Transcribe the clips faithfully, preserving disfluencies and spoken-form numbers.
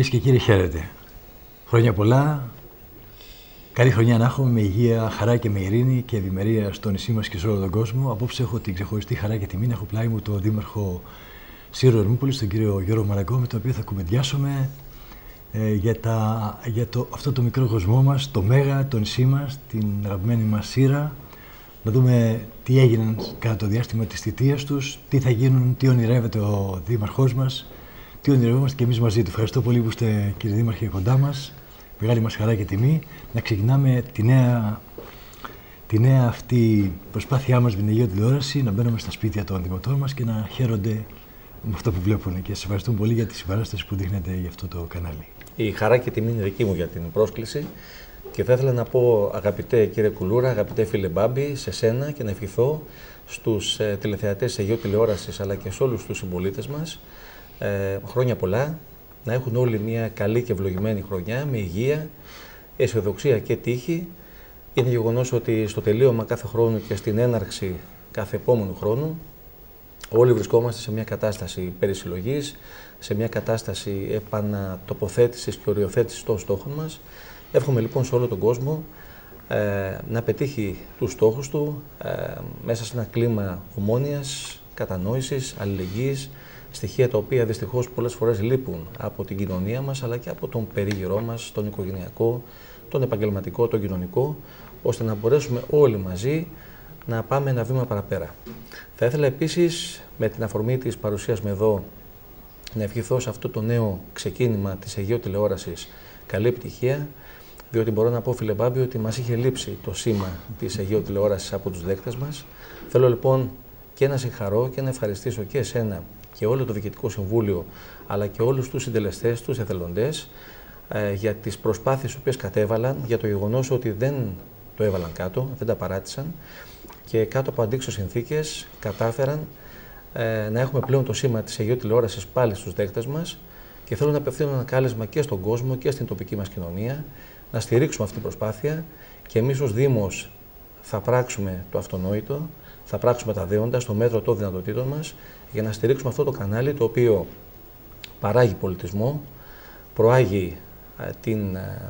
Κυρίες και κύριοι, χαίρετε. Χρόνια πολλά. Καλή χρονιά να έχουμε, με υγεία, χαρά και με ειρήνη και ευημερία στο νησί μας και σε όλο τον κόσμο. Απόψε έχω την ξεχωριστή χαρά και τιμή να έχω πλάι μου τον Δήμαρχο Σύρου Ερμούπολης, τον κύριο Γιώργο Μαραγκό, με τον οποίο θα κουβεντιάσουμε ε, για, τα, για το, αυτό το μικρό κοσμό μας, το Μέγα, το νησί μας, την αγαπημένη μας Σύρα. Να δούμε τι έγιναν κατά το διάστημα της θητείας τους, τι θα γίνουν, τι ονειρεύεται ο Δήμαρχός μας, τι ονειρευόμαστε και εμείς μαζί του. Ευχαριστώ πολύ που είστε, κύριε Δήμαρχε, κοντά μας. Μεγάλη μας χαρά και τιμή να ξεκινάμε τη νέα, τη νέα αυτή προσπάθειά μας με την Αιγαίο Τηλεόραση, να μπαίνουμε στα σπίτια των δημοτών μας και να χαίρονται με αυτό που βλέπουν. Και σας ευχαριστούμε πολύ για τη συμπαράσταση που δείχνετε για αυτό το κανάλι. Η χαρά και τιμή είναι δική μου για την πρόσκληση. Και θα ήθελα να πω, αγαπητέ κύριε Κουλούρα, αγαπητέ φίλε Μπάμπη, σε σένα και να ευχηθώ στους ε, τηλεθεατές της Αιγαίου Τηλεόρασης αλλά και σε όλους τους συμπολίτες μας ε, χρόνια πολλά, να έχουν όλοι μια καλή και ευλογημένη χρονιά με υγεία, αισιοδοξία και τύχη. Είναι γεγονός ότι στο τελείωμα κάθε χρόνου και στην έναρξη κάθε επόμενου χρόνου όλοι βρισκόμαστε σε μια κατάσταση περισυλλογής, σε μια κατάσταση επανατοποθέτησης και οριοθέτησης των στόχων μας. Εύχομαι λοιπόν σε όλο τον κόσμο ε, να πετύχει τους στόχους του ε, μέσα σε ένα κλίμα ομόνοιας, κατανόησης, αλληλεγγύης, στοιχεία τα οποία δυστυχώς πολλές φορές λείπουν από την κοινωνία μας αλλά και από τον περίγυρό μας, τον οικογενειακό, τον επαγγελματικό, τον κοινωνικό, ώστε να μπορέσουμε όλοι μαζί να πάμε ένα βήμα παραπέρα. Θα ήθελα επίσης με την αφορμή της παρουσίας με εδώ να ευχηθώ σε αυτό το νέο ξεκίνημα της Αιγαίου Τηλεόρασης καλή επιτυχία, διότι μπορώ να πω, φίλε Μπάμπη, ότι μας είχε λείψει το σήμα της Αιγαίου Τηλεόρασης από τους δέκτες μας. Θέλω λοιπόν και να συγχαρώ και να ευχαριστήσω και εσένα και όλο το Διοικητικό Συμβούλιο, αλλά και όλους τους συντελεστές, τους εθελοντές, ε, για τις προσπάθειες που κατέβαλαν, για το γεγονός ότι δεν το έβαλαν κάτω, δεν τα παράτησαν και κάτω από αντίξωες συνθήκες κατάφεραν ε, να έχουμε πλέον το σήμα της Αιγαίου Τηλεόρασης πάλι στους δέκτες μας. Και θέλω να απευθύνω ένα κάλεσμα και στον κόσμο και στην τοπική μας κοινωνία να στηρίξουμε αυτή την προσπάθεια και εμείς ως Δήμος θα πράξουμε το αυτονόητο, θα πράξουμε τα δέοντα στο μέτρο των δυνατοτήτων μας για να στηρίξουμε αυτό το κανάλι το οποίο παράγει πολιτισμό, προάγει α, την α,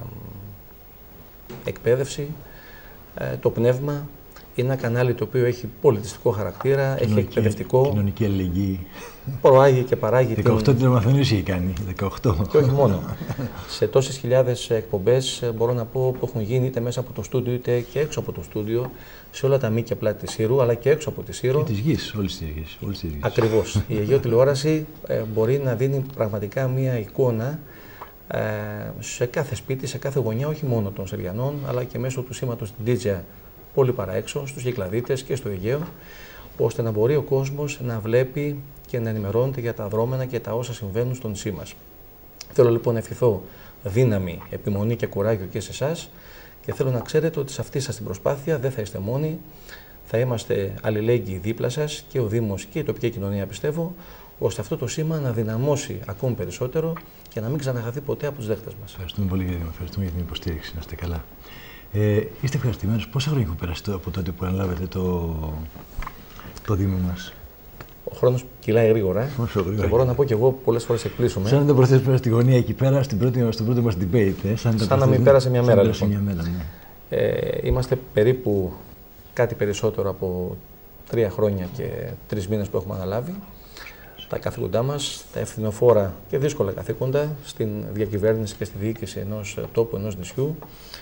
εκπαίδευση, α, το πνεύμα. Είναι ένα κανάλι το οποίο έχει πολιτιστικό χαρακτήρα, κοινωνική, έχει εκπαιδευτικό. Κοινωνική αλληλεγγύη. Προάγει και παράγει. δεκαοκτώ τηλεμαθονίες έχει κάνει. δεκαοκτώ. Και όχι μόνο. Σε τόσες χιλιάδες εκπομπές μπορώ να πω που έχουν γίνει είτε μέσα από το στούντιο είτε και έξω από το στούντιο, σε όλα τα μήκια πλάτη της Σύρου, αλλά και έξω από τη Σύρο. Και της γης, όλης της γης. Όλης της γης. Ακριβώς. Η Αιγαίο Τηλεόραση ε, μπορεί να δίνει πραγματικά μία εικόνα ε, σε κάθε σπίτι, σε κάθε γωνιά, όχι μόνο των Συριανών, αλλά και μέσω του σήματος την Ντίτζια πολύ παραέξω, στους Κυκλαδίτες και στο Αιγαίο, ώστε να μπορεί ο κόσμος να βλέπει και να ενημερώνεται για τα δρόμενα και τα όσα συμβαίνουν στο νησί μας. Θέλω λοιπόν να ευχηθώ δύναμη, επιμονή και κουράγιο και σε εσάς και θέλω να ξέρετε ότι σε αυτή σας την προσπάθεια δεν θα είστε μόνοι, θα είμαστε αλληλέγγυοι δίπλα σας και ο Δήμος και η τοπική κοινωνία, πιστεύω, ώστε αυτό το σήμα να δυναμώσει ακόμη περισσότερο και να μην ξαναχαθεί ποτέ από τους δέχτες μας. Ευχαριστούμε πολύ, κύριε Δήμο. Ευχαριστούμε για την υποστήριξη. Να είστε καλά. Ε, είστε ευχαριστημένος. Πόσα χρόνια έχουν περάσει από τότε που αναλάβετε το, το Δήμο μας? Ο χρόνος κυλάει γρήγορα. Και μπορώ να πω και εγώ πολλές φορές εκπλήσωμαι. Σαν να το προσθέσει πέρα στη γωνία εκεί πέρα, στην πρώτη, στο πρώτο μας debate. Ε, σαν σαν να μην πέρασε μια μέρα, λοιπόν. Μια μέρα, ναι. ε, είμαστε περίπου κάτι περισσότερο από τρία χρόνια και τρεις μήνες που έχουμε αναλάβει τα καθήκοντά μας, τα ευθυνοφόρα και δύσκολα καθήκοντα στην διακυβέρνηση και στη διοίκηση ενός τόπου, ενός νησιού.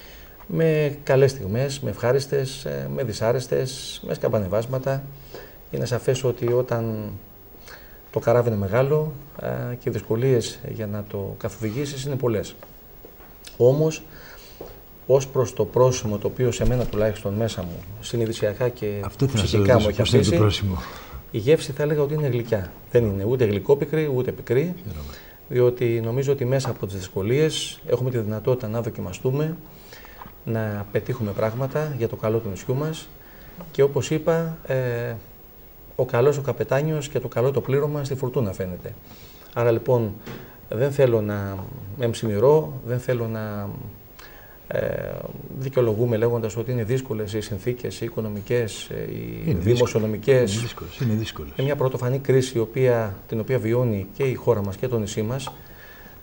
Με καλές στιγμές, με ευχάριστες, με δυσάρεστες, με σκαμπανεβάσματα. Είναι σαφές ότι όταν το καράβι είναι μεγάλο και οι δυσκολίες για να το καθοδηγήσεις είναι πολλές. Όμως, ως προς το πρόσημο το οποίο σε μένα τουλάχιστον μέσα μου, συνειδησιακά και ψυχικά μου έχει αφήσει, η γεύση θα έλεγα ότι είναι γλυκιά. Δεν είναι ούτε γλυκόπικρη ούτε πικρή, διότι νομίζω ότι μέσα από τις δυσκολίες έχουμε τη δυνατότητα να δοκιμαστούμε, να πετύχουμε πράγματα για το καλό του νησιού μας και όπως είπα, ε, ο καλός ο καπετάνιος και το καλό το πλήρωμα στη φουρτούνα φαίνεται. Άρα λοιπόν δεν θέλω να με εμψημυρώ, δεν θέλω να ε, δικαιολογούμε λέγοντας ότι είναι δύσκολες οι συνθήκες, οι οικονομικές, οι είναι δημοσιονομικές. Είναι δύσκολες. Είναι δύσκολες. Είναι μια πρωτοφανή κρίση η οποία, την οποία βιώνει και η χώρα μας και το νησί μας.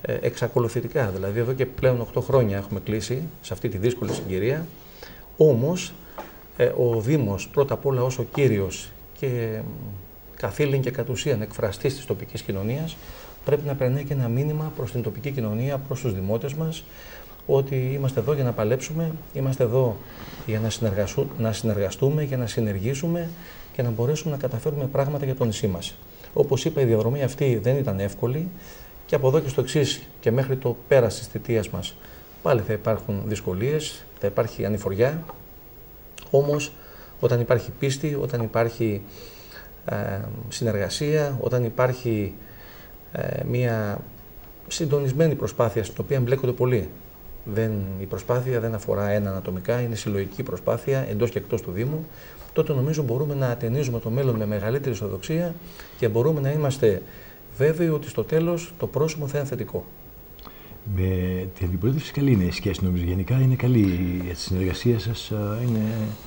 ε, εξακολουθητικά. Δηλαδή, εδώ και πλέον οκτώ χρόνια έχουμε κλείσει σε αυτή τη δύσκολη συγκυρία. Όμως, ε, ο Δήμος, πρώτα απ' όλα ως ο κύριος και καθήλυν και κατ' ουσίαν εκφραστής της τοπικής κοινωνίας, πρέπει να περνάει και ένα μήνυμα προς την τοπική κοινωνία, προς τους δημότες μας, ότι είμαστε εδώ για να παλέψουμε, είμαστε εδώ για να, να συνεργαστούμε, για να συνεργήσουμε και να μπορέσουμε να καταφέρουμε πράγματα για το νησί μας. Όπως είπα, η διαδρομή αυτή δεν ήταν εύκολη και από εδώ και στο εξής και μέχρι το πέρας της θητείας μας πάλι θα υπάρχουν δυσκολίες, θα υπάρχει ανηφοριά, όμως όταν υπάρχει πίστη, όταν υπάρχει ε, συνεργασία, όταν υπάρχει ε, μια συντονισμένη προσπάθεια στην οποία εμπλέκονται πολλοί. Δεν, η προσπάθεια δεν αφορά έναν ατομικά, είναι συλλογική προσπάθεια εντός και εκτός του Δήμου. Τότε νομίζω μπορούμε να ατενίζουμε το μέλλον με μεγαλύτερη αισιοδοξία και μπορούμε να είμαστε βέβαιοι ότι στο τέλος το πρόσημο θα είναι θετικό. Με την αντιπολίτευση καλή είναι η σχέση, νομίζω. Γενικά είναι καλή η συνεργασία σας, είναι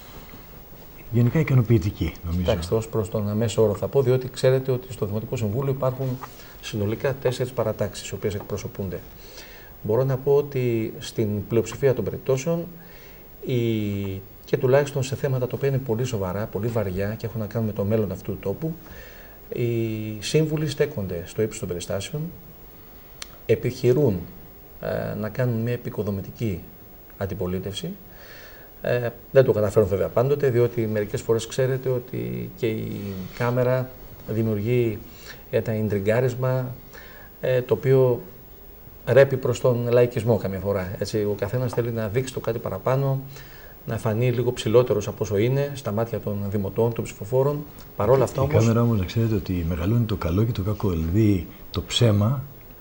γενικά ικανοποιητική, νομίζω. Εντάξει, ως προς τον αμέσο όρο θα πω, διότι ξέρετε ότι στο Δημοτικό Συμβούλιο υπάρχουν συνολικά τέσσερις παρατάξεις, οι οποίες εκπροσωπούνται. Μπορώ να πω ότι στην πλειοψηφία των περιπτώσεων η... και τουλάχιστον σε θέματα τα οποία είναι πολύ σοβαρά, πολύ βαριά και έχουν να κάνουν με το μέλλον αυτού του τόπου, οι σύμβουλοι στέκονται στο ύψος των περιστάσεων, επιχειρούν ε, να κάνουν μια επικοδομητική αντιπολίτευση. Ε, δεν το καταφέρουν βέβαια πάντοτε, διότι μερικές φορές ξέρετε ότι και η κάμερα δημιουργεί ένα ιντριγκάρισμα ε, το οποίο ρέπει προς τον λαϊκισμό καμιά φορά. Έτσι, ο καθένας θέλει να δείξει το κάτι παραπάνω, να φανεί λίγο ψηλότερος από όσο είναι στα μάτια των δημοτών, των ψηφοφόρων. Παρ' όλα αυτά η όμως... Η κάμερα όμως να ξέρετε ότι μεγαλώνει το καλό και το κακό. Δηλαδή το ψέμα,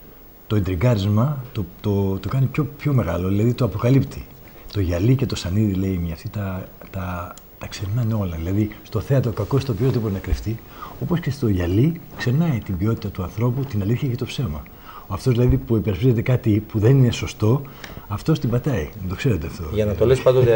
το ιντριγκάρισμα το, το, το κάνει πιο, πιο μεγάλο, δηλαδή το αποκαλύπτει. Το γυαλί και το σανίδι, λέει μια αυτή, τα, τα, τα ξερνάνε όλα. Δηλαδή στο θέατρο κακό στο ποιότητα μπορεί να κρυφτεί, όπως και στο γυαλί ξερνάει την ποιότητα του ανθρώπου, την αλήθεια και το ψέμα. Αυτό δηλαδή που υπερασπίζεται κάτι που δεν είναι σωστό, αυτό την πατάει. Το ξέρετε αυτό. Για να το λες πάντοτε,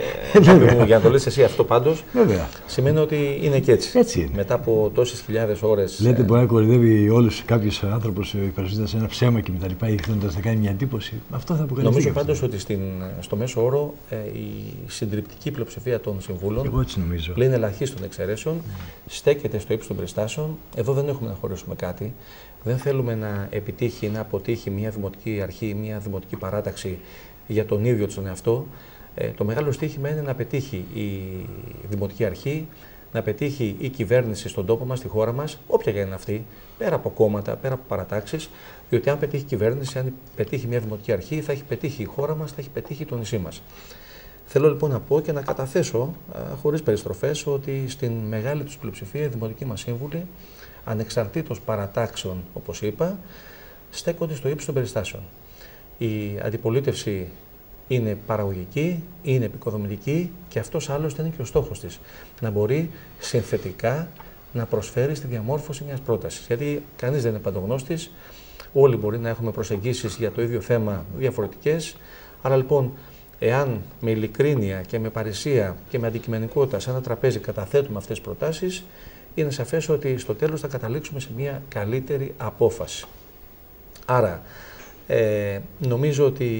ε, μου, για να το λες εσύ αυτό πάντως, βέβαια, σημαίνει ότι είναι και έτσι. Έτσι είναι. Μετά από τόσες χιλιάδες ώρες. Λέτε, ε, μπορεί να κορυδεύει όλους κάποιος άνθρωπος υπερασπίζοντας ένα ψέμα και κτλ. Ή θέλοντας να κάνει μια εντύπωση. Αυτό θα αποκαλυφθεί. Νομίζω πάντως ότι στην, στο μέσο όρο ε, η συντριπτική πλειοψηφία των συμβούλων, πλην ελαχίστων εξαιρέσεων, mm. στέκεται στο ύψος των περιστάσεων. Εδώ δεν έχουμε να χωρίσουμε κάτι. Δεν θέλουμε να επιτύχει ή να αποτύχει μια δημοτική αρχή, μια δημοτική παράταξη για τον ίδιο τον εαυτό. Ε, το μεγάλο στοίχημα είναι να πετύχει η δημοτική αρχή, να πετύχει η κυβέρνηση στον τόπο μας, στη χώρα μας, όποια και είναι αυτή, πέρα από κόμματα, πέρα από παρατάξεις, διότι αν πετύχει η κυβέρνηση, αν πετύχει μια δημοτική αρχή, θα έχει πετύχει η χώρα μας, θα έχει πετύχει το νησί μας. Θέλω λοιπόν να πω και να καταθέσω, χωρίς περιστροφές, ότι στην μεγάλη τους πλειοψηφία οι δημοτικοί μας σύμβουλοι, ανεξαρτήτως παρατάξεων, όπως είπα, στέκονται στο ύψος των περιστάσεων. Η αντιπολίτευση είναι παραγωγική, είναι επικοδομητική και αυτός άλλωστε είναι και ο στόχος της. Να μπορεί συνθετικά να προσφέρει στη διαμόρφωση μιας πρότασης. Γιατί κανείς δεν είναι παντογνώστης, όλοι μπορεί να έχουμε προσεγγίσεις για το ίδιο θέμα διαφορετικές. Άρα λοιπόν, εάν με ειλικρίνεια και με παρησία και με αντικειμενικότητα σε ένα τραπέζι καταθέτουμε αυτές τις προτάσεις, είναι σαφές ότι στο τέλος θα καταλήξουμε σε μια καλύτερη απόφαση. Άρα, ε, νομίζω ότι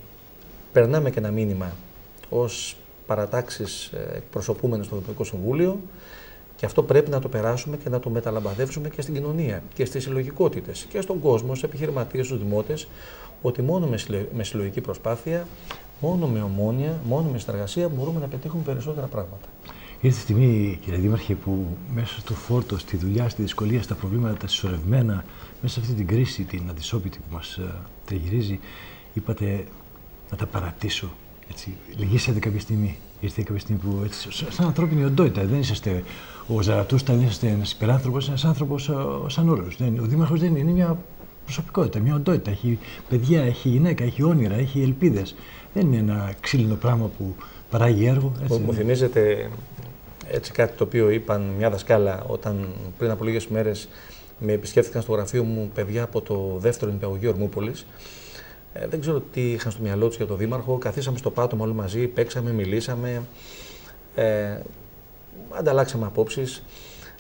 περνάμε και ένα μήνυμα ως παρατάξεις εκπροσωπούμενες στο Δημοτικό Συμβούλιο και αυτό πρέπει να το περάσουμε και να το μεταλαμπαδεύσουμε και στην κοινωνία και στις συλλογικότητες και στον κόσμο, στους επιχειρηματίες, στους δημότες, ότι μόνο με συλλογική προσπάθεια, μόνο με ομόνοια, μόνο με συνεργασία μπορούμε να πετύχουμε περισσότερα πράγματα. Ήρθε η στιγμή, κύριε Δήμαρχε, που μέσα στο φόρτο, στη δουλειά, στη δυσκολία, στα προβλήματα, τα συσσωρευμένα, μέσα σε αυτή την κρίση, την αντισόπιτη που μας uh, τριγυρίζει, είπατε να τα παρατήσω. Έτσι. Λυγίσατε κάποια στιγμή. Ήρθε κάποια στιγμή που, έτσι, σαν ανθρώπινη οντότητα, δεν είσαστε ο Ζαρατούστα, δεν είσαστε ένας υπεράνθρωπος, ένας άνθρωπος uh, σαν όλους. Ο Δήμαρχος δεν είναι, είναι μια προσωπικότητα, μια οντότητα. Έχει παιδιά, έχει γυναίκα, έχει όνειρα, έχει ελπίδες. Δεν είναι ένα ξύλινο πράγμα που παράγει έργο. Έτσι, μου θυμίζετε έτσι κάτι το οποίο είπαν μια δασκάλα όταν πριν από λίγες μέρες με επισκέφθηκαν στο γραφείο μου παιδιά από το δεύτερο νηπιαγωγείο Ορμούπολης. Ε, δεν ξέρω τι είχαν στο μυαλό τους για το Δήμαρχο. Καθίσαμε στο πάτωμα όλοι μαζί, παίξαμε, μιλήσαμε, ε, ανταλλάξαμε απόψεις.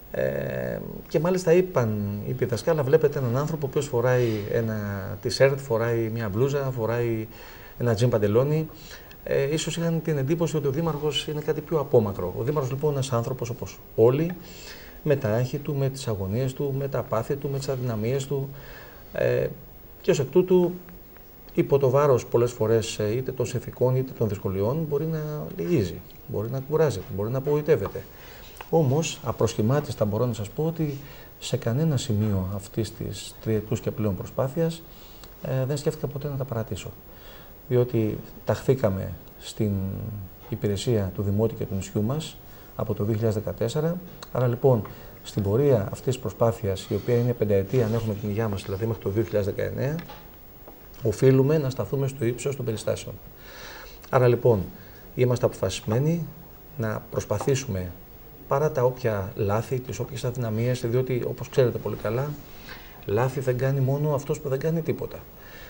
Ε, και μάλιστα είπαν, είπε η δασκάλα, βλέπετε έναν άνθρωπο ο οποίος φοράει ένα t-shirt, φοράει μια μπλούζα, φοράει ένα τζιν παντελόνι. Ε, ίσως είχαν την εντύπωση ότι ο δήμαρχος είναι κάτι πιο απόμακρο. Ο δήμαρχος λοιπόν είναι ένας άνθρωπος όπως όλοι, με τα άγχη του, με τις αγωνίες του, με τα πάθη του, με τις αδυναμίες του. Ε, και ως εκ τούτου, υπό το βάρος πολλές φορές είτε των συνθηκών είτε των δυσκολιών, μπορεί να λυγίζει, μπορεί να κουράζεται, μπορεί να απογοητεύεται. Όμως, απροσχημάτιστα μπορώ να σας πω ότι σε κανένα σημείο αυτής της τριετούς και πλέον προσπάθειας ε, δεν σκέφτηκα ποτέ να τα παρατήσω. Διότι ταχθήκαμε στην υπηρεσία του Δημότη και του νησιού μας από το δύο χιλιάδες δεκατέσσερα. Άρα λοιπόν, στην πορεία αυτής της προσπάθειας, η οποία είναι πενταετία, αν έχουμε την υγεία μας, δηλαδή μέχρι το δύο χιλιάδες δεκαεννέα, οφείλουμε να σταθούμε στο ύψος των περιστάσεων. Άρα λοιπόν, είμαστε αποφασισμένοι να προσπαθήσουμε παρά τα όποια λάθη, τις όποιες αδυναμίες, διότι όπως ξέρετε πολύ καλά, λάθη δεν κάνει μόνο αυτός που δεν κάνει τίποτα.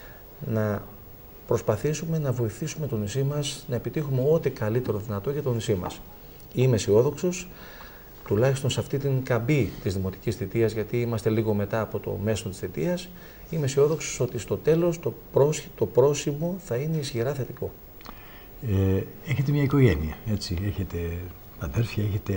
Να προσπαθήσουμε να βοηθήσουμε το νησί μας, να επιτύχουμε ό,τι καλύτερο δυνατό για το νησί μας. Είμαι αισιόδοξος, τουλάχιστον σε αυτή την καμπή της δημοτικής θητείας, γιατί είμαστε λίγο μετά από το μέσο της θητείας, είμαι αισιόδοξος ότι στο τέλος το, πρόσ, το πρόσημο θα είναι ισχυρά θετικό. Ε, έχετε μια οικογένεια, έτσι, έχετε αδέρφια, έχετε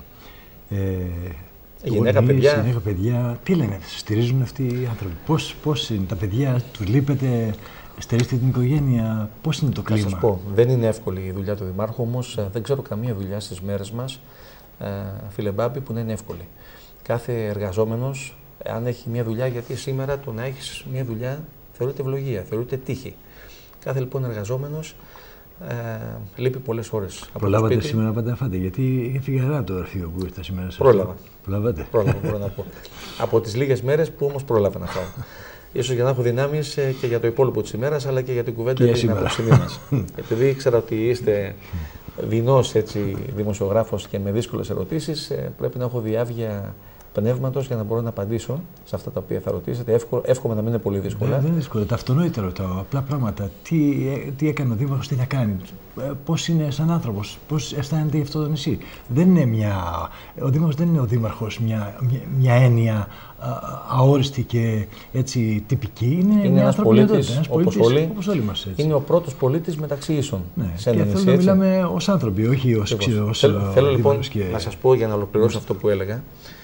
ε, γυναίκα, γονείς, παιδιά. γυναίκα, παιδιά. Τι λένε, σας στηρίζουν αυτοί οι άνθρωποι, πώς, πώς είναι τα παιδιά, τους λείπετε, στηρίζετε την οικογένεια, πώς είναι το κλίμα? Να σας πω, δεν είναι εύκολη η δουλειά του Δημάρχου, όμως δεν ξέρω καμία δουλειά στις μέρες μας, ε, φίλε Μπάμπη, που να είναι εύκολη. Κάθε εργαζόμενος, αν έχει μια δουλειά, γιατί σήμερα το να έχεις μια δουλειά θεωρείται ευλογία, θεωρείται τύχη. Κάθε λοιπόν εργαζόμενος ε, λείπει πολλές ώρες. Προλάβατε σήμερα πάντα να φάτε, γιατί έφυγε χαρά το γραφείο που ήρθα σήμερα. Πρόλαβα. Προλάβατε. Πρόλαβα, μπορώ να πω. Από τις λίγες μέρες που όμως πρόλαβα να φάω. Ίσως για να έχω δυνάμεις και για το υπόλοιπο της ημέρας, αλλά και για την κουβέντα την απόψινή μας. Επειδή ήξερα ότι είστε δεινός δημοσιογράφος και με δύσκολες ερωτήσεις, πρέπει να έχω διάβγεια πνεύματος για να μπορώ να απαντήσω σε αυτά τα οποία θα ρωτήσετε. Εύκολο, εύχομαι να μην είναι πολύ δύσκολα. Δεν είναι δύσκολο. Τα αυτονόητα ρωτάω. Απλά πράγματα. Τι, τι έκανε ο Δήμαρχος, τι θα κάνει. Πώς είναι σαν άνθρωπος, πώς αισθάνεται αυτό το νησί. Δεν είναι μια, ο Δήμαρχος δεν είναι ο Δήμαρχος μια, μια, μια έννοια αόριστη και έτσι τυπική. Είναι, είναι μια ένας πολίτης, ένας όπως, πολίτης όλοι, όπως όλοι μας. Έτσι. Είναι ο πρώτος πολίτης μεταξύ ίσων. Ναι. Σε και θέλω να μιλάμε ως άνθρωποι, όχι ως ξύλο. Θέλω, θέλω λοιπόν και... να σας πω, για να ολοκληρώσω αυτό που έλεγα,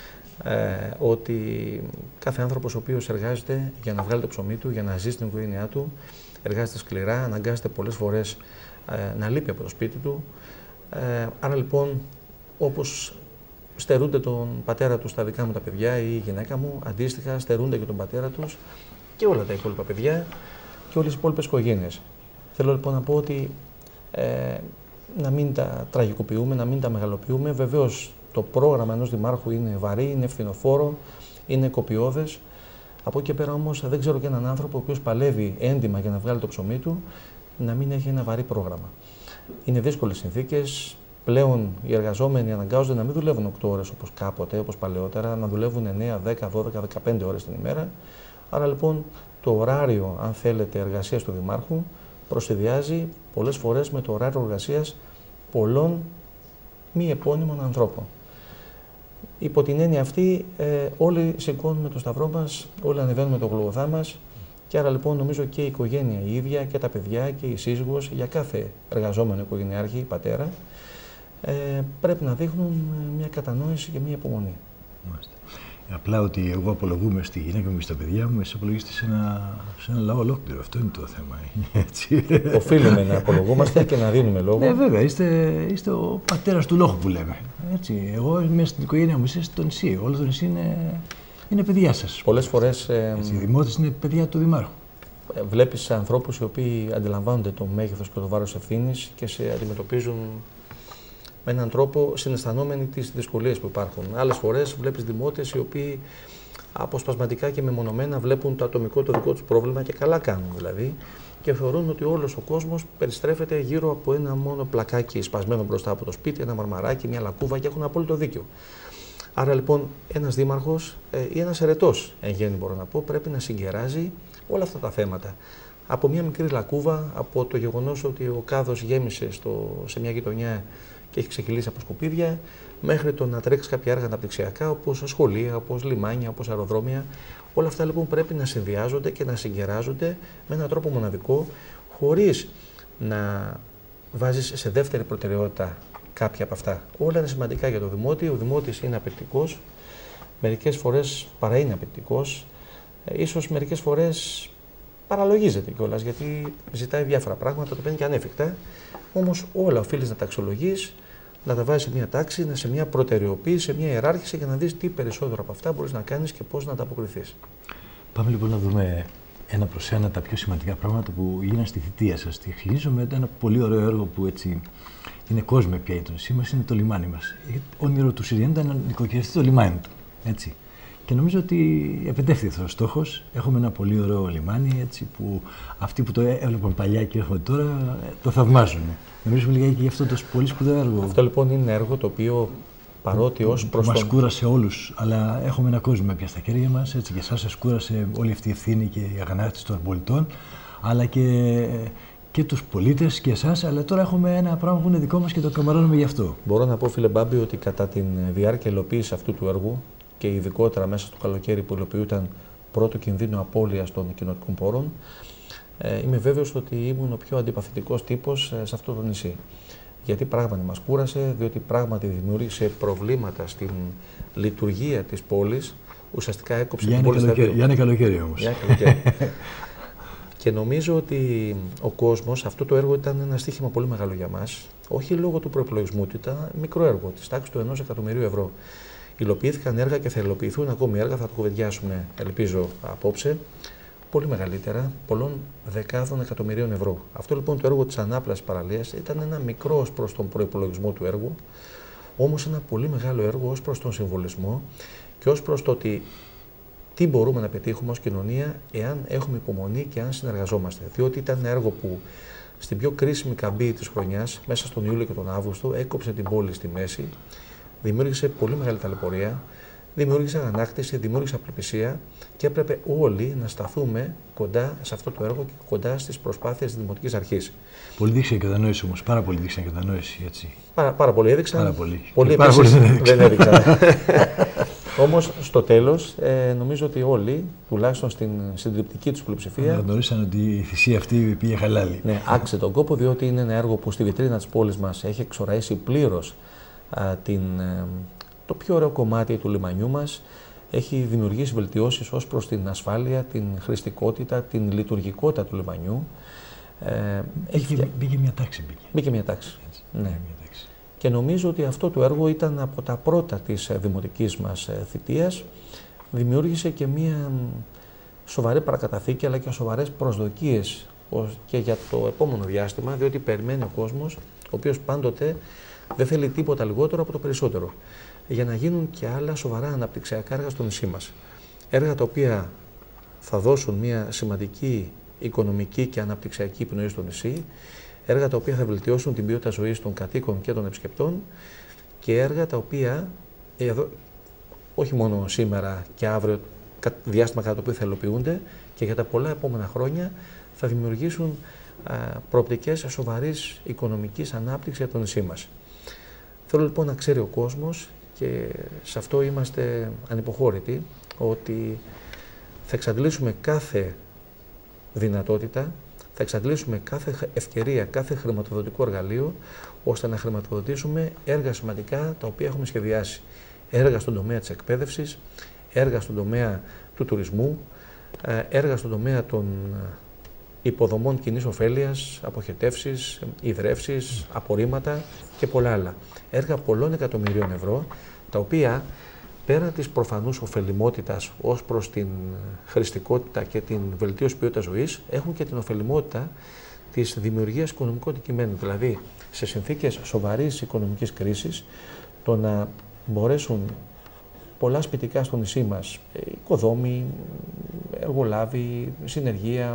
Ε, ότι κάθε άνθρωπος ο οποίος εργάζεται για να βγάλει το ψωμί του, για να ζήσει την οικογένειά του, εργάζεται σκληρά, αναγκάζεται πολλές φορές ε, να λείπει από το σπίτι του. Ε, άρα λοιπόν, όπως στερούνται τον πατέρα του τα δικά μου τα παιδιά ή η γυναίκα μου, αντίστοιχα στερούνται και τον πατέρα τους και όλα τα υπόλοιπα παιδιά και όλες οι υπόλοιπες οικογένειες. Θέλω λοιπόν να πω ότι ε, να μην τα τραγικοποιούμε, να μην τα μεγαλοποιούμε. Βεβαίως, το πρόγραμμα ενός δημάρχου είναι βαρύ, είναι ευθυνοφόρο, είναι κοπιώδες. Από εκεί και πέρα όμως δεν ξέρω και έναν άνθρωπο ο οποίος παλεύει έντιμα για να βγάλει το ψωμί του να μην έχει ένα βαρύ πρόγραμμα. Είναι δύσκολες συνθήκες. Πλέον οι εργαζόμενοι αναγκάζονται να μην δουλεύουν οκτώ ώρες όπως κάποτε, όπως παλαιότερα, να δουλεύουν εννέα, δέκα, δώδεκα, δεκαπέντε ώρες την ημέρα. Άρα λοιπόν το ωράριο, αν θέλετε, εργασίας του δημάρχου προσεδιάζει πολλές φορές με το ωράριο εργασίας πολλών μη επώνυμων ανθρώπων. Υπό την έννοια αυτή, ε, όλοι σηκώνουμε το σταυρό μας, όλοι ανεβαίνουμε το γλωγοδά μας και άρα λοιπόν νομίζω και η οικογένεια η ίδια και τα παιδιά και η σύζυγος για κάθε εργαζόμενο οικογενειάρχη, πατέρα, ε, πρέπει να δείχνουν μια κατανόηση και μια υπομονή. Μάλιστα. Απλά ότι εγώ απολογούμαι στη γυναίκα μου και στα παιδιά μου, εσύ απολογίστε σε ένα, σε ένα λαό ολόκληρο. Αυτό είναι το θέμα. Έτσι. Οφείλουμε να απολογούμαστε και να δίνουμε λόγο. Ναι, βέβαια, είστε, είστε ο πατέρας του λόγου που λέμε. Έτσι. Εγώ είμαι στην οικογένειά μου, είστε στο νησί. Όλο το νησί είναι, είναι παιδιά σας. Πολλές φορές. Ε, Έτσι, οι δημότες είναι παιδιά του δημάρχου. Βλέπεις ανθρώπους οι οποίοι αντιλαμβάνονται το μέγεθος και το βάρος ευθύνης και σε αντιμετωπίζουν με έναν τρόπο συναισθανόμενοι τις δυσκολίες που υπάρχουν. Άλλες φορές βλέπεις δημότες οι οποίοι αποσπασματικά και μεμονωμένα βλέπουν το ατομικό το δικό τους πρόβλημα και καλά κάνουν δηλαδή και θεωρούν ότι όλος ο κόσμος περιστρέφεται γύρω από ένα μόνο πλακάκι σπασμένο μπροστά από το σπίτι, ένα μαρμαράκι, μια λακκούβα και έχουν απόλυτο δίκιο. Άρα λοιπόν ένας δήμαρχος ε, ή ένας ερετός εν γέννη μπορώ να πω πρέπει να συγκεράζει όλα αυτά τα θέματα. Από μια μικρή λακκούβα, από το γεγονός ότι ο κάδος γέμισε στο, σε μια γειτονιά και έχει ξεκυλήσει από σκουπίδια, μέχρι το να τρέξει κάποια έργα αναπτυξιακά, όπως σχολεία, όπως λιμάνια, όπως αεροδρόμια. Όλα αυτά λοιπόν πρέπει να συνδυάζονται και να συγκεράζονται με έναν τρόπο μοναδικό, χωρίς να βάζεις σε δεύτερη προτεραιότητα κάποια από αυτά. Όλα είναι σημαντικά για το Δημότη. Ο Δημότης είναι απαιτητικός, μερικές φορές παρά είναι απαιτητικός, ίσως μερικές φορές παραλογίζεται κιόλας, γιατί ζητάει διάφορα πράγματα, το παίρνει και ανέφικτα. Όμως όλα οφείλεις να τα αξιολογείς, να τα βάζεις σε μια τάξη, σε μια προτεραιοποίηση, σε μια ιεράρχηση για να δεις τι περισσότερο από αυτά μπορείς να κάνεις και πώς να τα αποκριθείς. Πάμε λοιπόν να δούμε ένα προς ένα τα πιο σημαντικά πράγματα που γίνανε στη θητεία σας. Τη χειρίζω με ένα πολύ ωραίο έργο που έτσι είναι κόσμο πια η το νησί μας, είναι το λιμάνι μας. Όνειρο του Συριανού ήταν να νοικοκυριστεί το λιμάνι του. Έτσι. Και νομίζω ότι επετεύχθη αυτός ο στόχος. Έχουμε ένα πολύ ωραίο λιμάνι, έτσι, που αυτοί που το έβλεπαν παλιά και έρχονται τώρα το θαυμάζουν. Νομίζω λιγάκι για αυτό το πολύ σπουδαίο έργο. Αυτό λοιπόν είναι ένα έργο το οποίο παρότι ως προς μας τον... κούρασε όλους, αλλά έχουμε ένα κόσμο πια στα χέρια μας, έτσι, και εσάς σας κούρασε όλη αυτή η ευθύνη και η αγανάκτηση των πολιτών, αλλά και, και τους πολίτες και εσάς, αλλά τώρα έχουμε ένα πράγμα που είναι δικό μας και το καμαρώνουμε γι' αυτό. Μπορώ να πω, φίλε Μπάμπη, ότι κατά τη διάρκεια υλοποίησης αυτού του έργου και ειδικότερα μέσα στο καλοκαίρι που υλοποιούταν πρώτο κινδύνο απώλειας των κοινοτικών πόρων, ε, είμαι βέβαιος ότι ήμουν ο πιο αντιπαθητικός τύπος ε, σε αυτό το νησί. Γιατί πράγματι μας κούρασε, διότι πράγματι δημιούργησε προβλήματα στην λειτουργία της πόλης, ουσιαστικά έκοψε για την πόλη στα δύο. Για ένα καλοκαίρι όμως. Για ένα καλοκαίρι. Και νομίζω ότι ο κόσμος, αυτό το έργο ήταν ένα στοίχημα πολύ μεγάλο για μας, όχι λόγω του προεπλογισμού του, ήταν μικρό έργο της τάξης του ενός εκατομμυρίου ευρώ. Υλοποιήθηκαν έργα και θα υλοποιηθούν ακόμη έργα, θα το κουβεντιάσουμε, ελπίζω, απόψε, πολύ μεγαλύτερα, πολλών δεκάδων εκατομμυρίων ευρώ. Αυτό λοιπόν το έργο της ανάπλασης παραλίας ήταν ένα μικρό ως προς τον προϋπολογισμό του έργου, όμως ένα πολύ μεγάλο έργο ως προς τον συμβολισμό και ως προς το ότι τι μπορούμε να πετύχουμε ως κοινωνία εάν έχουμε υπομονή και αν συνεργαζόμαστε. Διότι ήταν ένα έργο που στην πιο κρίσιμη καμπή της χρονιάς, μέσα στον Ιούλιο και τον Αύγουστο, έκοψε την πόλη στη μέση, δημιούργησε πολύ μεγάλη ταλαιπωρία, δημιούργησε ανάκτηση, δημιούργησε απελπισία και έπρεπε όλοι να σταθούμε κοντά σε αυτό το έργο και κοντά στις προσπάθειες της Δημοτικής Αρχής. Πολύ δείξαν κατανόηση όμως, πάρα πολύ δείξαν κατανόηση, έτσι. Πάρα, πάρα πολύ έδειξαν. Πάρα πολύ. Πολλοί πάρα επίσης πολύ δεν δεν έδειξαν. Όμως στο τέλος ε, νομίζω ότι όλοι, τουλάχιστον στην συντριπτική τους πλειοψηφία, αναγνωρίσαν ότι η θυσία αυτή πήγε χαλάλη. Ναι, άξιζε τον κόπο, διότι είναι ένα έργο που στη βιτρίνα της πόλης μας έχει εξοραίσει πλήρως α, την, ε, το πιο ωραίο κομμάτι του λιμανιού μας. Έχει δημιουργήσει βελτιώσεις ως προς την ασφάλεια, την χρηστικότητα, την λειτουργικότητα του λιμανιού. Ε, έχει... Μπήκε, μπήκε μια τάξη. Μπήκε, μπήκε μια τάξη. Έτσι, ναι. μια τάξη. Και νομίζω ότι αυτό το έργο ήταν από τα πρώτα της δημοτικής μας θητείας. Δημιούργησε και μια σοβαρή παρακαταθήκη αλλά και σοβαρές προσδοκίες και για το επόμενο διάστημα, διότι περιμένει ο κόσμος, ο οποίος πάντοτε δεν θέλει τίποτα λιγότερο από το περισσότερο, για να γίνουν και άλλα σοβαρά αναπτυξιακά έργα στο νησί μας. Έργα τα οποία θα δώσουν μια σημαντική οικονομική και αναπτυξιακή πνοή στο νησί, έργα τα οποία θα βελτιώσουν την ποιότητα ζωής των κατοίκων και των επισκεπτών και έργα τα οποία, εδώ, όχι μόνο σήμερα και αύριο, διάστημα κατά το οποίο θα υλοποιούνται και για τα πολλά επόμενα χρόνια θα δημιουργήσουν α, προοπτικές σοβαρής οικονομικής ανάπτυξης για το νησί μας. Θέλω λοιπόν να ξέρει ο κόσμος και σε αυτό είμαστε ανυποχώρητοι ότι θα εξαντλήσουμε κάθε δυνατότητα, θα εξαντλήσουμε κάθε ευκαιρία, κάθε χρηματοδοτικό εργαλείο, ώστε να χρηματοδοτήσουμε έργα σημαντικά τα οποία έχουμε σχεδιάσει. Έργα στον τομέα της εκπαίδευσης, έργα στον τομέα του τουρισμού, έργα στον τομέα των υποδομών κοινής ωφέλειας, αποχετεύσεις, ιδρεύσεις, απορρίμματα και πολλά άλλα. Έργα πολλών εκατομμυρίων ευρώ, τα οποία πέραν της προφανούς ωφελημότητας ως προς την χρηστικότητα και την βελτίωση ποιότητας ζωής, έχουν και την ωφελημότητα της δημιουργίας οικονομικού αντικειμένου. Δηλαδή, σε συνθήκες σοβαρής οικονομικής κρίσης, το να μπορέσουν πολλά σπιτικά στο νησί μας, οικοδόμοι, εργολάβοι, συνεργεία,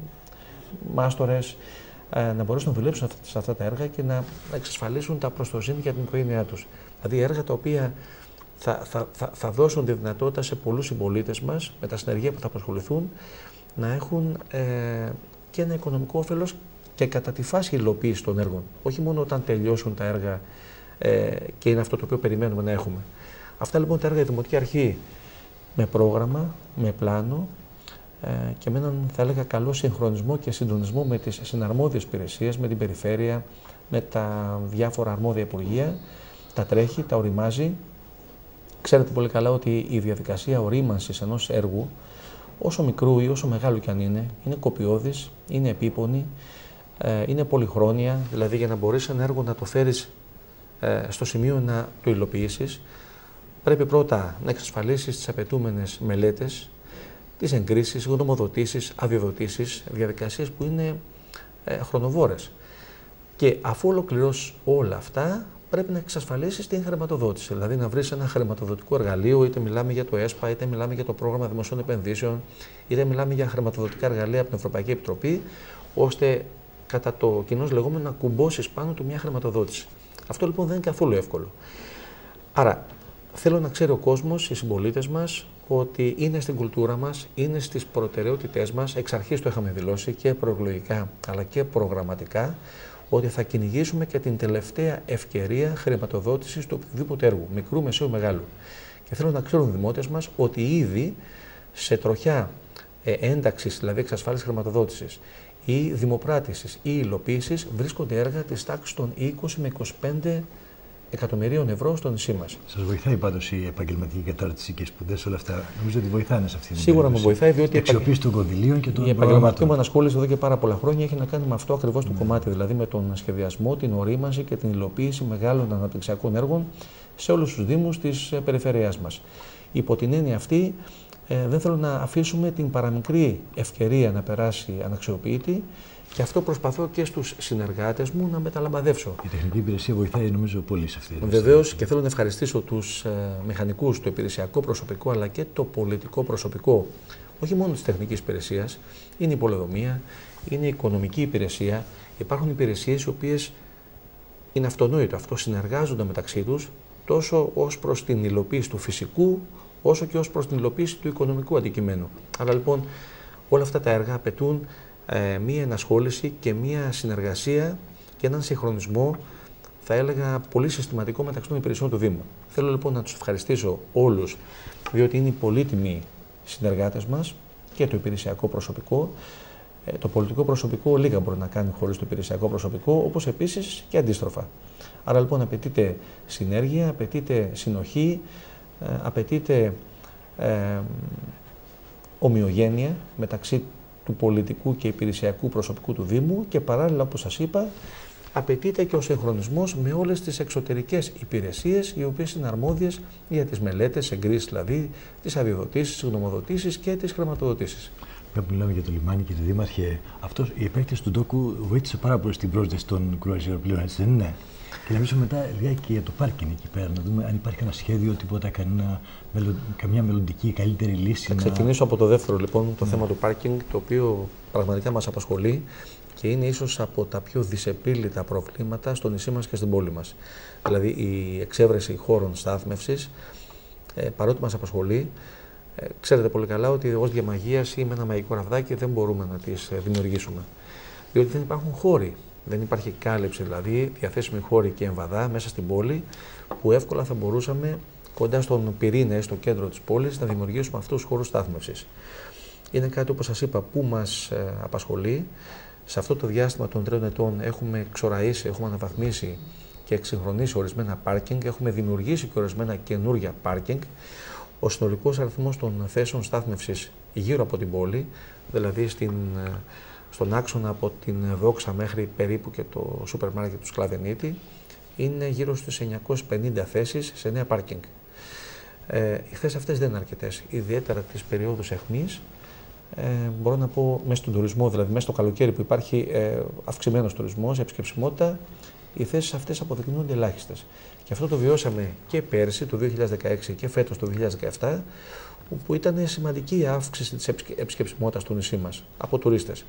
μάστορες, να μπορέσουν να δουλέψουν σε αυτά τα έργα και να εξασφαλίσουν τα προστοζήν για την οικογένειά τους. Δηλαδή, έργα τα οποία θα, θα, θα, θα δώσουν τη δυνατότητα σε πολλούς συμπολίτες μας, με τα συνεργεία που θα απασχοληθούν, να έχουν ε, και ένα οικονομικό όφελος και κατά τη φάση υλοποίηση των έργων. Όχι μόνο όταν τελειώσουν τα έργα ε, και είναι αυτό το οποίο περιμένουμε να έχουμε. Αυτά λοιπόν τα έργα η Δημοτική Αρχή με πρόγραμμα, με πλάνο ε, και με έναν θα έλεγα καλό συγχρονισμό και συντονισμό με τις συναρμόδιες υπηρεσίες, με την περιφέρεια, με τα διάφορα αρμόδια υπουργεία, τα τρέχει, τα οριμάζει. Ξέρετε πολύ καλά ότι η διαδικασία ορίμανσης ενός έργου, όσο μικρού ή όσο μεγάλο κι αν είναι, είναι κοπιώδης, είναι επίπονη, ε, είναι πολυχρόνια, δηλαδή για να μπορείς ένα έργο να το φέρεις ε, στο σημείο να το υλοποιήσεις, πρέπει πρώτα να εξασφαλίσεις τις απαιτούμενες μελέτες, τις εγκρίσεις, γνωμοδοτήσεις, αδειοδοτήσεις, διαδικασίες που είναι ε, χρονοβόρες. Και αφού ολοκληρώσεις όλα αυτά, πρέπει να εξασφαλίσεις την χρηματοδότηση. Δηλαδή να βρεις ένα χρηματοδοτικό εργαλείο, είτε μιλάμε για το ΕΣΠΑ, είτε μιλάμε για το Πρόγραμμα Δημοσίων Επενδύσεων, είτε μιλάμε για χρηματοδοτικά εργαλεία από την Ευρωπαϊκή Επιτροπή, ώστε κατά το κοινώς λεγόμενο να κουμπώσεις πάνω του μια χρηματοδότηση. Αυτό λοιπόν δεν είναι καθόλου εύκολο. Άρα, θέλω να ξέρει ο κόσμος, οι συμπολίτες μας, ότι είναι στην κουλτούρα μας, είναι στις προτεραιότητές μας, εξ αρχής το είχαμε δηλώσει και προεκλογικά αλλά και προγραμματικά, ότι θα κυνηγήσουμε και την τελευταία ευκαιρία χρηματοδότησης του οποιοδήποτε έργου, μικρού, μεσαίου, μεγάλου. Και θέλω να ξέρουν οι δημότες μας ότι ήδη σε τροχιά ε, ένταξης, δηλαδή εξασφάλισης χρηματοδότησης ή δημοπράτησης ή υλοποίησης, βρίσκονται έργα της τάξης των είκοσι με είκοσι πέντε εκατομμυρίων ευρώ στο νησί μας. Σας βοηθάει πάντως η επαγγελματική κατάρτιση και σπουδές όλα αυτά? Νομίζω ότι βοηθάνε σε αυτήν την Σίγουρα με βοηθάει, διότι η αξιοποίηση των κονδυλίων και των η επαγγελματική μου ανασχόληση εδώ και πάρα πολλά χρόνια έχει να κάνει με αυτό ακριβώς το ναι. κομμάτι, δηλαδή με τον σχεδιασμό, την ορίμανση και την υλοποίηση μεγάλων αναπτυξιακών έργων σε όλους τους δήμους της περιφέρειάς μας. Υπό την έννοια αυτή, ε, δεν θέλω να αφήσουμε την παραμικρή ευκαιρία να περάσει αναξιοποιητή. Και αυτό προσπαθώ και στους συνεργάτες μου να μεταλαμπαδεύσω. Η τεχνική υπηρεσία βοηθάει νομίζω πολύ σε αυτή τη Βεβαίως, και θέλω να ευχαριστήσω τους ε, μηχανικούς, το υπηρεσιακό προσωπικό αλλά και το πολιτικό προσωπικό, όχι μόνο της τεχνικής υπηρεσίας, είναι η πολεοδομία, είναι η οικονομική υπηρεσία. Υπάρχουν υπηρεσίες οι οποίες είναι αυτονόητο αυτό, συνεργάζονται μεταξύ τους τόσο ως προς την υλοποίηση του φυσικού, όσο και ως προς την υλοποίηση του οικονομικού αντικειμένου. Άρα λοιπόν όλα αυτά τα έργα απαιτούν Ε, μία ενασχόληση και μία συνεργασία και έναν συγχρονισμό, θα έλεγα, πολύ συστηματικό μεταξύ των υπηρεσιών του Δήμου. Θέλω λοιπόν να τους ευχαριστήσω όλους, διότι είναι οι πολύτιμοι συνεργάτες μας και το υπηρεσιακό προσωπικό. Ε, το πολιτικό προσωπικό λίγα μπορεί να κάνει χωρίς το υπηρεσιακό προσωπικό, όπως επίσης και αντίστροφα. Άρα λοιπόν απαιτείται συνέργεια, απαιτείται συνοχή, ε, απαιτείται ε, ομοιογένεια μεταξύ του πολιτικού και υπηρεσιακού προσωπικού του Δήμου και παράλληλα, όπως σας είπα, απαιτείται και ο συγχρονισμός με όλες τις εξωτερικές υπηρεσίες οι οποίες είναι αρμόδιες για τις μελέτες, εγκρίσεις δηλαδή, τις αδειοδοτήσεις, τις γνωμοδοτήσεις και τις χρηματοδοτήσεις. Πρέπει να μιλάμε για το λιμάνι, κύριε Δήμαρχε. Αυτός, η επέκταση του ντόκου βοήθησε πάρα πολύ στην πρόσδεση των κρουαζιεροπλοίων, έτσι δεν είναι? Και να μιλήσουμε μετά λιγάκι για το πάρκινγκ εκεί πέρα, να δούμε αν υπάρχει ένα σχέδιο, τίποτα, κανένα, καμιά μελλοντική καλύτερη λύση. Θα ξεκινήσω να... από το δεύτερο λοιπόν, το ναι. θέμα του πάρκινγκ, το οποίο πραγματικά μας απασχολεί και είναι ίσως από τα πιο δυσεπίλητα προβλήματα στο νησί μας και στην πόλη μας. Δηλαδή η εξέβρεση χώρων στάθμευσης, ε, παρότι μας απασχολεί, ε, ξέρετε πολύ καλά ότι ως διαμαγείας ή με ένα μαγικό ραβδάκι δεν μπορούμε να τις δημιουργήσουμε. Διότι δεν υπάρχουν χώροι. Δεν υπάρχει κάλυψη, δηλαδή διαθέσιμη χώρη και εμβαδά μέσα στην πόλη, που εύκολα θα μπορούσαμε κοντά στον πυρήνα, στο κέντρο της πόλης, να δημιουργήσουμε αυτούς τους χώρους στάθμευσης. Είναι κάτι, όπως σας είπα, που μας ε, απασχολεί. Σε αυτό το διάστημα των τριών ετών έχουμε ξοραίσει, έχουμε αναβαθμίσει και εξυγχρονίσει ορισμένα πάρκινγκ, έχουμε δημιουργήσει και ορισμένα καινούργια πάρκινγκ. Ο συνολικός αριθμός των θέσεων στάθμευσης γύρω από την πόλη, δηλαδή στην, στον άξονα από την Δόξα μέχρι περίπου και το σούπερ μάρκετ του Σκλαβενίτη, είναι γύρω στις εννιακόσιες πενήντα θέσεις σε νέα πάρκινγκ. Ε, οι θέσεις αυτές δεν είναι αρκετές, ιδιαίτερα τις περιόδους αιχμής. Ε, μπορώ να πω μέσα στον τουρισμό, δηλαδή μέσα στο καλοκαίρι που υπάρχει ε, αυξημένος τουρισμός, επισκεψιμότητα, οι θέσεις αυτές αποδεικνύονται ελάχιστες. Και αυτό το βιώσαμε και πέρσι, το δύο χιλιάδες δεκαέξι, και φέτος το δύο χιλιάδες δεκαεπτά, όπου ήταν σημαντική η αύξηση της επισκεψιμότητας του νησί μας από τουρίστες.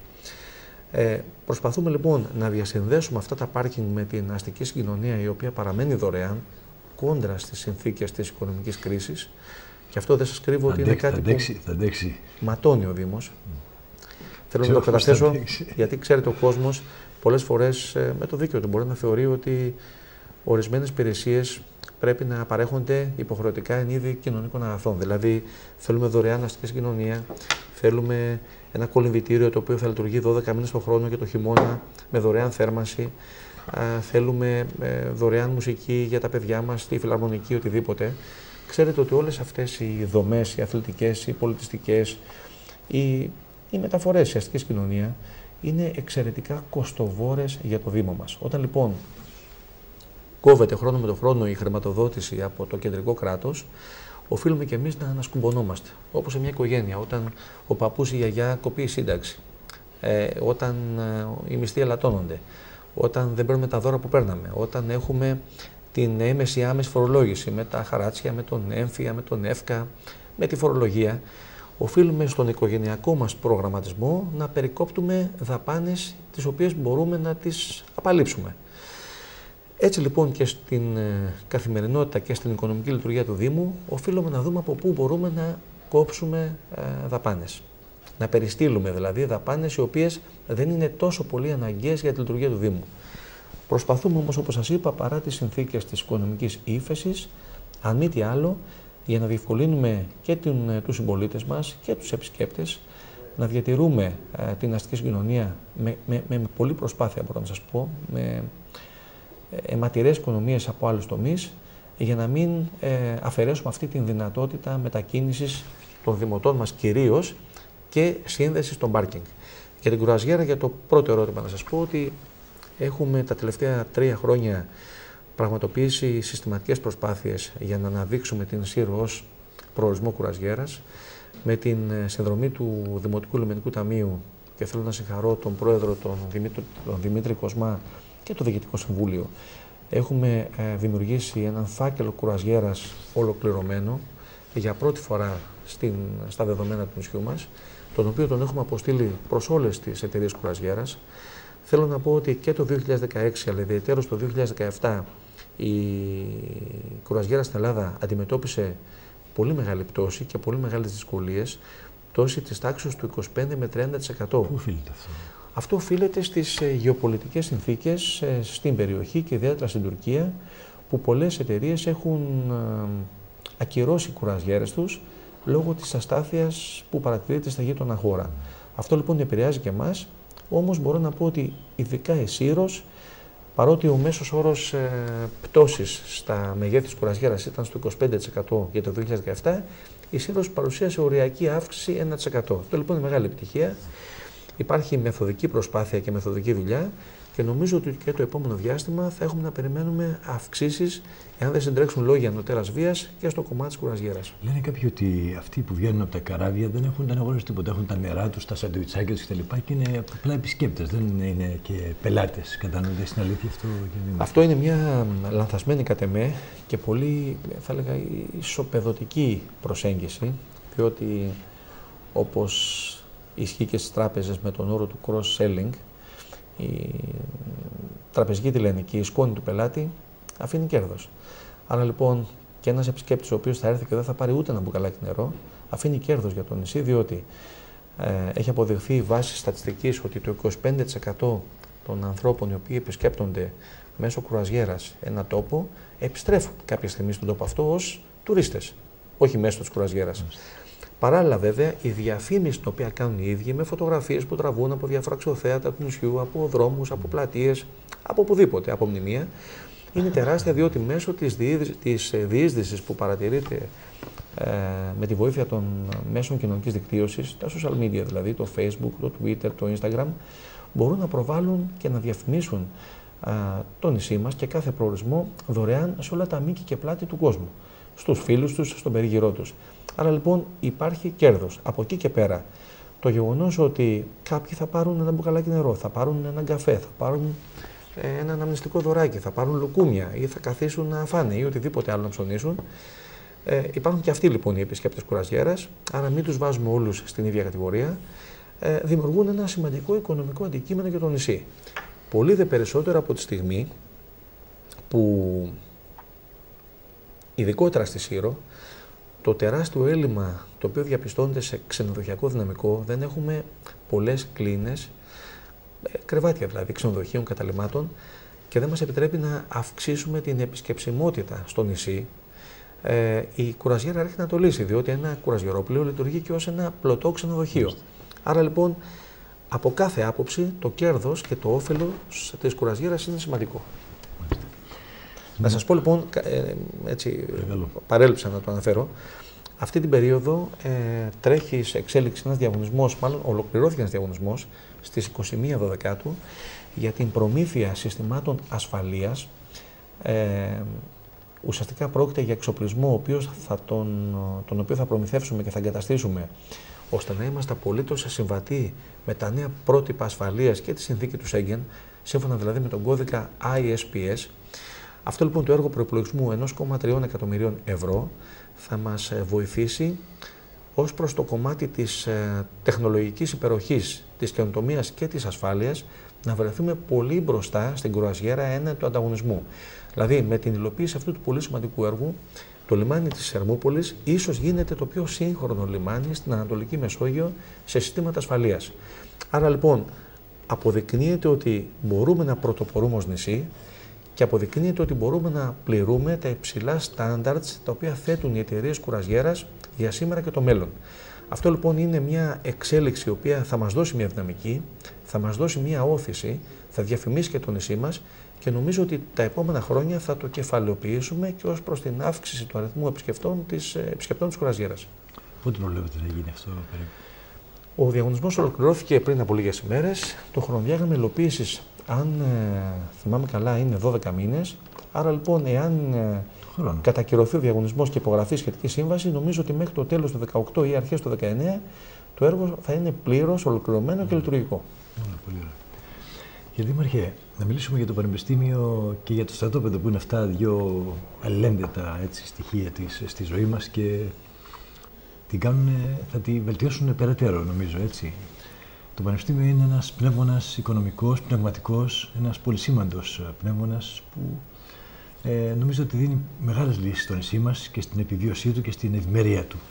Ε, προσπαθούμε λοιπόν να διασυνδέσουμε αυτά τα πάρκινγκ με την αστική συγκοινωνία, η οποία παραμένει δωρεάν, κόντρα στις συνθήκες της οικονομικής κρίσης. Και αυτό δεν σας κρύβω ότι είναι κάτι αντέξει, που ματώνει ο Δήμος. Mm. Θέλω να το καταθέσω, γιατί ξέρετε, ο κόσμος πολλές φορές ε, με το δίκαιο του μπορεί να θεωρεί ότι ορισμένες υπηρεσίες πρέπει να παρέχονται υποχρεωτικά εν είδη κοινωνικών αγαθών. Δηλαδή, θέλουμε δωρεάν αστική συγκοινωνία, θέλουμε ένα κολυμβητήριο το οποίο θα λειτουργεί δώδεκα μήνες το χρόνο και το χειμώνα με δωρεάν θέρμανση. Α, θέλουμε ε, δωρεάν μουσική για τα παιδιά μας, τη φιλαρμονική, οτιδήποτε. Ξέρετε ότι όλες αυτές οι δομές, οι αθλητικές, οι πολιτιστικές, οι, οι μεταφορές, η αστική κοινωνία είναι εξαιρετικά κοστοβόρες για το Δήμο μας. Όταν λοιπόν κόβεται χρόνο με το χρόνο η χρηματοδότηση από το κεντρικό κράτος, οφείλουμε και εμείς να ανασκουμπωνόμαστε. Όπως σε μια οικογένεια, όταν ο παππούς ή η γιαγιά κοπεί η σύνταξη, ε, όταν ε, οι μισθοί ελαττώνονται, όταν δεν παίρνουμε τα δώρα που παίρναμε, όταν έχουμε την έμεση άμεση φορολόγηση με τα χαράτσια, με τον έμφυα, με τον εύκα, με τη φορολογία, οφείλουμε στον οικογενειακό μας προγραμματισμό να περικόπτουμε δαπάνες τις οποίες μπορούμε να τις απαλείψουμε. Έτσι λοιπόν και στην ε, καθημερινότητα και στην οικονομική λειτουργία του Δήμου οφείλουμε να δούμε από πού μπορούμε να κόψουμε ε, δαπάνες. Να περιστύλουμε δηλαδή δαπάνες οι οποίες δεν είναι τόσο πολύ αναγκαίες για τη λειτουργία του Δήμου. Προσπαθούμε όμως, όπως σας είπα, παρά τις συνθήκες της οικονομικής ύφεσης, αν μη τι άλλο, για να διευκολύνουμε και την, τους συμπολίτες μας και τους επισκέπτες, να διατηρούμε ε, την αστική συγκοινωνία με, με, με, με πολλή προσπάθεια, μπορώ να σας πω, με αιματηρές οικονομίες από άλλους τομείς, για να μην ε, αφαιρέσουμε αυτή τη δυνατότητα μετακίνησης των δημοτών μας κυρίως και σύνδεσης των πάρκινγκ. Για την κουραζιέρα, για το πρώτο ερώτημα να σας πω ότι έχουμε τα τελευταία τρία χρόνια πραγματοποιήσει συστηματικές προσπάθειες για να αναδείξουμε την Σύρο ως προορισμό κουραζιέρας, με την συνδρομή του Δημοτικού Λιμενικού Ταμείου, και θέλω να συγχαρώ τον πρόεδρο, τον Δημήτρη, τον Δημήτρη Κοσμά, και το Διοικητικό Συμβούλιο. Έχουμε ε, δημιουργήσει έναν φάκελο κουραζιέρας ολοκληρωμένο για πρώτη φορά στην, στα δεδομένα του νησιού μας, τον οποίο τον έχουμε αποστείλει προς όλες τις εταιρείες κουραζιέρας. Θέλω να πω ότι και το δύο χιλιάδες δεκαέξι, αλλά ιδιαιτέρως το δύο χιλιάδες δεκαεπτά, η κουραζιέρα στην Ελλάδα αντιμετώπισε πολύ μεγάλη πτώση και πολύ μεγάλες δυσκολίες, πτώση της τάξης του είκοσι πέντε με τριάντα τοις εκατό. Πού οφείλεται αυτό? Αυτό οφείλεται στις ε, γεωπολιτικές συνθήκες ε, στην περιοχή και ιδιαίτερα στην Τουρκία, που πολλές εταιρείες έχουν ε, ακυρώσει κουραζιέρες τους λόγω της αστάθειας που παρατηρείται στα γείτονα χώρα. Αυτό λοιπόν επηρεάζει και εμάς, όμως μπορώ να πω ότι ειδικά η Σύρος, παρότι ο μέσος όρος ε, πτώσης στα μεγέθη της κουραζιέρας ήταν στο είκοσι πέντε τοις εκατό για το δύο χιλιάδες δεκαεπτά, η Σύρος παρουσίασε οριακή αύξηση ένα τοις εκατό. Αυτό λοιπόν είναι μεγάλη επιτυχία. Υπάρχει μεθοδική προσπάθεια και μεθοδική δουλειά και νομίζω ότι και το επόμενο διάστημα θα έχουμε να περιμένουμε αυξήσεις, εάν δεν συντρέξουν λόγια ανωτέρας βίας, και στο κομμάτι της κουραζιέρας. Λένε κάποιοι ότι αυτοί που βγαίνουν από τα καράβια δεν έχουν δεν αγοράσει τίποτα. Έχουν τα νερά τους, τα σαντουιτσάκια τους κτλ. Και είναι απλά επισκέπτες, δεν είναι και πελάτες. Κατανοείται στην αλήθεια αυτό? Αυτό είναι μια λανθασμένη κατ' εμέ και πολύ, θα έλεγα, ισοπεδωτική προσέγγιση, διότι όπως ισχύει και στις τράπεζες με τον όρο του cross-selling, η τραπεζική τη λένε και η σκόνη του πελάτη αφήνει κέρδος. Άρα λοιπόν και ένας επισκέπτης ο οποίος θα έρθει και δεν θα πάρει ούτε ένα μπουκαλάκι νερό, αφήνει κέρδος για το νησί, διότι ε, έχει αποδειχθεί βάσει στατιστικής ότι το είκοσι πέντε τοις εκατό των ανθρώπων οι οποίοι επισκέπτονται μέσω κουραζιέρας ένα τόπο επιστρέφουν κάποια στιγμή στον τόπο αυτό ως τουρίστες, όχι μέσω της κουραζιέρας. Mm. Παράλληλα, βέβαια, η διαφήμιση την οποία κάνουν οι ίδιοι με φωτογραφίες που τραβούν από διάφορα αξιοθέατα του νησιού, από δρόμους, από πλατείες, από οπουδήποτε, από μνημεία, είναι τεράστια, διότι μέσω της, διείσδυσης, της διείσδυσης που παρατηρείται ε, με τη βοήθεια των μέσων κοινωνικής δικτύωσης, τα social media δηλαδή, το Facebook, το Twitter, το Instagram, μπορούν να προβάλλουν και να διαφημίσουν ε, το νησί μας και κάθε προορισμό δωρεάν σε όλα τα μήκη και πλάτη του κόσμου, στους φίλους τους, στον περίγυρό τους. Άρα λοιπόν υπάρχει κέρδος. Από εκεί και πέρα, το γεγονός ότι κάποιοι θα πάρουν ένα μπουκαλάκι νερό, θα πάρουν έναν καφέ, θα πάρουν ένα αναμνηστικό δωράκι, θα πάρουν λουκούμια ή θα καθίσουν να φάνε ή οτιδήποτε άλλο να ψωνίσουν. Ε, υπάρχουν και αυτοί λοιπόν οι επισκέπτες κουραζιέρας, άρα μην τους βάζουμε όλους στην ίδια κατηγορία. Ε, δημιουργούν ένα σημαντικό οικονομικό αντικείμενο για το νησί. Πολύ δε περισσότερο από τη στιγμή που, ειδικότερα στη Σύρο, το τεράστιο έλλειμμα το οποίο διαπιστώνεται σε ξενοδοχειακό δυναμικό, δεν έχουμε πολλές κλίνες, κρεβάτια δηλαδή ξενοδοχείων, καταλυμάτων, και δεν μας επιτρέπει να αυξήσουμε την επισκεψιμότητα στο νησί. Ε, η κουραζιέρα έρχεται να το λύσει, διότι ένα κουραζιερόπλοιο λειτουργεί και ως ένα πλωτό ξενοδοχείο. Μάλιστα. Άρα λοιπόν, από κάθε άποψη, το κέρδος και το όφελος της κουραζιέρας είναι σημαντικό. Μάλιστα. Να σας πω λοιπόν, ε, έτσι παρέλειψα να το αναφέρω, αυτή την περίοδο ε, τρέχει σε εξέλιξη ένας διαγωνισμός, μάλλον ολοκληρώθηκε ένας διαγωνισμός στις είκοσι μία Δωδεκάτου για την προμήθεια συστημάτων ασφαλείας. Ε, ουσιαστικά πρόκειται για εξοπλισμό ο οποίος θα τον, τον οποίο θα προμηθεύσουμε και θα εγκαταστήσουμε ώστε να είμαστε απολύτως συμβατοί με τα νέα πρότυπα ασφαλείας και τη συνθήκη του Σέγγεν, σύμφωνα δηλαδή με τον κώδικα άι ες πι ες. Αυτό λοιπόν το έργο προϋπολογισμού ενός κόμμα τρία εκατομμυρίων ευρώ θα μας βοηθήσει ως προς το κομμάτι της ε, τεχνολογικής υπεροχής, της καινοτομίας και της ασφάλειας, να βρεθούμε πολύ μπροστά στην κουραζιέρα έναντι του ανταγωνισμού. Δηλαδή, με την υλοποίηση αυτού του πολύ σημαντικού έργου, το λιμάνι της Ερμούπολης ίσως γίνεται το πιο σύγχρονο λιμάνι στην Ανατολική Μεσόγειο σε συστήματα ασφαλείας. Άρα λοιπόν, αποδεικνύεται ότι μπορούμε να πρωτοπορούμε ως νησί και αποδεικνύεται ότι μπορούμε να πληρούμε τα υψηλά standards τα οποία θέτουν οι εταιρείες κουραζιέρας για σήμερα και το μέλλον. Αυτό λοιπόν είναι μια εξέλιξη η οποία θα μας δώσει μια δυναμική, θα μας δώσει μια όθηση, θα διαφημίσει και το νησί μας και νομίζω ότι τα επόμενα χρόνια θα το κεφαλαιοποιήσουμε και ως προς την αύξηση του αριθμού επισκεπτών της, επισκεπτών της κουραζιέρας. Πότε προβλέπετε να γίνει αυτό περίπου? Ο διαγωνισμός ολοκληρώθηκε πριν από λίγες ημέρες. Το χρονοδιάγραμμα υλοποίησης, αν ε, θυμάμαι καλά, είναι δώδεκα μήνες. Άρα λοιπόν, εάν ε, κατακυρωθεί ο διαγωνισμός και υπογραφεί σχετική σύμβαση, νομίζω ότι μέχρι το τέλος του δεκαοκτώ ή αρχές του δεκαεννέα το έργο θα είναι πλήρως ολοκληρωμένο mm. και λειτουργικό. Mm, πολύ ωραία. Και Δήμαρχε, να μιλήσουμε για το Πανεπιστήμιο και για το στρατόπεδο, που είναι αυτά δύο αλληλένδετα έτσι, στοιχεία της, στη ζωή μας και την κάνουν, θα τη βελτιώσουν περαιτέρω, νομίζω, έτσι. Το Πανεπιστήμιο είναι ένας πνεύμονας οικονομικός, πνευματικός, ένας πολυσήμαντος πνεύμονας που ε, νομίζω ότι δίνει μεγάλες λύσεις στο νησί μας και στην επιβίωσή του και στην ευημερία του.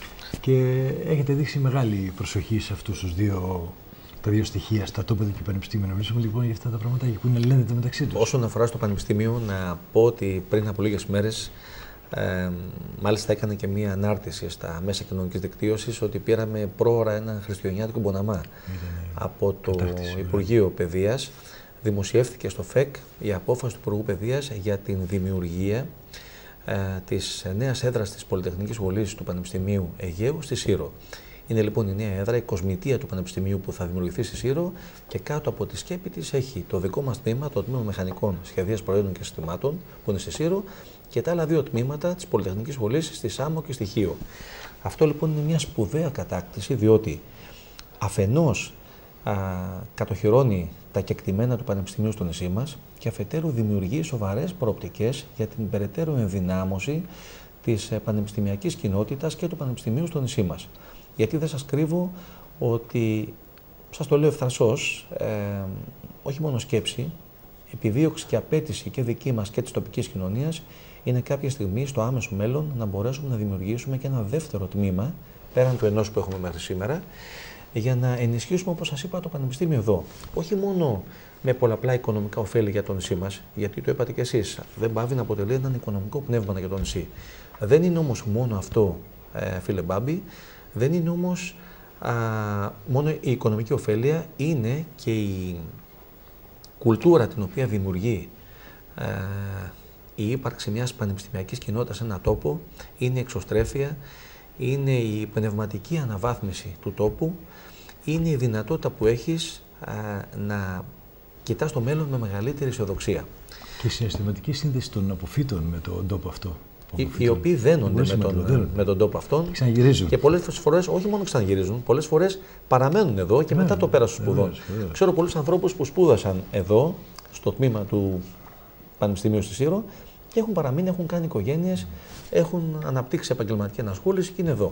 Και έχετε δείξει μεγάλη προσοχή σε αυτούς τους δύο, τα δύο στοιχεία, στρατόπεδο και πανεπιστήμιο. Να μιλήσουμε λοιπόν για αυτά τα πράγματα που είναι αλληλένδετα μεταξύ τους. Όσον αφορά στο Πανεπιστήμιο, να πω ότι πριν από λίγες μέρες, Ε, μάλιστα έκανε και μία ανάρτηση στα μέσα κοινωνικής δικτύωσης ότι πήραμε πρόωρα ένα χριστουγεννιάτικο μποναμά από το Υπουργείο Παιδείας. Δημοσιεύθηκε στο ΦΕΚ η απόφαση του Υπουργού Παιδείας για την δημιουργία ε, της νέας έδρας της Πολυτεχνικής Σχολής του Πανεπιστημίου Αιγαίου στη Σύρο. Είναι λοιπόν η νέα έδρα, η κοσμητεία του Πανεπιστημίου που θα δημιουργηθεί στη Σύρο, και κάτω από τη σκέπη της έχει το δικό μας τμήμα, το τμήμα Μηχανικών Σχεδίας Προϊόντων και Συστημάτων, που είναι στη Σύρο, και τα άλλα δύο τμήματα της Πολυτεχνικής Σχολής στη Σάμο και στη Χίο. Αυτό λοιπόν είναι μια σπουδαία κατάκτηση, διότι αφενός α, κατοχυρώνει τα κεκτημένα του Πανεπιστημίου στο νησί μας και αφετέρου δημιουργεί σοβαρές προοπτικές για την περαιτέρω ενδυνάμωση της πανεπιστημιακής κοινότητας και του Πανεπιστημίου στο νησί μας. Γιατί δεν σας κρύβω ότι, σας το λέω ευθρασώς, ε, όχι μόνο σκέψη, επιδίωξη και απέτηση και δική μας και της τοπικής κοινωνίας είναι κάποια στιγμή στο άμεσο μέλλον να μπορέσουμε να δημιουργήσουμε και ένα δεύτερο τμήμα, πέραν του ενός που έχουμε μέχρι σήμερα, για να ενισχύσουμε, όπως σας είπα, το Πανεπιστήμιο εδώ. Όχι μόνο με πολλαπλά οικονομικά ωφέλη για το νησί μας, γιατί το είπατε κι εσείς, δεν πάβει να αποτελεί έναν οικονομικό πνεύμα για το νησί. Δεν είναι όμως μόνο αυτό, ε, φίλε Μπάμπη, δεν είναι όμως α, μόνο η οικονομική ωφέλεια, είναι και η κουλτούρα την οποία δημιουργεί ε, η ύπαρξη μιας πανεπιστημιακής κοινότητας σε έναν τόπο, είναι η εξωστρέφεια, είναι η πνευματική αναβάθμιση του τόπου, είναι η δυνατότητα που έχεις α, να κοιτάς το μέλλον με μεγαλύτερη αισιοδοξία. Και η συναισθηματική σύνδεση των αποφύτων με τον τόπο αυτό. Οι, οι οποίοι δένονται με τον, με, με τον τόπο αυτόν και πολλές φορές όχι μόνο ξαναγυρίζουν, πολλές φορές παραμένουν εδώ και μετά το πέρας των σπουδών. Ξέρω πολλούς ανθρώπους που σπούδασαν εδώ, στο τμήμα του Πανεπιστημίου στη Σύρο, και έχουν παραμείνει, έχουν κάνει οικογένειες, mm. έχουν αναπτύξει επαγγελματική ανασχόληση και είναι εδώ.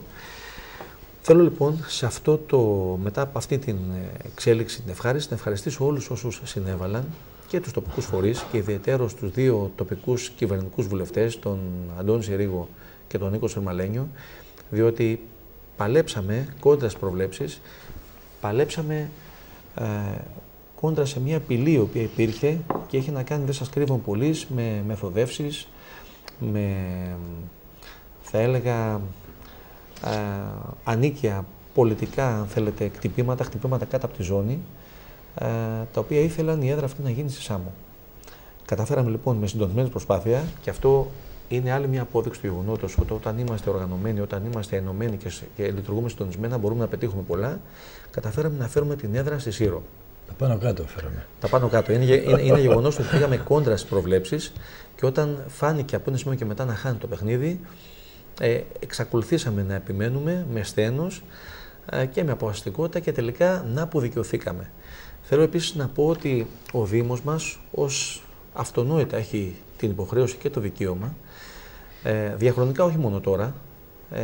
Θέλω λοιπόν σε αυτό το, μετά από αυτή την εξέλιξη την ευχάριστη, να ευχαριστήσω όλους όσους συνέβαλαν και τους τοπικούς φορείς και ιδιαιτέρως τους δύο τοπικούς κυβερνητικούς βουλευτές, τον Αντώνη Συρίγο και τον Νίκο Σερμαλένιο, διότι παλέψαμε κόντρα στις προβλέψεις, παλέψαμε ε, κόντρα σε μια απειλή η οποία υπήρχε και έχει να κάνει, δεν σας κρύβω πολλής, με μεθοδεύσεις, με, θα έλεγα, ε, ανίκια πολιτικά, αν θέλετε, χτυπήματα, χτυπήματα κάτω από τη ζώνη, ε, τα οποία ήθελαν η έδρα αυτή να γίνει στη Σάμο. Καταφέραμε λοιπόν με συντονισμένη προσπάθεια, και αυτό είναι άλλη μια απόδειξη του γεγονότος ότι όταν είμαστε οργανωμένοι, όταν είμαστε ενωμένοι και, και λειτουργούμε συντονισμένα, μπορούμε να πετύχουμε πολλά. Καταφέραμε να φέρουμε την έδρα στη Σύρο. Τα πάνω κάτω φέραμε. Τα πάνω κάτω. Είναι, είναι, είναι γεγονός ότι πήγαμε κόντρα στις προβλέψεις και όταν φάνηκε από ένα σημείο και μετά να χάνει το παιχνίδι, ε, εξακολουθήσαμε να επιμένουμε με σθένος ε, και με αποφασιστικότητα και τελικά να αποδικαιωθήκαμε. Θέλω επίσης να πω ότι ο Δήμος μας, ως αυτονόητα, έχει την υποχρέωση και το δικαίωμα, ε, διαχρονικά όχι μόνο τώρα, ε,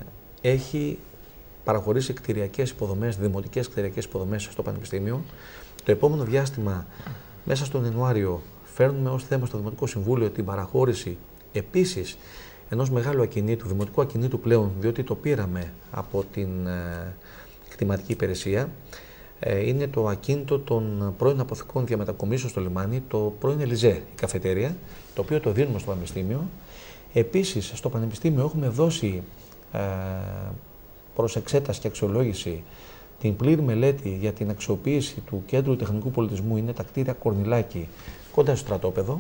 έχει παραχωρήσει κτηριακές υποδομές, δημοτικές κτηριακές υποδομές στο Πανεπιστήμιο. Το επόμενο διάστημα, μέσα στον Ιανουάριο, φέρνουμε ως θέμα στο Δημοτικό Συμβούλιο την παραχώρηση επίσης ενός μεγάλου ακινήτου, δημοτικού ακινήτου πλέον, διότι το πήραμε από την ε, κτηματική υπηρεσία. Ε, είναι το ακίνητο των πρώην αποθηκών διαμετακομίσεων στο λιμάνι, το πρώην Ελιζέ, η καφετέρια, το οποίο το δίνουμε στο Πανεπιστήμιο. Επίσης, στο Πανεπιστήμιο έχουμε δώσει ε, προς εξέταση και αξιολόγηση την πλήρη μελέτη για την αξιοποίηση του Κέντρου Τεχνικού Πολιτισμού. Είναι τα κτίρια Κορνηλάκη, κοντά στο στρατόπεδο,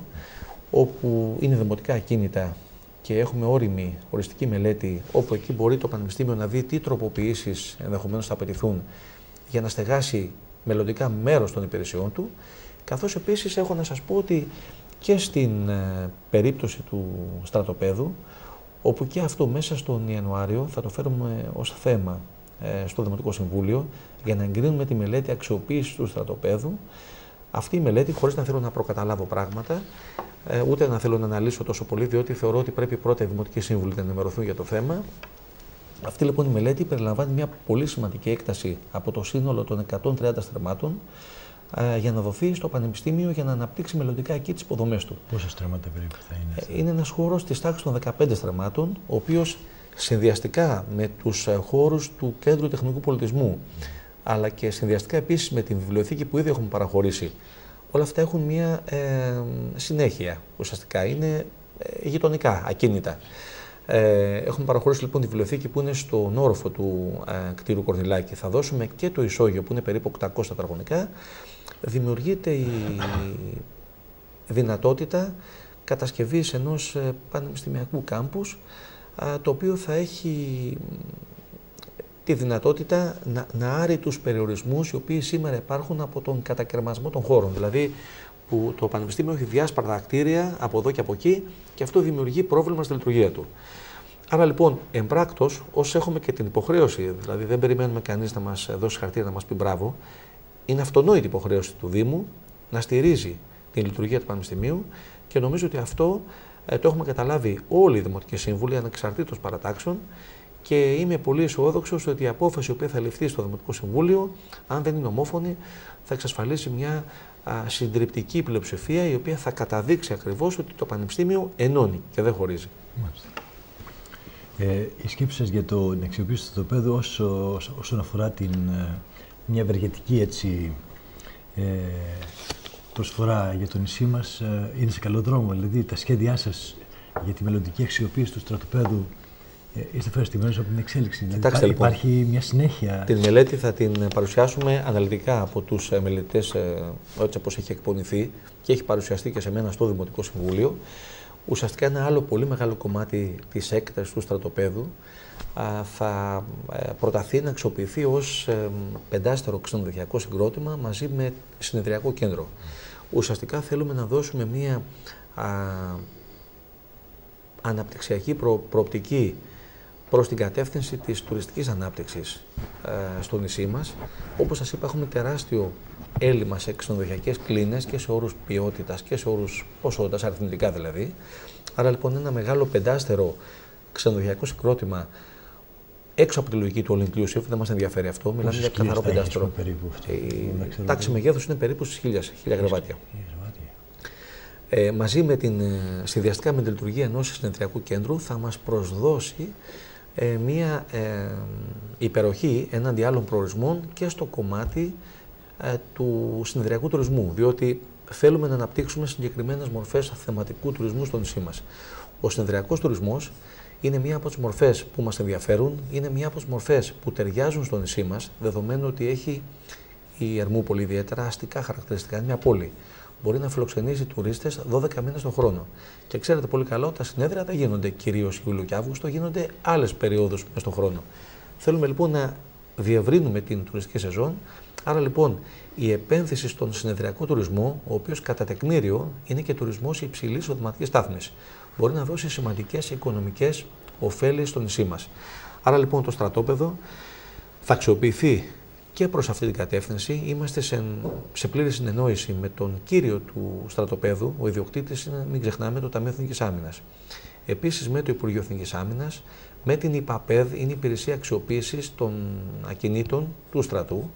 όπου είναι δημοτικά ακίνητα και έχουμε όριμη, οριστική μελέτη, όπου εκεί μπορεί το Πανεπιστήμιο να δει τι τροποποιήσεις ενδεχομένως θα απαιτηθούν για να στεγάσει μελλοντικά μέρος των υπηρεσιών του, καθώς επίσης έχω να σας πω ότι και στην ε, περίπτωση του στρατοπέδου, όπου και αυτό μέσα στον Ιανουάριο θα το φέρουμε ως θέμα ε, στο Δημοτικό Συμβούλιο για να εγκρίνουμε τη μελέτη αξιοποίησης του στρατοπέδου. Αυτή η μελέτη, χωρίς να θέλω να προκαταλάβω πράγματα, ε, ούτε να θέλω να αναλύσω τόσο πολύ, διότι θεωρώ ότι πρέπει πρώτα οι Δημοτικοί Σύμβουλοι να ενημερωθούν για το θέμα. Αυτή λοιπόν η μελέτη περιλαμβάνει μια πολύ σημαντική έκταση από το σύνολο των εκατόν τριάντα στρεμμάτων ε, για να δοθεί στο Πανεπιστήμιο για να αναπτύξει μελλοντικά εκεί τις υποδομές του. Πόσα στρέμματα περίπου θα είναι? Ε, είναι ένας χώρος της τάξης των δεκαπέντε στρεμμάτων, ο οποίος συνδυαστικά με τους χώρους του Κέντρου Τεχνικού Πολιτισμού, mm. αλλά και συνδυαστικά επίσης με την βιβλιοθήκη που ήδη έχουμε παραχωρήσει, όλα αυτά έχουν μια ε, συνέχεια. Ουσιαστικά είναι ε, γειτονικά, ακίνητα. Ε, έχουμε παραχωρήσει λοιπόν τη βιβλιοθήκη που είναι στον όροφο του ε, κτίρου Κορνηλάκη. Θα δώσουμε και το ισόγειο που είναι περίπου οκτακόσια τετραγωνικά. Δημιουργείται η δυνατότητα κατασκευής ενός ε, πανεπιστημιακού κάμπους, ε, το οποίο θα έχει τη δυνατότητα να, να άρει τους περιορισμούς οι οποίοι σήμερα υπάρχουν από τον κατακαιρματισμό των χώρων. Δηλαδή, που το Πανεπιστήμιο έχει διάσπαρτα κτίρια από εδώ και από εκεί και αυτό δημιουργεί πρόβλημα στη λειτουργία του. Άρα λοιπόν, εμπράκτος, όσοι έχουμε και την υποχρέωση, δηλαδή δεν περιμένουμε κανείς να μας δώσει χαρτί να μας πει μπράβο, είναι αυτονόητη υποχρέωση του Δήμου να στηρίζει την λειτουργία του Πανεπιστημίου και νομίζω ότι αυτό ε, το έχουμε καταλάβει όλοι οι Δημοτικοί Σύμβουλοι, ανεξαρτήτως παρατάξεων, και είμαι πολύ αισιόδοξος ότι η απόφαση που θα ληφθεί στο Δημοτικό Συμβούλιο, αν δεν είναι ομόφωνη, θα εξασφαλίσει μια α, συντριπτική πλειοψηφία η οποία θα καταδείξει ακριβώς ότι το Πανεπιστήμιο ενώνει και δεν χωρίζει. Μάλιστα. Ε, η σκέψη σας για την αξιοποίηση του στρατοπέδου όσο, όσον αφορά την, μια ευεργετική έτσι, ε, προσφορά για το νησί μας ε, είναι σε καλό δρόμο? Δηλαδή τα σχέδιά σας για τη μελλοντική αξιοποίηση του στρατοπέδου είστε ευχαριστημένος από την εξέλιξη? Κοιτάξτε, δηλαδή, λοιπόν, υπάρχει μια συνέχεια? Την μελέτη θα την παρουσιάσουμε αναλυτικά από τους μελετητές έτσι όπως έχει εκπονηθεί και έχει παρουσιαστεί και σε μένα στο Δημοτικό Συμβούλιο. Ουσιαστικά ένα άλλο πολύ μεγάλο κομμάτι της έκτασης του στρατοπέδου α, θα ε, προταθεί να αξιοποιηθεί ως ε, πεντάστερο ξενοδοχειακό συγκρότημα μαζί με συνεδριακό κέντρο. Ουσιαστικά θέλουμε να δώσουμε μια α, αναπτυξιακή προ, προοπτική προς την κατεύθυνση της τουριστικής ανάπτυξης ε, στο νησί μας. Όπως σας είπα, έχουμε τεράστιο έλλειμμα σε ξενοδοχειακές κλίνες και σε όρους ποιότητας και σε όρους ποσότητας, αριθμητικά δηλαδή. Άρα λοιπόν ένα μεγάλο πεντάστερο ξενοδοχειακό συγκρότημα έξω από τη λογική του all inclusive, δεν μας ενδιαφέρει αυτό, μιλάμε για καθαρό πεντάστερο. Η τάξη μεγέθους είναι περίπου στις χίλια γρεβάτια. ε, μαζί με την, συνδυαστικά με τη λειτουργία ενός συνεδριακού κέντρου θα μας προσδώσει ε, μία ε, υπεροχή έναντι άλλων προορισμών και στο κομμάτι ε, του συνεδριακού τουρισμού, διότι θέλουμε να αναπτύξουμε συγκεκριμένες μορφές θεματικού τουρισμού στο νησί μας. Ο συνεδριακός τουρισμός είναι μία από τις μορφές που μας ενδιαφέρουν, είναι μία από τις μορφές που ταιριάζουν στο νησί μας, δεδομένου ότι έχει η Ερμούπολη ιδιαίτερα αστικά χαρακτηριστικά. Είναι μια πόλη. Μπορεί να φιλοξενήσει τουρίστες δώδεκα μήνες το χρόνο. Και ξέρετε πολύ καλά ότι τα συνέδρια δεν γίνονται κυρίως Ιούλιο και Αύγουστο, γίνονται άλλες περιόδους μες στον χρόνο. Θέλουμε λοιπόν να διευρύνουμε την τουριστική σεζόν. Άρα λοιπόν η επένδυση στον συνεδριακό τουρισμό, ο οποίος κατά τεκμήριο είναι και τουρισμός υψηλής εισοδηματικής στάθμης, μπορεί να δώσει σημαντικές οικονομικές ωφέλειες στο νησί μας. Άρα λοιπόν το στρατόπεδο θα αξιοποιηθεί και προς αυτή την κατεύθυνση. Είμαστε σε, σε πλήρη συνεννόηση με τον κύριο του στρατοπέδου. Ο ιδιοκτήτης είναι, μην ξεχνάμε, το Ταμείο Εθνικής Άμυνας. Επίσης με το Υπουργείο Εθνικής Άμυνας, με την ΙΠΑΠΕΔ, είναι η υπηρεσία αξιοποίησης των ακινήτων του στρατού.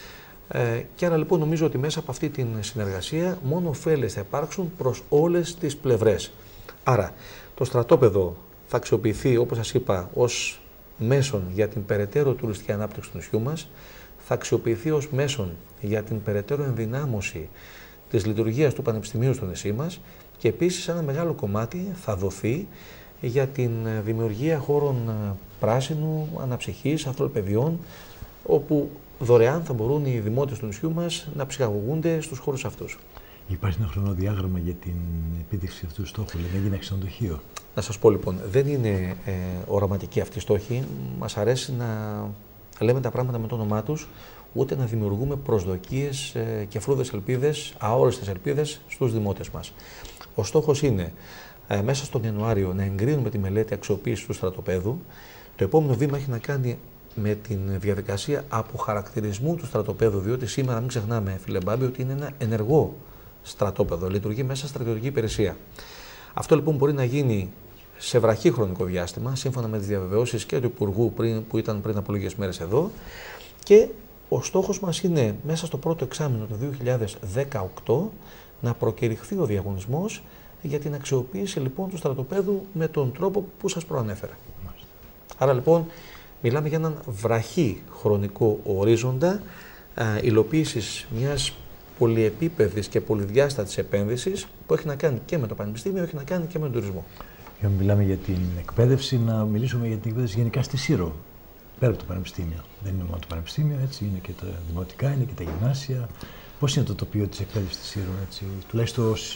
Ε, και άρα λοιπόν νομίζω ότι μέσα από αυτή την συνεργασία μόνο ωφέλες θα υπάρξουν προς όλες τις πλευρές. Άρα το στρατόπεδο θα αξιοποιηθεί, όπως σας είπα, ως μέσον για την περαιτέρω τουριστική ανάπτυξη του νησιού μας, θα αξιοποιηθεί ως μέσον για την περαιτέρω ενδυνάμωση της λειτουργίας του Πανεπιστημίου στο νησί μας και επίσης ένα μεγάλο κομμάτι θα δοθεί για την δημιουργία χώρων πράσινου, αναψυχής, αθλοπαιδιών, όπου δωρεάν θα μπορούν οι δημότες του νησιού μας να ψυχαγωγούνται στους χώρους αυτούς. Υπάρχει ένα χρονοδιάγραμμα για την επίτευξη αυτού του στόχου, δηλαδή να γίνει ξενοδοχείο? Να σας πω λοιπόν, δεν είναι ε, οραματική αυτή η στόχη. Μας αρέσει να λέμε τα πράγματα με το όνομά τους, ούτε να δημιουργούμε προσδοκίες ε, και φρούδες ελπίδες, αόριστες ελπίδες στους δημότες μας. Ο στόχος είναι ε, μέσα στον Ιανουάριο να εγκρίνουμε τη μελέτη αξιοποίησης του στρατοπέδου. Το επόμενο βήμα έχει να κάνει με την διαδικασία αποχαρακτηρισμού του στρατοπέδου, διότι σήμερα μην ξεχνάμε, φίλε Μπάμπη, ότι είναι ένα ενεργό στρατόπεδο, λειτουργεί μέσα στρατιωτική υπηρεσία. Αυτό λοιπόν μπορεί να γίνει σε βραχύ χρονικό διάστημα, σύμφωνα με τις διαβεβαιώσεις και του Υπουργού πριν, που ήταν πριν από λίγες μέρες εδώ, και ο στόχος μας είναι μέσα στο πρώτο εξάμηνο του δύο χιλιάδες δεκαοκτώ να προκηρυχθεί ο διαγωνισμός για την αξιοποίηση λοιπόν του στρατοπέδου με τον τρόπο που σας προανέφερα. Μάλιστα. Άρα λοιπόν μιλάμε για έναν βραχύ χρονικό ορίζοντα υλοποίησης μιας πολυεπίπεδης και πολυδιάστατης επένδυσης που έχει να κάνει και με το Πανεπιστήμιο, έχει να κάνει και με τον τουρισμό. Για να μιλάμε για την εκπαίδευση, να μιλήσουμε για την εκπαίδευση γενικά στη Σύρο, πέρα από το Πανεπιστήμιο. Δεν είναι μόνο το Πανεπιστήμιο, έτσι, είναι και τα δημοτικά, είναι και τα γυμνάσια. Πώς είναι το τοπίο της εκπαίδευσης στη Σύρο, έτσι, τουλάχιστον ως,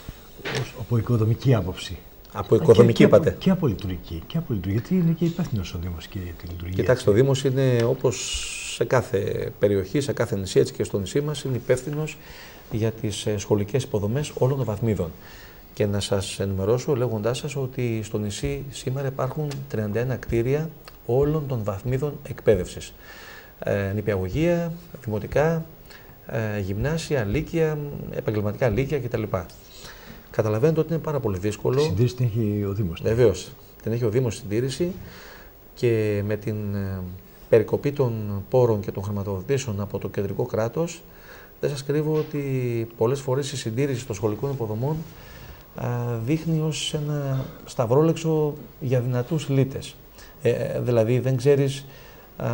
ως, από οικοδομική άποψη? Από οικοδομική είπατε. Και, και από λειτουργική. Και από λειτουργική, γιατί είναι και υπεύθυνος ο Δήμος και για τη λειτουργία. Κοιτάξτε, ο Δήμος είναι όπως σε κάθε περιοχή, σε κάθε νησί, έτσι και στο νησί μας, είναι υπεύθυνος για τις σχολικές υποδομές όλων των βαθμίδων. Και να σας ενημερώσω λέγοντάς σας ότι στο νησί σήμερα υπάρχουν τριάντα ένα κτίρια όλων των βαθμίδων εκπαίδευσης. Ε, νηπιαγωγεία, δημοτικά, ε, γυμνάσια, λύκεια, επαγγελματικά λύκεια κτλ. Καταλαβαίνετε ότι είναι πάρα πολύ δύσκολο. Τη συντήρηση την έχει ο Δήμος. Βεβαίως, την έχει ο Δήμος συντήρηση και με την περικοπή των πόρων και των χρηματοδοτήσεων από το κεντρικό κράτος, δεν σας κρύβω ότι πολλές φορές η συντήρηση των σχολικών υποδομών α, δείχνει ως ένα σταυρόλεξο για δυνατούς λύτες. Ε, δηλαδή δεν ξέρεις α,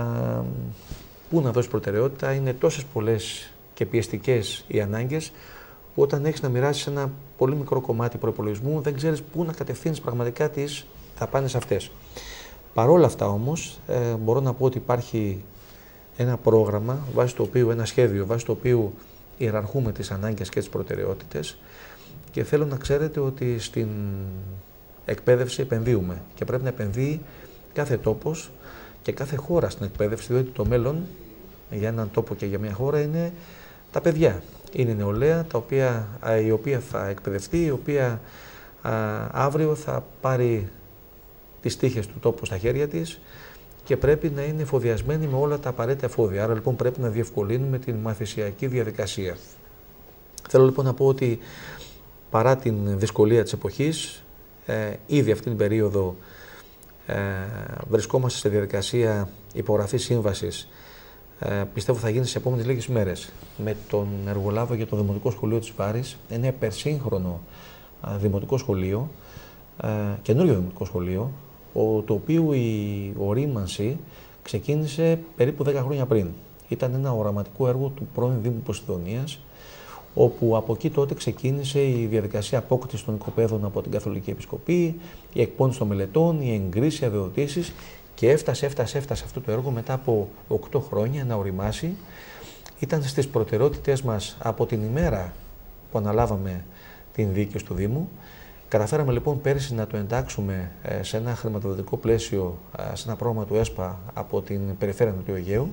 πού να δώσεις προτεραιότητα, είναι τόσες πολλές και πιεστικές οι ανάγκες, που όταν έχεις να μοιράσεις ένα πολύ μικρό κομμάτι προϋπολογισμού, δεν ξέρεις πού να κατευθύνεις πραγματικά τις δαπάνες αυτές. Παρ' όλα αυτά όμως, ε, μπορώ να πω ότι υπάρχει ένα πρόγραμμα, βάσει το οποίο, ένα σχέδιο, βάσει το οποίο ιεραρχούμε τις ανάγκες και τις προτεραιότητες, και θέλω να ξέρετε ότι στην εκπαίδευση επενδύουμε και πρέπει να επενδύει κάθε τόπος και κάθε χώρα στην εκπαίδευση, διότι το μέλλον για έναν τόπο και για μια χώρα είναι τα παιδιά. Είναι η νεολαία, τα οποία, η οποία θα εκπαιδευτεί, η οποία α, αύριο θα πάρει τις τύχες του τόπου στα χέρια της και πρέπει να είναι εφοδιασμένη με όλα τα απαραίτητα εφόδια. Άρα λοιπόν πρέπει να διευκολύνουμε την μαθησιακή διαδικασία. Θέλω λοιπόν να πω ότι παρά την δυσκολία της εποχής, ε, ήδη αυτή την περίοδο ε, βρισκόμαστε σε διαδικασία υπογραφής σύμβασης ε, πιστεύω θα γίνει στις επόμενες λίγες μέρες με τον εργολάβο για το Δημοτικό Σχολείο της Βάρης, ένα υπερσύγχρονο ε, δημοτικό σχολείο, ε, καινούριο δημοτικό σχολείο, ο, το οποίο η ορίμανση ξεκίνησε περίπου δέκα χρόνια πριν. Ήταν ένα οραματικό έργο του πρώην Δήμου Ποσειδονίας, όπου από εκεί τότε ξεκίνησε η διαδικασία απόκτησης των οικοπαίδων από την Καθολική Επισκοπή, η εκπόνηση των μελετών, η εγκρίσεις, οι αδειοδοτήσεις και έφτασε, έφτασε, έφτασε αυτό το έργο μετά από οκτώ χρόνια να οριμάσει. Ήταν στις προτεραιότητές μας από την ημέρα που αναλάβαμε την διοίκηση του Δήμου. Καταφέραμε λοιπόν πέρυσι να το εντάξουμε σε ένα χρηματοδοτικό πλαίσιο, σε ένα πρόγραμμα του ΕΣΠΑ από την Περιφέρεια Νοτιού Αιγαίου,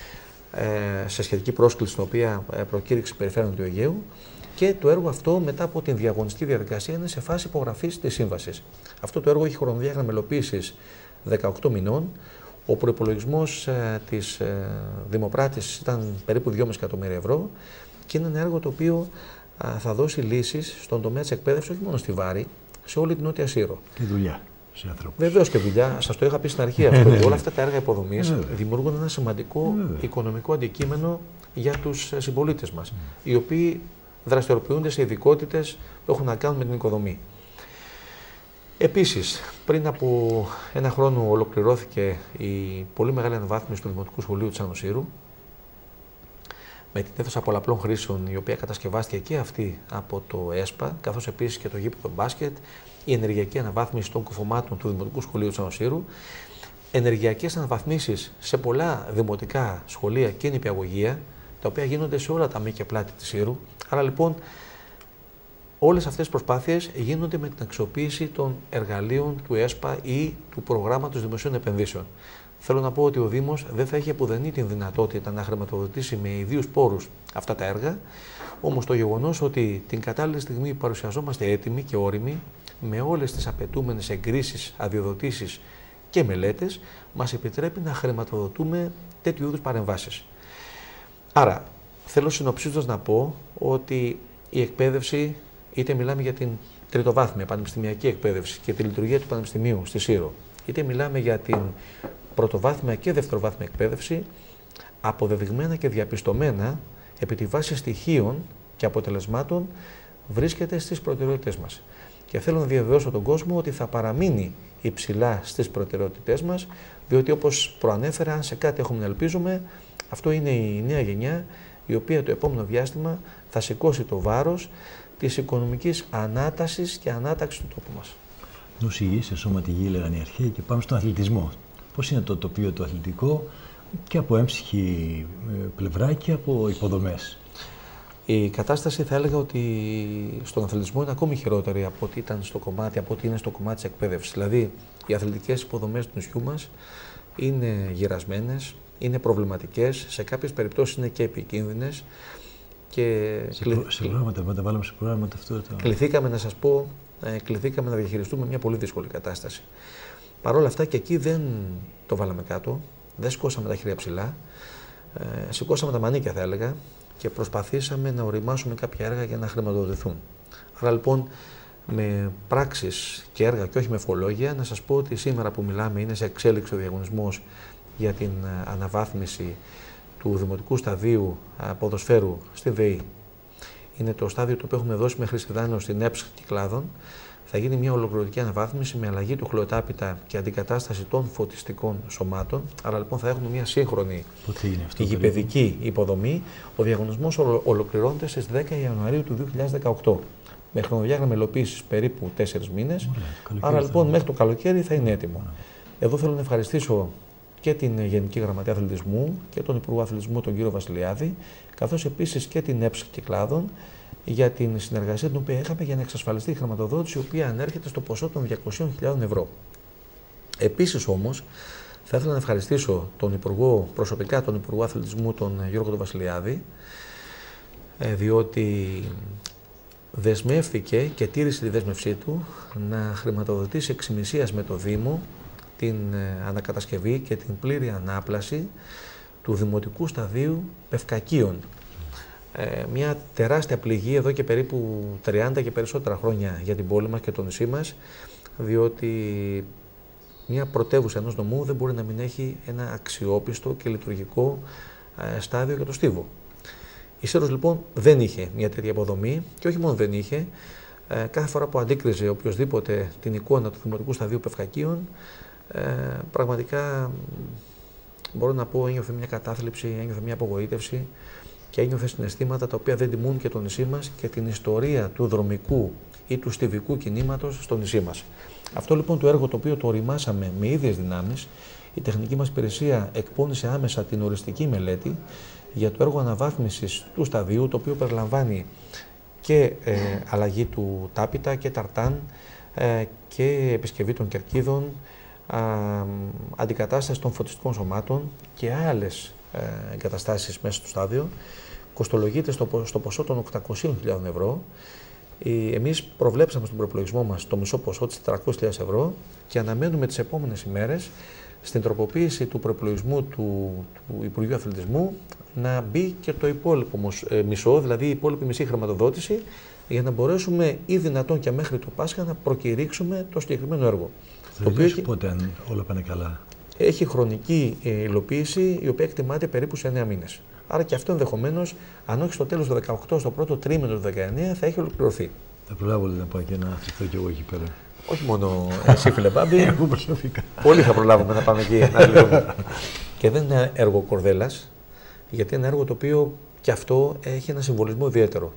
σε σχετική πρόσκληση την οποία προκήρυξε η Περιφέρεια Νοτιού Αιγαίου, και το έργο αυτό μετά από την διαγωνιστική διαδικασία είναι σε φάση υπογραφής της σύμβασης. Αυτό το έργο έχει χρονοδιάγραμμα μελοποίησης δεκαοκτώ μηνών. Ο προϋπολογισμός ε, της ε, Δημοπράτησης ήταν περίπου δυόμισι εκατομμύρια ευρώ και είναι ένα έργο το οποίο α, θα δώσει λύσεις στον τομέα της εκπαίδευσης, όχι μόνο στη Βάρη, σε όλη την Νότια Σύρο. Και δουλειά σε ανθρώπους. Βεβαίως και δουλειά. Σας το είχα πει στην αρχή αυτό. Όλα αυτά τα έργα υποδομής δημιουργούν ένα σημαντικό οικονομικό αντικείμενο για τους συμπολίτες μας, οι οποίοι δραστηριοποιούνται σε ειδικότητες που έχουν να κάνουν με την οικοδομή. Επίσης, πριν από ένα χρόνο ολοκληρώθηκε η πολύ μεγάλη αναβάθμιση του Δημοτικού Σχολείου της Άνω Σύρου, με την αίθουσα πολλαπλών χρήσεων, η οποία κατασκευάστηκε και αυτή από το ΕΣΠΑ, καθώς επίσης και το γήπεδο μπάσκετ, η ενεργειακή αναβάθμιση των κουφωμάτων του Δημοτικού Σχολείου της Άνω Σύρου, ενεργειακές αναβαθμίσεις σε πολλά δημοτικά σχολεία και νηπιαγωγεία, τα οποία γίνονται σε όλα τα μήκη και πλάτη της Σύρου. Άρα λοιπόν, όλες αυτές τις προσπάθειες γίνονται με την αξιοποίηση των εργαλείων του ΕΣΠΑ ή του Προγράμματος Δημοσίων Επενδύσεων. Θέλω να πω ότι ο Δήμος δεν θα έχει επουδενή την δυνατότητα να χρηματοδοτήσει με ιδίους πόρους αυτά τα έργα, όμως το γεγονός ότι την κατάλληλη στιγμή παρουσιαζόμαστε έτοιμοι και όριμοι με όλες τις απαιτούμενες εγκρίσεις, αδειοδοτήσεις και μελέτες, μας επιτρέπει να χρηματοδοτούμε τέτοιου είδους παρεμβάσεις. Άρα, θέλω συνοψίζοντας να πω ότι η εκπαίδευση, είτε μιλάμε για την τριτοβάθμια πανεπιστημιακή εκπαίδευση και τη λειτουργία του Πανεπιστημίου στη Σύρο, είτε μιλάμε για την πρωτοβάθμια και δευτεροβάθμια εκπαίδευση, αποδεδειγμένα και διαπιστωμένα επί τη βάση στοιχείων και αποτελεσμάτων, βρίσκεται στις προτεραιότητες μας. Και θέλω να διαβεβαιώσω τον κόσμο ότι θα παραμείνει υψηλά στις προτεραιότητές μας, διότι όπως προανέφερα, αν σε κάτι έχουμε να ελπίζουμε, αυτό είναι η νέα γενιά, η οποία το επόμενο διάστημα θα σηκώσει το βάρος της οικονομικής ανάτασης και ανάταξης του τόπου μας. Νους υγιής, σε σώμα τη γη, λέγανε οι αρχαίοι, και πάμε στον αθλητισμό. Πώς είναι το τοπίο το αθλητικό και από έμψυχη πλευρά και από υποδομές? Η κατάσταση θα έλεγα ότι στον αθλητισμό είναι ακόμη χειρότερη από ό,τι ήταν στο κομμάτι, από ό,τι είναι στο κομμάτι της εκπαίδευσης. Δηλαδή, οι αθλητικές υποδομές του νησιού μας είναι γυρασμένες, είναι προβληματικές, σε κάποιες περιπτώσεις είναι και επικίνδυνες. Και σε, κλει... σε προγράμματα, μετά βάλαμε σε προγράμματα αυτό το... Κληθήκαμε να σας πω, ε, κληθήκαμε να διαχειριστούμε μια πολύ δύσκολη κατάσταση. Παρ' όλα αυτά και εκεί δεν το βάλαμε κάτω, δεν σηκώσαμε τα χέρια ψηλά, ε, σηκώσαμε τα μανίκια θα έλεγα και προσπαθήσαμε να οριμάσουμε κάποια έργα για να χρηματοδοτηθούν. Άρα λοιπόν με πράξεις και έργα και όχι με ευχολόγια, να σας πω ότι σήμερα που μιλάμε είναι σε εξέλιξη ο διαγωνισμός για την αναβάθμιση του Δημοτικού Σταδίου Ποδοσφαίρου στη ΔΕΗ. Είναι το στάδιο το οποίο έχουμε δώσει μέχρι σχεδόν στην ΕΠΣ Κυκλάδων. Θα γίνει μια ολοκληρωτική αναβάθμιση με αλλαγή του χλωετάπητα και αντικατάσταση των φωτιστικών σωμάτων. Άρα λοιπόν θα έχουμε μια σύγχρονη γηπεδική υποδομή. Ο διαγωνισμός ολοκληρώνεται στις δέκα Ιανουαρίου του δύο χιλιάδες δεκαοκτώ. Με χρονοδιάγραμμα υλοποίησης περίπου τέσσερις μήνες. Άρα λοιπόν μέχρι το καλοκαίρι θα είναι έτοιμο. Ωραία. Εδώ θέλω να ευχαριστήσω και την Γενική Γραμματεία Αθλητισμού και τον Υπουργό Αθλητισμού, τον κύριο Βασιλιάδη, καθώς επίσης και την ΕΠΣ Κυκλάδων για την συνεργασία την οποία είχαμε για να εξασφαλιστεί η χρηματοδότηση, η οποία ανέρχεται στο ποσό των διακοσίων χιλιάδων ευρώ. Επίσης όμως, θα ήθελα να ευχαριστήσω τον Υπουργό, προσωπικά τον Υπουργό Αθλητισμού, τον Γιώργο τον Βασιλιάδη, διότι δεσμεύτηκε και τήρησε τη δέσμευσή του να χρηματοδοτήσει εξημισίας με το Δήμο την ανακατασκευή και την πλήρη ανάπλαση του Δημοτικού Σταδίου Πευκακίων. Ε, μια τεράστια πληγή εδώ και περίπου τριάντα και περισσότερα χρόνια για την πόλη μας και το νησί μας, διότι μια πρωτεύουσα ενός νομού δεν μπορεί να μην έχει ένα αξιόπιστο και λειτουργικό ε, στάδιο για το Στίβο. Η Σέρος λοιπόν δεν είχε μια τέτοια υποδομή και όχι μόνο δεν είχε, ε, κάθε φορά που αντίκριζε οποιοδήποτε την εικόνα του Δημοτικού Σταδίου Πευκακίων, ε, πραγματικά μπορώ να πω ένιωθε μια κατάθλιψη, ένιωθε μια απογοήτευση και ένιωθε συναισθήματα τα οποία δεν τιμούν και το νησί μας και την ιστορία του δρομικού ή του στιβικού κινήματος στο νησί μας. Αυτό λοιπόν το έργο το οποίο το οριμάσαμε με ίδιες δυνάμεις, η τεχνική μας υπηρεσία εκπώνησε άμεσα την οριστική μελέτη για το έργο αναβάθμισης του σταδίου, το οποίο περιλαμβάνει και ε, αλλαγή του τάπητα και ταρτάν ε, και επισκευή των κερκίδων, α, αντικατάσταση των φωτιστικών σωμάτων και άλλες ε, εγκαταστάσεις μέσα στο στάδιο. Κοστολογείται στο, στο ποσό των οκτακόσιες χιλιάδες ευρώ. Εμείς προβλέψαμε στον προϋπολογισμό μας το μισό ποσό της τετρακόσιες χιλιάδες ευρώ και αναμένουμε τις επόμενες ημέρες στην τροποποίηση του προϋπολογισμού του, του Υπουργείου Αθλητισμού να μπει και το υπόλοιπο ε, μισό, δηλαδή η υπόλοιπη μισή χρηματοδότηση, για να μπορέσουμε ή δυνατόν και μέχρι το Πάσχα να προκηρύξουμε το συγκεκριμένο έργο. Θα το οποίο έχει πότε αν όλα πάνε καλά. Έχει χρονική υλοποίηση η οποία εκτιμάται περίπου σε εννέα μήνες. Άρα και αυτό ενδεχομένως, αν όχι στο τέλος του δεκαοκτώ, στο πρώτο τρίμηνο του δεκαεννέα, θα έχει ολοκληρωθεί. Θα προλάβω να πάω και να αφηθώ κι εγώ εκεί πέρα. Όχι μόνο εσύ, φίλε Μπάμπη. Εγώ προσωπικά. Όλοι θα προλάβουμε να πάμε εκεί να λυθούμε. Και δεν είναι έργο κορδέλας, γιατί είναι έργο το οποίο και αυτό έχει ένα συμβολισμό ιδιαίτερο.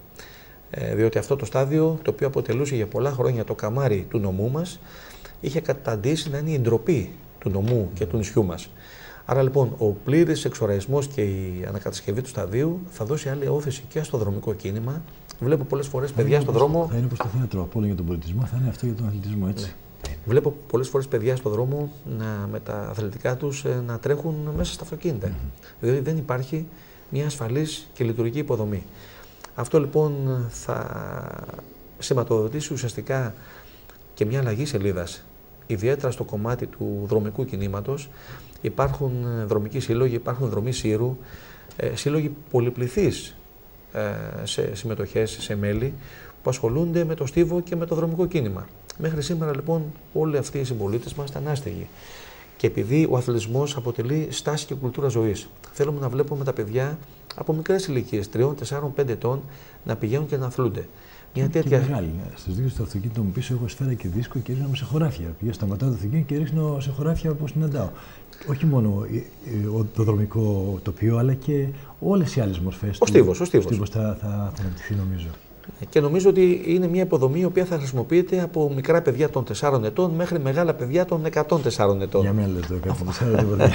Ε, διότι αυτό το στάδιο, το οποίο αποτελούσε για πολλά χρόνια το καμάρι του νομού μας, είχε καταντήσει να είναι η ντροπή του νομού και του νησιού μας. Άρα λοιπόν ο πλήρης εξοραϊσμός και η ανακατασκευή του σταδίου θα δώσει άλλη όθηση και στο δρομικό κίνημα. Βλέπω πολλές φορές παιδιά στον δρόμο. Θα είναι προς το θύατρο από όλα για τον πολιτισμό, θα είναι αυτό για τον αθλητισμό, έτσι. Ναι. Βλέπω πολλές φορές παιδιά στον δρόμο να, με τα αθλητικά τους να τρέχουν μέσα στα αυτοκίνητα. Mm-hmm. Δηλαδή δεν υπάρχει μια ασφαλής και λειτουργική υποδομή. Αυτό λοιπόν θα σηματοδοτήσει ουσιαστικά και μια αλλαγή σελίδας, ιδιαίτερα στο κομμάτι του δρομικού κινήματος. Υπάρχουν δρομικοί σύλλογοι, υπάρχουν δρομοί σύρου, ε, σύλλογοι πολυπληθείς ε, σε συμμετοχές, σε μέλη που ασχολούνται με το στίβο και με το δρομικό κίνημα. Μέχρι σήμερα λοιπόν όλοι αυτοί οι συμπολίτες μας ήταν άστεγοι. Και επειδή ο αθλητισμός αποτελεί στάση και κουλτούρα ζωής, θέλουμε να βλέπουμε τα παιδιά από μικρές ηλικίες, τριών, τεσσάρων, πέντε ετών, να πηγαίνουν και να αθλούνται. Μια τέτοια... Και μεγάλη. Στις δίκες του αυτοκίνητου μου πίσω έχω σφαίρα και δίσκο και ρίχνω σε χωράφια. Πήγα σταματάω το αυτοκίνητο και ρίχνω σε χωράφια που συναντάω. Όχι μόνο το δρομικό τοπίο, αλλά και όλες οι άλλες μορφές. Ο στίβος, ο στίβος. Ο στίβος θα, θα, θα αναπτυχθεί νομίζω. Και νομίζω ότι είναι μια υποδομή η οποία θα χρησιμοποιείται από μικρά παιδιά των τεσσάρων ετών μέχρι μεγάλα παιδιά των εκατόν τεσσάρων ετών. Για μένα λες το εκατόν τεσσάρων.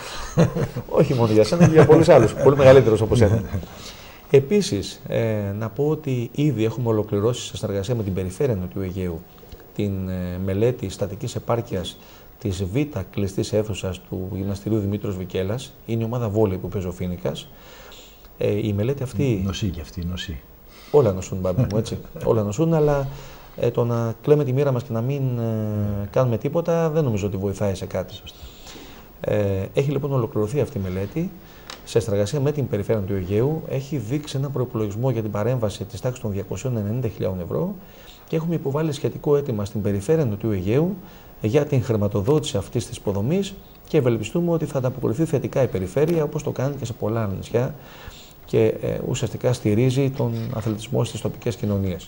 Όχι μόνο για σένα, και για πολλούς άλλους, πολύ μεγαλύτερους όπως εσένα. Επίσης, ε, να πω ότι ήδη έχουμε ολοκληρώσει σε συνεργασία με την Περιφέρεια Νοτιού Αιγαίου την ε, μελέτη στατικής επάρκειας της Β κλειστής αίθουσας του Γυμναστηρίου Δημήτρος Βικέλας. Είναι η ομάδα βόλεϊ που παίζει ο Φοίνικας. Ε, η μελέτη αυτή... Νοσεί και αυτή, νοσεί. Όλα νοσούν, Μπάμπη μου, έτσι. Όλα νοσούν, αλλά ε, το να κλαίμε τη μοίρα μας και να μην ε, κάνουμε τίποτα δεν νομίζω ότι βοηθάει σε κάτι. Ε, έχει λοιπόν ολοκληρωθεί αυτή η μελέτη. Σε συνεργασία με την Περιφέρεια του Αιγαίου, έχει δείξει ένα προϋπολογισμό για την παρέμβαση της τάξης των διακοσίων ενενήντα χιλιάδων ευρώ και έχουμε υποβάλει σχετικό αίτημα στην Περιφέρεια του Αιγαίου για την χρηματοδότηση αυτής της υποδομής και ευελπιστούμε ότι θα ανταποκριθεί θετικά η Περιφέρεια, όπως το κάνει και σε πολλά άλλα νησιά και ε, ουσιαστικά στηρίζει τον αθλητισμό στις τοπικές κοινωνίες.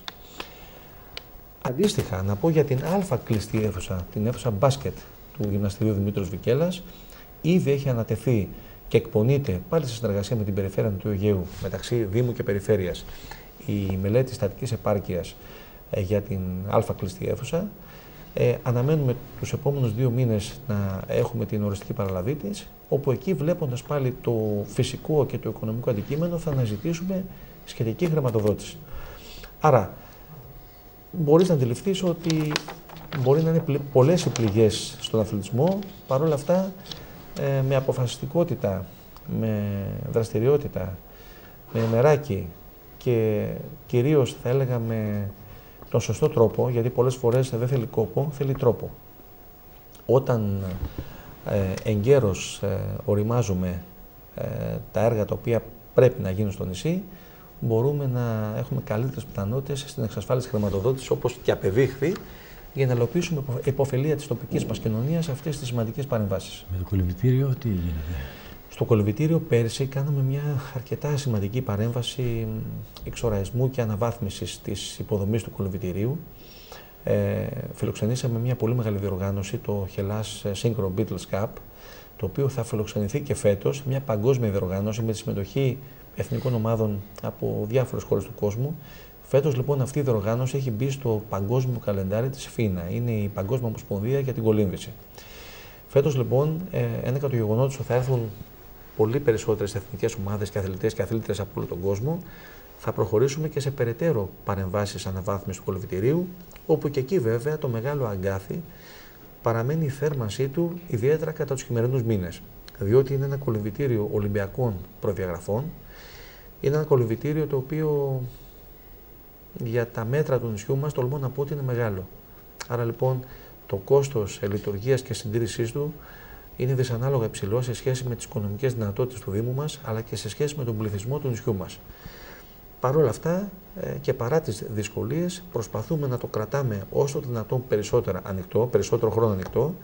Αντίστοιχα, να πω για την Α κλειστή αίθουσα, την αίθουσα μπάσκετ του Γυμναστηρίου Δημήτρος Βικέλας, ήδη έχει ανατεθεί και εκπονείται πάλι σε συνεργασία με την Περιφέρεια του Αιγαίου, μεταξύ Δήμου και Περιφέρειας, η μελέτη στατικής επάρκειας ε, για την Α κλειστή αίθουσα. Ε, αναμένουμε τους επόμενους δύο μήνες να έχουμε την οριστική παραλαβή της, όπου εκεί βλέποντας πάλι το φυσικό και το οικονομικό αντικείμενο θα αναζητήσουμε σχετική χρηματοδότηση. Άρα, μπορείς να αντιληφθείς ότι μπορεί να είναι πολλές οι πληγές στον αθλητισμό, παρόλα αυτά ε, με αποφασιστικότητα, με δραστηριότητα, με μεράκι και κυρίως θα έλεγα με τον σωστό τρόπο, γιατί πολλές φορές δεν θέλει κόπο, θέλει τρόπο. Όταν ε, εγκαίρως ε, οριμάζουμε ε, τα έργα τα οποία πρέπει να γίνουν στο νησί, μπορούμε να έχουμε καλύτερες πιθανότητες στην εξασφάλιση χρηματοδότησης, όπως και απεδείχθη, για να υλοποιήσουμε υποφελία της τοπικής μας κοινωνίας αυτές τις σημαντικές παρεμβάσεις. Με το κολυμβητήριο τι γίνεται? Στο κολυμβητήριο πέρσι κάναμε μια αρκετά σημαντική παρέμβαση εξοραϊσμού και αναβάθμισης της υποδομής του κολυμβητηρίου. Ε, φιλοξενήσαμε μια πολύ μεγάλη διοργάνωση, το Hellas Synchro Beatles Cup, το οποίο θα φιλοξενηθεί και φέτος, μια παγκόσμια διοργάνωση με τη συμμετοχή εθνικών ομάδων από διάφορες χώρες του κόσμου. Φέτος λοιπόν αυτή η διοργάνωση έχει μπει στο παγκόσμιο καλεντάρι της ΦΙΝΑ, είναι η Παγκόσμια Ομοσπονδία για την Κολύμβηση. Φέτος λοιπόν, ένεκα του γεγονότος ότι θα έρθουν πολύ περισσότερες εθνικές ομάδες και αθλητές και αθλήτρες από όλο τον κόσμο, θα προχωρήσουμε και σε περαιτέρω παρεμβάσεις αναβάθμισης του κολυμβητηρίου, όπου και εκεί βέβαια το μεγάλο αγκάθι παραμένει η θέρμανσή του, ιδιαίτερα κατά τους χειμερινούς μήνες. Διότι είναι ένα κολυμβητήριο Ολυμπιακών προδιαγραφών, είναι ένα κολυμβητήριο το οποίο για τα μέτρα του νησιού μας τολμώ να πω ότι είναι μεγάλο. Άρα λοιπόν το κόστος λειτουργίας και συντήρησής του είναι δυσανάλογα υψηλό σε σχέση με τις οικονομικές δυνατότητες του Δήμου μας, αλλά και σε σχέση με τον πληθυσμό του νησιού μας. Παρ' όλα αυτά και παρά τις δυσκολίες, προσπαθούμε να το κρατάμε όσο δυνατόν περισσότερο ανοιχτό, περισσότερο χρόνο ανοιχτό,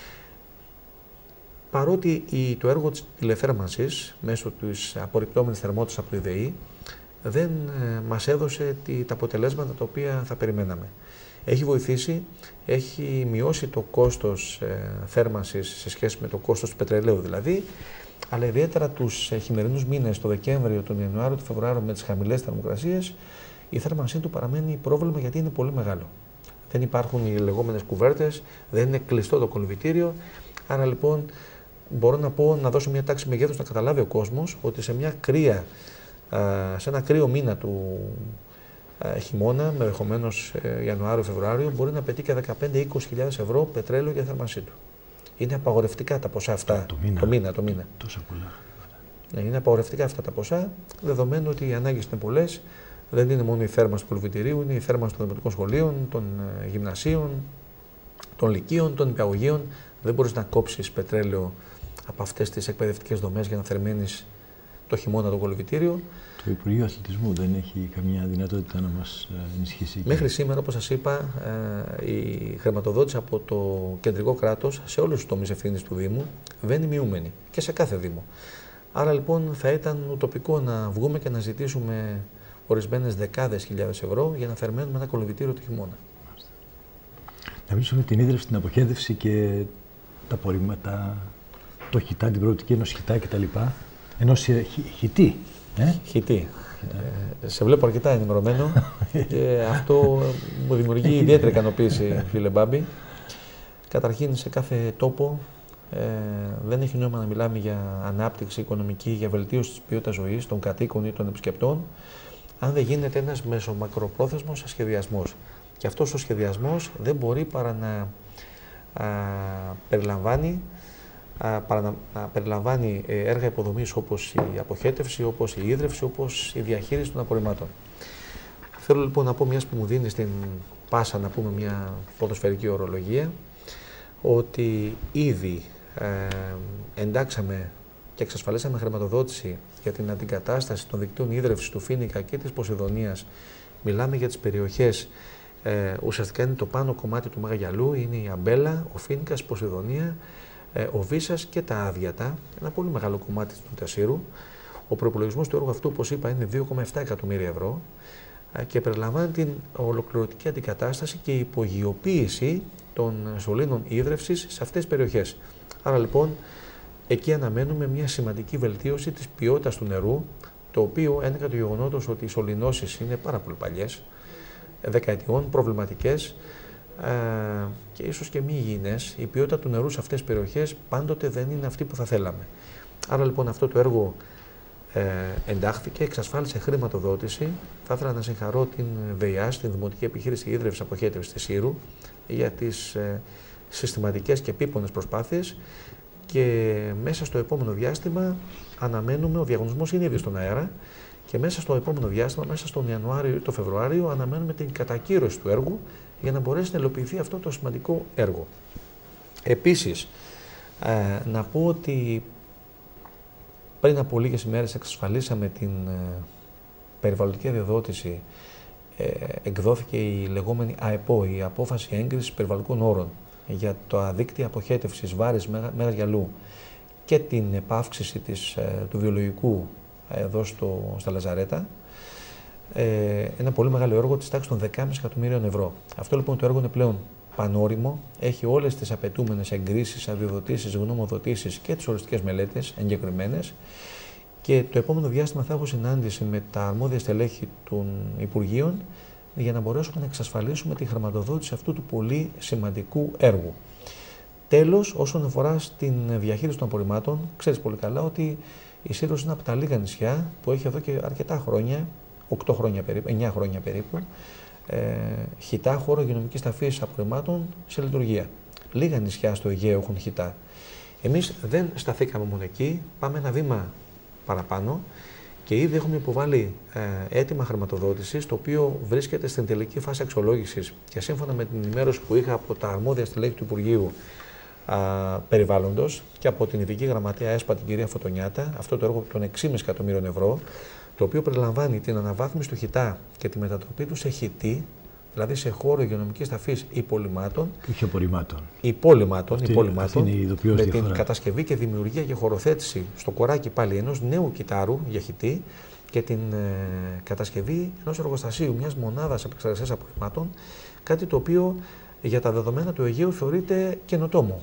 παρότι το έργο της τηλεθέρμανσης μέσω της απορριπτόμενης θερμότητας από το ΙΔΕΗ δεν μας έδωσε τα αποτελέσματα τα οποία θα περιμέναμε. Έχει βοηθήσει, έχει μειώσει το κόστος ε, θέρμανσης σε σχέση με το κόστος του πετρελαίου δηλαδή, αλλά ιδιαίτερα τους ε, χειμερινούς μήνες, το Δεκέμβριο, τον Ιανουάριο, τον Φεβρουάριο με τις χαμηλές θερμοκρασίες, η θέρμανσή του παραμένει πρόβλημα γιατί είναι πολύ μεγάλο. Δεν υπάρχουν οι λεγόμενες κουβέρτες, δεν είναι κλειστό το κολυμβητήριο, άρα λοιπόν μπορώ να πω, να δώσω μια τάξη μεγέθους να καταλάβει ο κόσμος ότι σε μια κρύα, σε ένα κρύο μήνα του χειμώνα, με ενδεχομένως Ιανουάριο-Φεβρουάριο, μπορεί να πετύχει και δεκαπέντε με είκοσι χιλιάδες ευρώ πετρέλαιο για θέρμανσή του. Είναι απαγορευτικά τα ποσά αυτά. Το μήνα. Το μήνα, το μήνα. Τόσα πολλά. Ναι, είναι απαγορευτικά αυτά τα ποσά, δεδομένου ότι οι ανάγκες είναι πολλές. Δεν είναι μόνο η θέρμανση του κολυμβητηρίου, είναι η θέρμανση των δημοτικών σχολείων, των γυμνασίων, των λυκείων, των νηπιαγωγείων. Δεν μπορείς να κόψεις πετρέλαιο από αυτές τις εκπαιδευτικές δομές για να θερμαίνεις το χειμώνα το κολυμβητήριο. Το Υπουργείο Αθλητισμού δεν έχει καμία δυνατότητα να μας ενισχύσει? Μέχρι σήμερα, όπως σας είπα, η χρηματοδότηση από το κεντρικό κράτος σε όλους τους τομείς ευθύνης του Δήμου δεν είναι μειούμενη και σε κάθε Δήμο. Άρα λοιπόν θα ήταν ουτοπικό να βγούμε και να ζητήσουμε ορισμένες δεκάδες χιλιάδες ευρώ για να θερμαίνουμε ένα κολυμβητήριο το χειμώνα. Να μιλήσουμε την ίδρυυση, την αποχέτευση και τα απορρίμματα, το χιτά, την προοπτική ενός χιτά κτλ. Ενός χιτή. Ε? Χιτή. Ε, σε βλέπω αρκετά ενημερωμένο και αυτό μου δημιουργεί ιδιαίτερη ικανοποίηση, φίλε Μπάμπη. Καταρχήν, σε κάθε τόπο ε, δεν έχει νόημα να μιλάμε για ανάπτυξη οικονομική, για βελτίωση της ποιότητας ζωής των κατοίκων ή των επισκεπτών, αν δεν γίνεται ένας μεσομακροπρόθεσμος σχεδιασμός. Και αυτός ο σχεδιασμός δεν μπορεί παρά να α, περιλαμβάνει παρά να, να περιλαμβάνει έργα υποδομής όπως η αποχέτευση, όπως η ίδρυυση, όπως η διαχείριση των απορριμμάτων. Θέλω λοιπόν να πω, μιας που μου δίνει στην πάσα να πούμε μια ποδοσφαιρική ορολογία, ότι ήδη ε, εντάξαμε και εξασφαλίσαμε χρηματοδότηση για την αντικατάσταση των δικτύων ίδρυυσης του Φοίνικα και της Ποσειδονίας. Μιλάμε για τις περιοχές, ε, ουσιαστικά είναι το πάνω κομμάτι του Μαγαγιαλού, είναι η Αμπέλα, ο Φοίνικας, η Ποσειδονία, ο Βίσας και τα Άδειατα, ένα πολύ μεγάλο κομμάτι του Τασσύρου. Ο προϋπολογισμός του έργου αυτού, όπως είπα, είναι δύο κόμμα επτά εκατομμύρια ευρώ και περιλαμβάνει την ολοκληρωτική αντικατάσταση και υπογειοποίηση των σωλήνων ίδρυυσης σε αυτές τις περιοχές. Άρα λοιπόν, εκεί αναμένουμε μια σημαντική βελτίωση της ποιότητας του νερού, το οποίο ένεκα του γεγονότος ότι οι σωληνώσεις είναι πάρα πολύ παλιές, δεκαετιών, προβληματικές, Uh, και ίσως και μη υγιεινές, η ποιότητα του νερού σε αυτές τις περιοχές πάντοτε δεν είναι αυτή που θα θέλαμε. Άρα λοιπόν αυτό το έργο ε, εντάχθηκε, εξασφάλισε χρηματοδότηση. Θα ήθελα να συγχαρώ την ΒΕΙΑΣ, την Δημοτική Επιχείρηση Ίδρυυσης Αποχέτευσης της Σύρου, για τις ε, συστηματικές και επίπονες προσπάθειες και μέσα στο επόμενο διάστημα αναμένουμε, ο διαγωνισμός είναι ήδη στον αέρα, και μέσα στο επόμενο διάστημα, μέσα στον Ιανουάριο ή το Φεβρουάριο, αναμένουμε την κατακύρωση του έργου για να μπορέσει να υλοποιηθεί αυτό το σημαντικό έργο. Επίσης, ε, να πω ότι πριν από λίγες ημέρες εξασφαλίσαμε την ε, περιβαλλοντική αδειοδότηση, ε, εκδόθηκε η λεγόμενη ΑΕΠΟ, η Απόφαση Έγκρισης Περιβαλλοντικών Όρων, για το δίκτυο αποχέτευσης Βάρης Μέγας Γιαλού και την επαύξηση της, του βιολογικού εδώ στο, στα Λαζαρέτα. Ε, ένα πολύ μεγάλο έργο της τάξης των δεκάμισι εκατομμύριων ευρώ. Αυτό λοιπόν το έργο είναι πλέον πανόριμο, έχει όλες τις απαιτούμενες εγκρίσεις, αδειοδοτήσεις, γνωμοδοτήσεις και τις οριστικές μελέτες εγκεκριμένες. Και το επόμενο διάστημα θα έχω συνάντηση με τα αρμόδια στελέχη των Υπουργείων για να μπορέσουμε να εξασφαλίσουμε τη χρηματοδότηση αυτού του πολύ σημαντικού έργου. Τέλος, όσον αφορά στην διαχείριση των απορριμμάτων, ξέρεις πολύ καλά ότι η Σύρος είναι από τα λίγα νησιά που έχει εδώ και αρκετά χρόνια, οκτώ χρόνια περίπου, εννιά χρόνια περίπου, ε, χιτά χώρο υγειονομικής ταφής απορριμμάτων σε λειτουργία. Λίγα νησιά στο Αιγαίο έχουν χιτά. Εμείς δεν σταθήκαμε μόνο εκεί, πάμε ένα βήμα παραπάνω και ήδη έχουμε υποβάλει ε, αίτημα χρηματοδότησης, το οποίο βρίσκεται στην τελική φάση αξιολόγησης και σύμφωνα με την ενημέρωση που είχα από τα αρμόδια στελέχη του Υπουργείου α, Περιβάλλοντος και από την Ειδική Γραμματέα ΕΣΠΑ, την κυρία Φωτονιάτα, αυτό το έργο των έξι κόμμα πέντε εκατομμύριων ευρώ, το οποίο περιλαμβάνει την αναβάθμιση του χιτά και τη μετατροπή του σε χιτή, δηλαδή σε χώρο υγειονομικής ταφής υπολειμμάτων. Και όχι απορριμμάτων. Υπολειμμάτων, αυτή, υπολειμμάτων αυτή είναι η με διαφορά. την κατασκευή και δημιουργία και χωροθέτηση στο κοράκι πάλι ενός νέου κυτάρου για χιτή και την ε, κατασκευή ενός εργοστασίου, μιας μονάδας επεξεργασίας απορριμμάτων, κάτι το οποίο για τα δεδομένα του Αιγαίου θεωρείται καινοτόμο.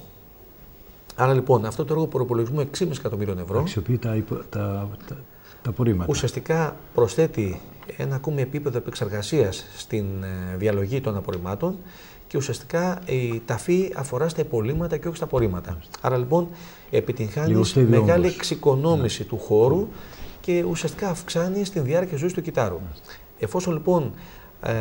Άρα λοιπόν αυτό το έργο προπολογισμού έξι κόμμα πέντε εκατομμύριων ευρώ αξιοποιεί τα, τα, τα, τα απορρίμματα. Ουσιαστικά προσθέτει ένα ακόμη επίπεδο επεξεργασίας στην ε, διαλογή των απορριμμάτων και ουσιαστικά η ταφή αφορά στα υπολείμματα και όχι στα απορρίμματα. Άρα λοιπόν επιτυγχάνεις μεγάλη όμως εξοικονόμηση ναι. του χώρου και ουσιαστικά αυξάνει την διάρκεια ζωής του κυτάρου. Εφόσον λοιπόν ε,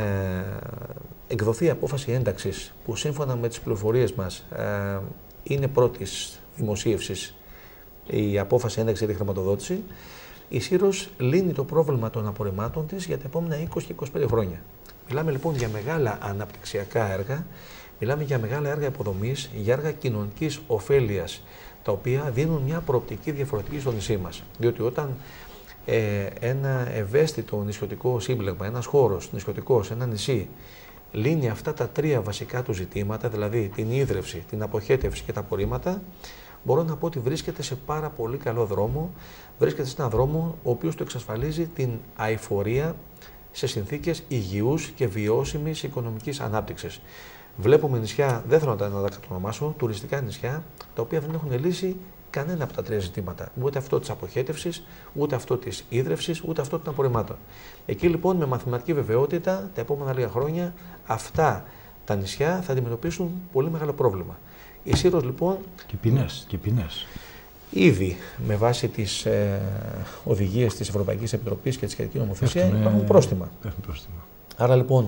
εκδοθεί η απόφαση ένταξης που σύμφωνα με τις πληροφορίες μας ε, είναι πρώτης δημοσίευσης η απόφαση ένταξης για τη χρηματοδότηση, η Σύρος λύνει το πρόβλημα των απορριμμάτων της για τα επόμενα είκοσι και είκοσι πέντε χρόνια. Μιλάμε λοιπόν για μεγάλα αναπτυξιακά έργα, μιλάμε για μεγάλα έργα υποδομής, για έργα κοινωνικής ωφέλειας, τα οποία δίνουν μια προοπτική διαφορετική στο νησί μας. Διότι όταν ε, ένα ευαίσθητο νησιωτικό σύμπλεγμα, ένας χώρος νησιωτικός, ένα νησί, λύνει αυτά τα τρία βασικά του ζητήματα, δηλαδή την ίδρυυση, την αποχέτευση και τα απορρίμματα, μπορώ να πω ότι βρίσκεται σε πάρα πολύ καλό δρόμο, βρίσκεται σε έναν δρόμο ο οποίος του εξασφαλίζει την αειφορία σε συνθήκες υγιούς και βιώσιμης οικονομικής ανάπτυξης. Βλέπουμε νησιά, δεν θέλω να τα κατονομάσω, τουριστικά νησιά, τα οποία δεν έχουν λύσει κανένα από τα τρία ζητήματα. Ούτε αυτό της αποχέτευσης, ούτε αυτό της ίδρυυσης, ούτε αυτό των απορριμμάτων. Εκεί λοιπόν με μαθηματική βεβαιότητα τα επόμενα λίγα χρόνια αυτά τα νησιά θα αντιμετωπίσουν πολύ μεγάλο πρόβλημα. Η Σύρος λοιπόν. Και ποινές, και ποινές. Ήδη με βάση τις ε, οδηγίες της Ευρωπαϊκής Επιτροπής και τη σχετική νομοθεσία Έχουμε, υπάρχουν πρόστιμα. πρόστιμα. Άρα λοιπόν,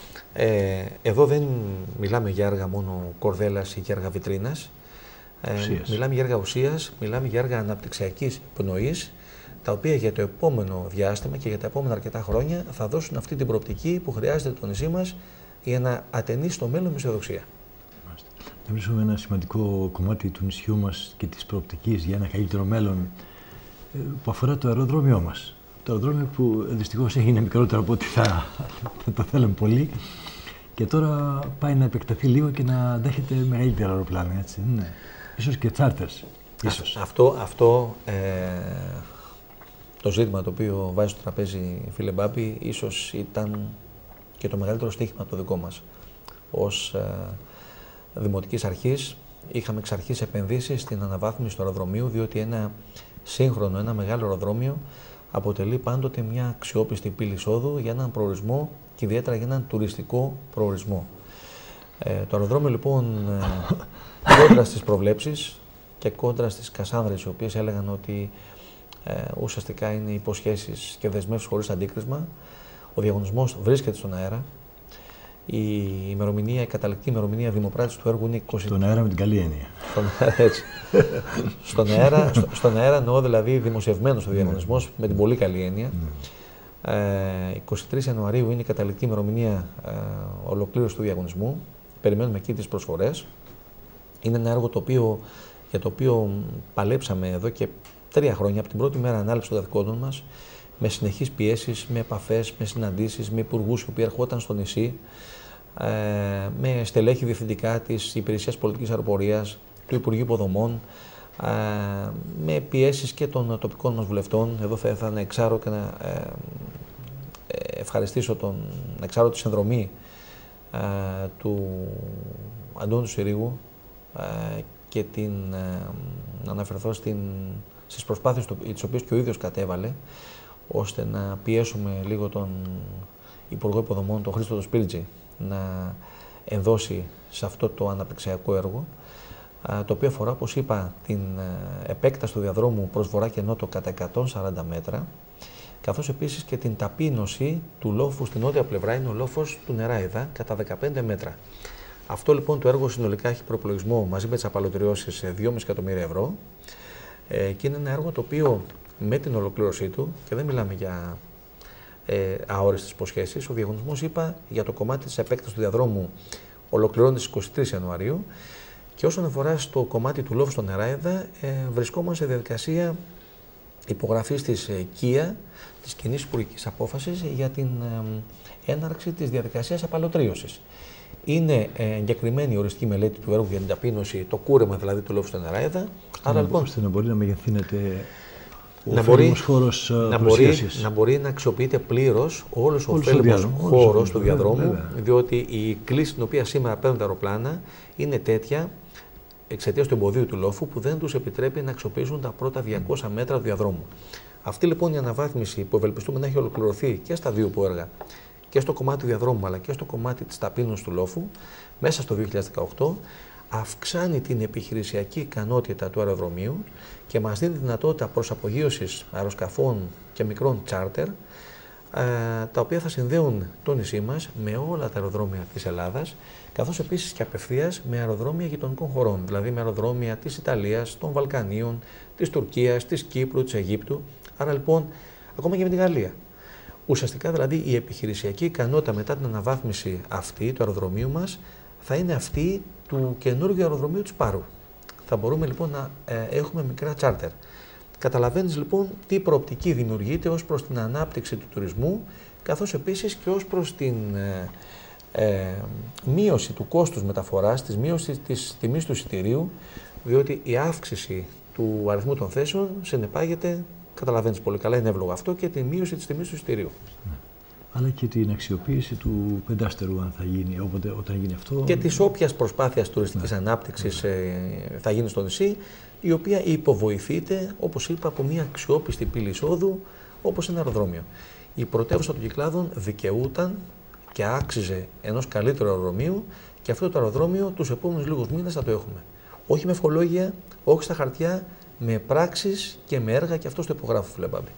ε, εδώ δεν μιλάμε για έργα μόνο κορδέλας ή για έργα βιτρίνας. Ε, μιλάμε για έργα ουσίας, μιλάμε για έργα αναπτυξιακής πνοής, τα οποία για το επόμενο διάστημα και για τα επόμενα αρκετά χρόνια θα δώσουν αυτή την προοπτική που χρειάζεται το νησί μας για να ατενίσει στο μέλλον με αισιοδοξία. Θα μιλήσουμε ένα σημαντικό κομμάτι του νησιού μας και της προοπτικής για ένα καλύτερο μέλλον που αφορά το αεροδρόμιό μας. Το αεροδρόμιο που δυστυχώς έγινε μικρότερο από ό,τι θα, θα το θέλαμε πολύ και τώρα πάει να επεκταθεί λίγο και να δέχεται μεγαλύτερα αεροπλάνα, έτσι, ναι. Ίσως και τσάρτερς. Ίσως. Αυτό, αυτό ε, το ζήτημα το οποίο βάζει στο τραπέζι, φίλε Μπάμπη, ίσως ήταν και το μεγαλύτερο στοίχημα το δικό μας. Ως ε, Δημοτικής Αρχής είχαμε εξ αρχής επενδύσεις στην αναβάθμιση του αεροδρομίου, διότι ένα σύγχρονο, ένα μεγάλο αεροδρόμιο αποτελεί πάντοτε μια αξιόπιστη πύλη εισόδου για έναν προορισμό και ιδιαίτερα για έναν τουριστικό προορισμό. Ε, το αεροδρόμιο λοιπόν ε, κόντρα στις προβλέψεις και κόντρα στις κασάνδρες οι οποίες έλεγαν ότι ε, ουσιαστικά είναι υποσχέσεις και δεσμεύσεις χωρίς αντίκρισμα, ο διαγωνισμός βρίσκεται στον αέρα. Η ημερομηνία, η καταληκτική ημερομηνία δημοπράτησης του έργου είναι είκοσι. Στον αέρα με την καλή έννοια. Στον, έτσι. στον, αέρα, στο, στον αέρα εννοώ δηλαδή δημοσιευμένος ο διαγωνισμός με την πολύ καλή έννοια. Ε, είκοσι τρεις Ιανουαρίου είναι η καταληκτική ημερομηνία ε, ολοκλήρωση του διαγωνισμού. Περιμένουμε εκεί τις προσφορές. Είναι ένα έργο το οποίο, για το οποίο παλέψαμε εδώ και τρία χρόνια, από την πρώτη μέρα ανάληψη των καθηκόντων μας, με συνεχείς πιέσεις, με επαφές, με συναντήσεις, με υπουργούς οι οποίοι ερχόταν στο νησί, ε, με στελέχη διευθυντικά της Υπηρεσίας Πολιτικής Αεροπορίας, του Υπουργείου Υποδομών, με πιέσεις και των τοπικών μας βουλευτών. Εδώ θα ήθελα να εξάρω και να ε, ευχαριστήσω τον, να εξάρω τη συνδρομή ε, του Αντώνη Συρίγου ε, και την, ε, να αναφερθώ στην, στις προσπάθειες του, τις οποίες και ο ίδιος κατέβαλε, ώστε να πιέσουμε λίγο τον Υπουργό Υποδομών, τον Χρήστο Σπίλτζη, να ενδώσει σε αυτό το αναπτυξιακό έργο, το οποίο αφορά, όπως είπα, την επέκταση του διαδρόμου προς βορρά και νότο κατά εκατόν σαράντα μέτρα, καθώς επίσης και την ταπείνωση του λόφου στην νότια πλευρά, είναι ο λόφος του Νεράιδα, κατά δεκαπέντε μέτρα. Αυτό λοιπόν το έργο συνολικά έχει προπολογισμό μαζί με τις απαλωτριώσεις σε δυόμισι εκατομμύρια ευρώ ε, και είναι ένα έργο το οποίο με την ολοκλήρωσή του, και δεν μιλάμε για ε, αόριστες υποσχέσεις, ο διαγωνισμός, είπα, για το κομμάτι της επέκτασης του διαδρόμου ολοκληρώνεται στις είκοσι τρεις Ιανουαρίου. Και όσον αφορά στο κομμάτι του λόφου στον Νεράιδα, ε, βρισκόμαστε σε διαδικασία υπογραφής της ε, ΚΙΑ, της κοινής υπουργικής απόφασης, για την ε, έναρξη της διαδικασίας απαλωτρίωσης. Είναι ε, εγκεκριμένη η οριστική μελέτη του έργου για την ταπείνωση, το κούρεμα δηλαδή του λόφου στον Νεράιδα. Άρα λοιπόν, ώστε να μπορεί να μεγεθύνεται ο να μπορεί, χώρος να, μπορεί, να μπορεί να αξιοποιείται πλήρως όλος ο ωφέλιμος χώρος του διαδρόμου, βέβαια, διότι η κλίση την οποία σήμερα παίρνουν τα αεροπλάνα είναι τέτοια, εξαιτίας του εμποδίου του λόφου, που δεν τους επιτρέπει να αξιοποιήσουν τα πρώτα διακόσια μέτρα του διαδρόμου. Αυτή λοιπόν η αναβάθμιση που ευελπιστούμε να έχει ολοκληρωθεί και στα δύο έργα, και στο κομμάτι του διαδρόμου αλλά και στο κομμάτι της ταπείνωσης του λόφου, μέσα στο δύο χιλιάδες δεκαοκτώ, αυξάνει την επιχειρησιακή ικανότητα του αεροδρομίου και μας δίνει τη δυνατότητα προσαπογείωσης αεροσκαφών και μικρών τσάρτερ, τα οποία θα συνδέουν το νησί μας με όλα τα αεροδρόμια της Ελλάδας, καθώς επίσης και απευθείας με αεροδρόμια γειτονικών χωρών, δηλαδή με αεροδρόμια της Ιταλίας, των Βαλκανίων, της Τουρκίας, της Κύπρου, της Αιγύπτου, άρα λοιπόν ακόμα και με τη Γαλλία. Ουσιαστικά δηλαδή η επιχειρησιακή ικανότητα μετά την αναβάθμιση αυτή του αεροδρομίου μας θα είναι αυτή του καινούργιου αεροδρομίου της Πάρου. Θα μπορούμε λοιπόν να ε, έχουμε μικρά τσάρτερ. Καταλαβαίνεις λοιπόν τι προοπτική δημιουργείται ως προς την ανάπτυξη του τουρισμού, καθώς επίσης και ως προς την ε, ε, μείωση του κόστους μεταφοράς, της μείωσης της τιμής του εισιτηρίου, διότι η αύξηση του αριθμού των θέσεων συνεπάγεται, καταλαβαίνεις πολύ καλά, είναι εύλογο αυτό, και τη μείωση της τιμής του εισιτηρίου. Ναι. Αλλά και την αξιοποίηση του πεντάστερου, αν θα γίνει, όποτε, όταν γίνει αυτό. Και της όποιας προσπάθειας τουριστικής, ναι, ανάπτυξης, ναι, ε, θα γίνει στο νησί, η οποία υποβοηθείται, όπως είπα, από μια αξιόπιστη πύλη εισόδου, όπως ένα αεροδρόμιο. Η πρωτεύουσα των Κυκλάδων δικαιούταν και άξιζε ενός καλύτερου αεροδρομίου, και αυτό το αεροδρόμιο τους επόμενους λίγους μήνες θα το έχουμε. Όχι με ευχολόγια, όχι στα χαρτιά, με πράξεις και με έργα, και αυτό το υπογράφω, φίλε Μπάμπη.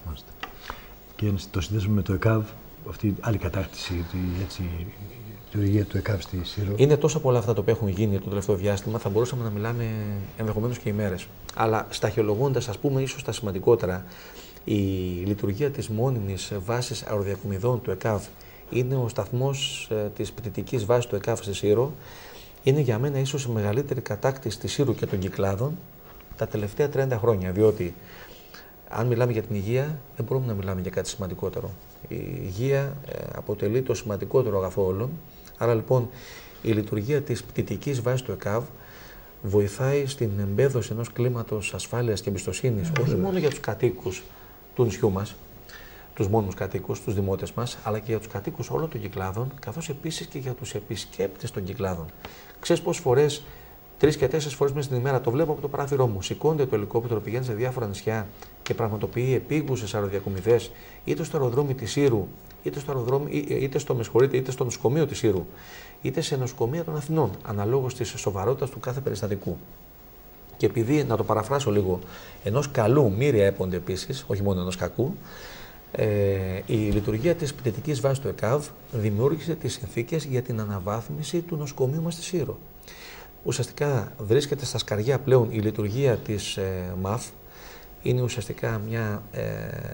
Και το συνδέσουμε με το ΕΚΑΒ, αυτή η άλλη κατάρτιση, έτσι, η οδηγία του ΕΚΑΒ στη Σύρο. Είναι τόσα πολλά αυτά τα οποία έχουν γίνει το τελευταίο διάστημα, θα μπορούσαμε να μιλάμε ενδεχομένως και ημέρες. Αλλά σταχυολογώντας, ας πούμε, ίσως τα σημαντικότερα, η λειτουργία της μόνιμης βάσης αεροδιακομιδών του ΕΚΑΒ είναι ο σταθμός ε, της πτυτικής βάσης του ΕΚΑΒ στη Σύρο. Είναι για μένα ίσως η μεγαλύτερη κατάκτηση της Σύρου και των Κυκλάδων τα τελευταία τριάντα χρόνια. Διότι, αν μιλάμε για την υγεία, δεν μπορούμε να μιλάμε για κάτι σημαντικότερο. Η υγεία ε, αποτελεί το σημαντικότερο αγαθό όλων. Άρα λοιπόν η λειτουργία της πτυτικής βάσης του ΕΚΑΒ βοηθάει στην εμπέδωση ενός κλίματος ασφάλειας και εμπιστοσύνης, mm. όχι μόνο για τους κατοίκους του νησιού μας, τους μόνιμους κατοίκους, τους δημότες μας, αλλά και για τους κατοίκους όλων των Κυκλάδων, καθώς επίσης και για τους επισκέπτες των Κυκλάδων. Ξέρεις πόσες φορές, τρεις και τέσσερις φορές μέσα στην ημέρα, το βλέπω από το παράθυρό μου, σηκώνεται το ελικόπτερο, πηγαίνει σε διάφορα νησιά και πραγματοποιεί επίγουσες αεροδιακομιδές, είτε στο αεροδρόμιο της Σύρου, είτε στο, αεροδρόμιο, είτε στο, είτε στο νοσοκομείο της Σύρου, είτε σε νοσοκομεία των Αθηνών, αναλόγως της σοβαρότητας του κάθε περιστατικού. Και επειδή, να το παραφράσω λίγο, ενός καλού μοίρια έπονται επίσης, όχι μόνο ενός κακού, ε, η λειτουργία της πτυτικής βάσης του ΕΚΑΒ δημιούργησε τις συνθήκες για την αναβάθμιση του νοσοκομείου μας στη Σύρο. Ουσιαστικά βρίσκεται στα σκαριά πλέον η λειτουργία της ε, ΜΑΦ, είναι ουσιαστικά μια ε,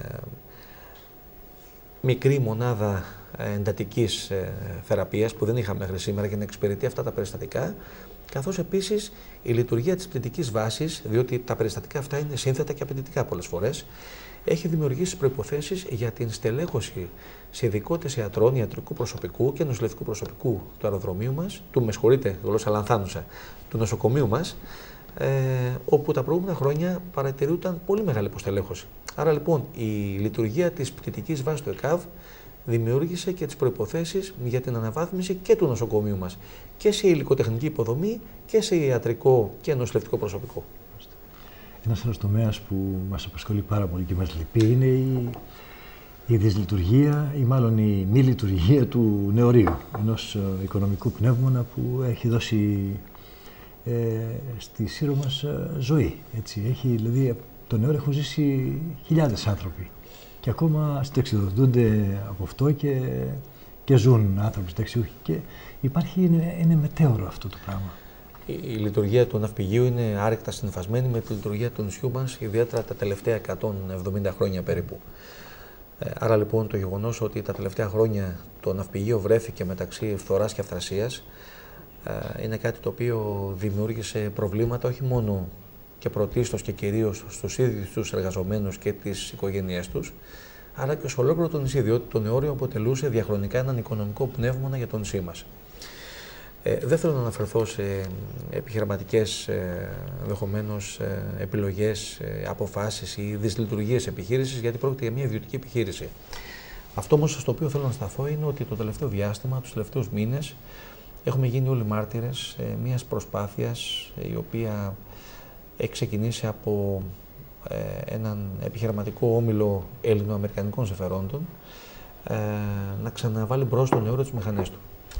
μικρή μονάδα εντατικής ε, θεραπείας που δεν είχαμε μέχρι σήμερα για να εξυπηρετεί αυτά τα περιστατικά, καθώς επίσης η λειτουργία της πτυτικής βάσης, διότι τα περιστατικά αυτά είναι σύνθετα και απαιτητικά πολλές φορές, έχει δημιουργήσει προϋποθέσεις για την στελέχωση σε ειδικότητες ιατρών, ιατρικού προσωπικού και νοσηλευτικού προσωπικού του αεροδρομίου μας, του με συγχωρείτε, γλώσσα λανθάνουσα, του νοσοκομείου μας, ε, όπου τα προηγούμενα χρόνια παρατηρούνταν πολύ μεγάλη υποστελέχωση. Άρα λοιπόν η λειτουργία της πτυτικής βάσης του ΕΚΑΒ δημιούργησε και τις προϋποθέσεις για την αναβάθμιση και του νοσοκομείου μας και σε υλικοτεχνική υποδομή και σε ιατρικό και νοσηλευτικό προσωπικό. Ένας άλλος τομέας που μας απασχολεί πάρα πολύ και μας λυπεί είναι η, η δυσλειτουργία ή μάλλον η μη λειτουργία του νεωρίου, ενός ε, οικονομικού πνεύμονα που έχει δώσει ε, στη Σύρο μας ε, ζωή. Έτσι. Έχει, δηλαδή, το νεόριο έχουν ζήσει χιλιάδες άνθρωποι και ακόμα συνταξιοδοτούνται από αυτό και, και ζουν άνθρωποι συνταξιούχοι. Και υπάρχει, είναι, είναι μετέωρο αυτό το πράγμα. Η, η λειτουργία του ναυπηγείου είναι άρρηκτα συνυφασμένη με τη λειτουργία του νησιού μας, ιδιαίτερα τα τελευταία εκατόν εβδομήντα χρόνια περίπου. Ε, άρα λοιπόν το γεγονός ότι τα τελευταία χρόνια το ναυπηγείο βρέθηκε μεταξύ φθοράς και αυθρασίας ε, είναι κάτι το οποίο δημιούργησε προβλήματα όχι μόνο και πρωτίστως και κυρίως στους ίδιους τους εργαζομένους και τις οικογένειές τους, αλλά και σε ολόκληρο το νησί, διότι το νεόριο αποτελούσε διαχρονικά έναν οικονομικό πνεύμονα για το νησί μας. Ε, δεν θέλω να αναφερθώ σε επιχειρηματικές ε, ενδεχομένως ε, επιλογές, ε, αποφάσεις ή δυσλειτουργίες επιχείρησης, γιατί πρόκειται για μια ιδιωτική επιχείρηση. Αυτό όμως στο οποίο θέλω να σταθώ είναι ότι το τελευταίο διάστημα, τους τελευταίους μήνες, έχουμε γίνει όλοι μάρτυρες ε, μιας προσπάθειας ε, η οποία έχει ξεκινήσει από ε, έναν επιχειρηματικό όμιλο ελληνοαμερικανικών συμφερόντων ε, να ξαναβάλει μπρος το νεόριο τις μηχανές του.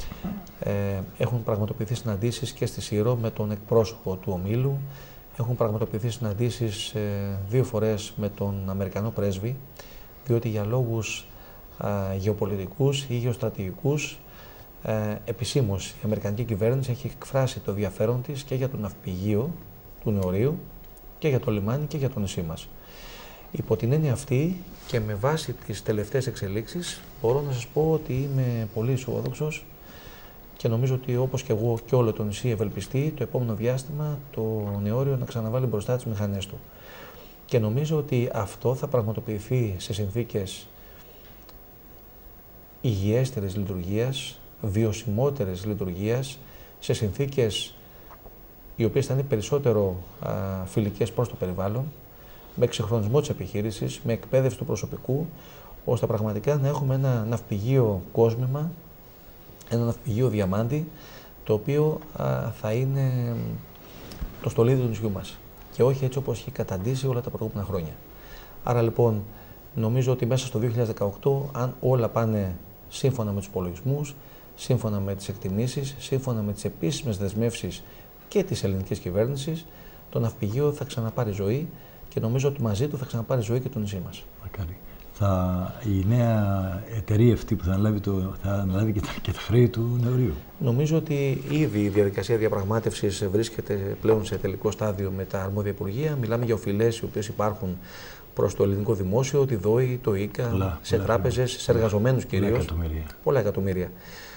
Ε, έχουν πραγματοποιηθεί συναντήσεις και στη Σύρο με τον εκπρόσωπο του ομίλου, έχουν πραγματοποιηθεί συναντήσεις ε, δύο φορές με τον Αμερικανό πρέσβη, διότι για λόγους ε, γεωπολιτικούς ή γεωστρατηγικούς ε, επισήμως η Αμερικανική κυβέρνηση έχει εκφράσει το ενδιαφέρον της και για το ναυπηγείο του νεωρίου και για το λιμάνι και για το νησί μας. Υπό την έννοια αυτή και με βάση τις τελευταίες εξελίξεις μπορώ να σας πω ότι είμαι πολύ αισιόδοξος και νομίζω ότι όπως και εγώ και όλο το νησί ευελπιστεί το επόμενο διάστημα το νεόριο να ξαναβάλει μπροστά τις μηχανές του. Και νομίζω ότι αυτό θα πραγματοποιηθεί σε συνθήκες υγιέστερης λειτουργίας, βιωσιμότερης λειτουργίας, σε συνθήκες οι οποίες θα είναι περισσότερο α, φιλικές προς το περιβάλλον, με εξυγχρονισμό της επιχείρησης, με εκπαίδευση του προσωπικού, ώστε πραγματικά να έχουμε ένα ναυπηγείο κόσμημα, ένα ναυπηγείο διαμάντη, το οποίο α, θα είναι το στολίδι του νησιού μας και όχι έτσι όπως έχει καταντήσει όλα τα προηγούμενα χρόνια. Άρα λοιπόν νομίζω ότι μέσα στο δύο χιλιάδες δεκαοκτώ, αν όλα πάνε σύμφωνα με τους υπολογισμούς, σύμφωνα με τις εκτιμήσεις, σύμφωνα με τις επίσημες δεσμεύσεις και της ελληνικής κυβέρνησης, το ναυπηγείο θα ξαναπάρει ζωή και νομίζω ότι μαζί του θα ξαναπάρει ζωή και το νησί μας. Μακάρι. Θα, η νέα εταιρεία αυτή που θα αναλάβει, το, θα αναλάβει και, τα, και τα χρέη του νεωρίου. Νομίζω ότι ήδη η διαδικασία διαπραγμάτευσης βρίσκεται πλέον σε τελικό στάδιο με τα αρμόδια υπουργεία. Μιλάμε για οφειλές οι οποίες υπάρχουν προς το ελληνικό δημόσιο, τη ΔΟΗ, το ΙΚΑ, πολλά, σε πολλά τράπεζες, σε εργαζομένους κυρίως. Πολλά εκατομμύρια. Πολλά εκατομμύρια.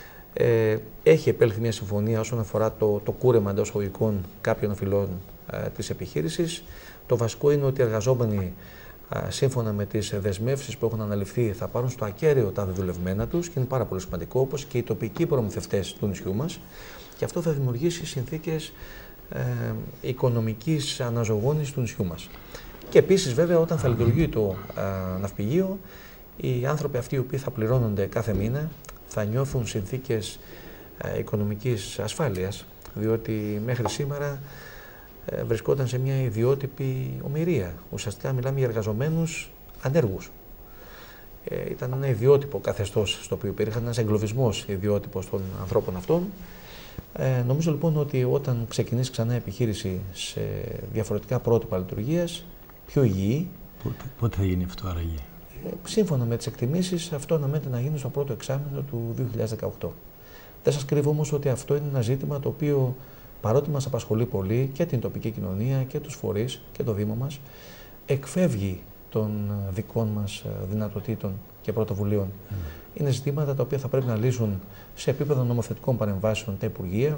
Ε, έχει επέλθει μια συμφωνία όσον αφορά το, το κούρεμα εντός εισαγωγικών κάποιων οφειλών ε, της επιχείρησης. Το βασικό είναι ότι οι εργαζόμενοι ε, σύμφωνα με τις δεσμεύσεις που έχουν αναλυφθεί θα πάρουν στο ακέραιο τα δεδουλευμένα τους και είναι πάρα πολύ σημαντικό, όπως και οι τοπικοί προμηθευτές του νησιού μας, και αυτό θα δημιουργήσει συνθήκες ε, οικονομικής αναζωογόνησης του νησιού μας. Και επίσης βέβαια όταν θα λειτουργεί το ε, ναυπηγείο, οι άνθρωποι αυτοί οι οποίοι θα πληρώνονται κάθε μήνα θα νιώθουν συνθήκες ε, οικονομικής ασφάλειας, διότι μέχρι σήμερα ε, βρισκόταν σε μια ιδιότυπη ομηρία. Ουσιαστικά μιλάμε για εργαζομένους ανέργους. Ε, ήταν ένα ιδιότυπο καθεστώς στο οποίο υπήρχε ένας εγκλωβισμός ιδιότυπος των ανθρώπων αυτών. Ε, νομίζω λοιπόν ότι όταν ξεκινήσει ξανά η επιχείρηση σε διαφορετικά πρότυπα λειτουργίας, πιο υγιή. Πότε, πότε θα γίνει αυτό άραγε? Σύμφωνα με τις εκτιμήσεις, αυτό αναμένεται να γίνει στο πρώτο εξάμηνο του δύο χιλιάδες δεκαοκτώ. Δεν σας κρύβω όμως ότι αυτό είναι ένα ζήτημα το οποίο, παρότι μας απασχολεί πολύ και την τοπική κοινωνία και τους φορείς και το Δήμο μας, εκφεύγει των δικών μας δυνατοτήτων και πρωτοβουλίων. Mm. Είναι ζητήματα τα οποία θα πρέπει να λύσουν σε επίπεδο νομοθετικών παρεμβάσεων τα Υπουργεία,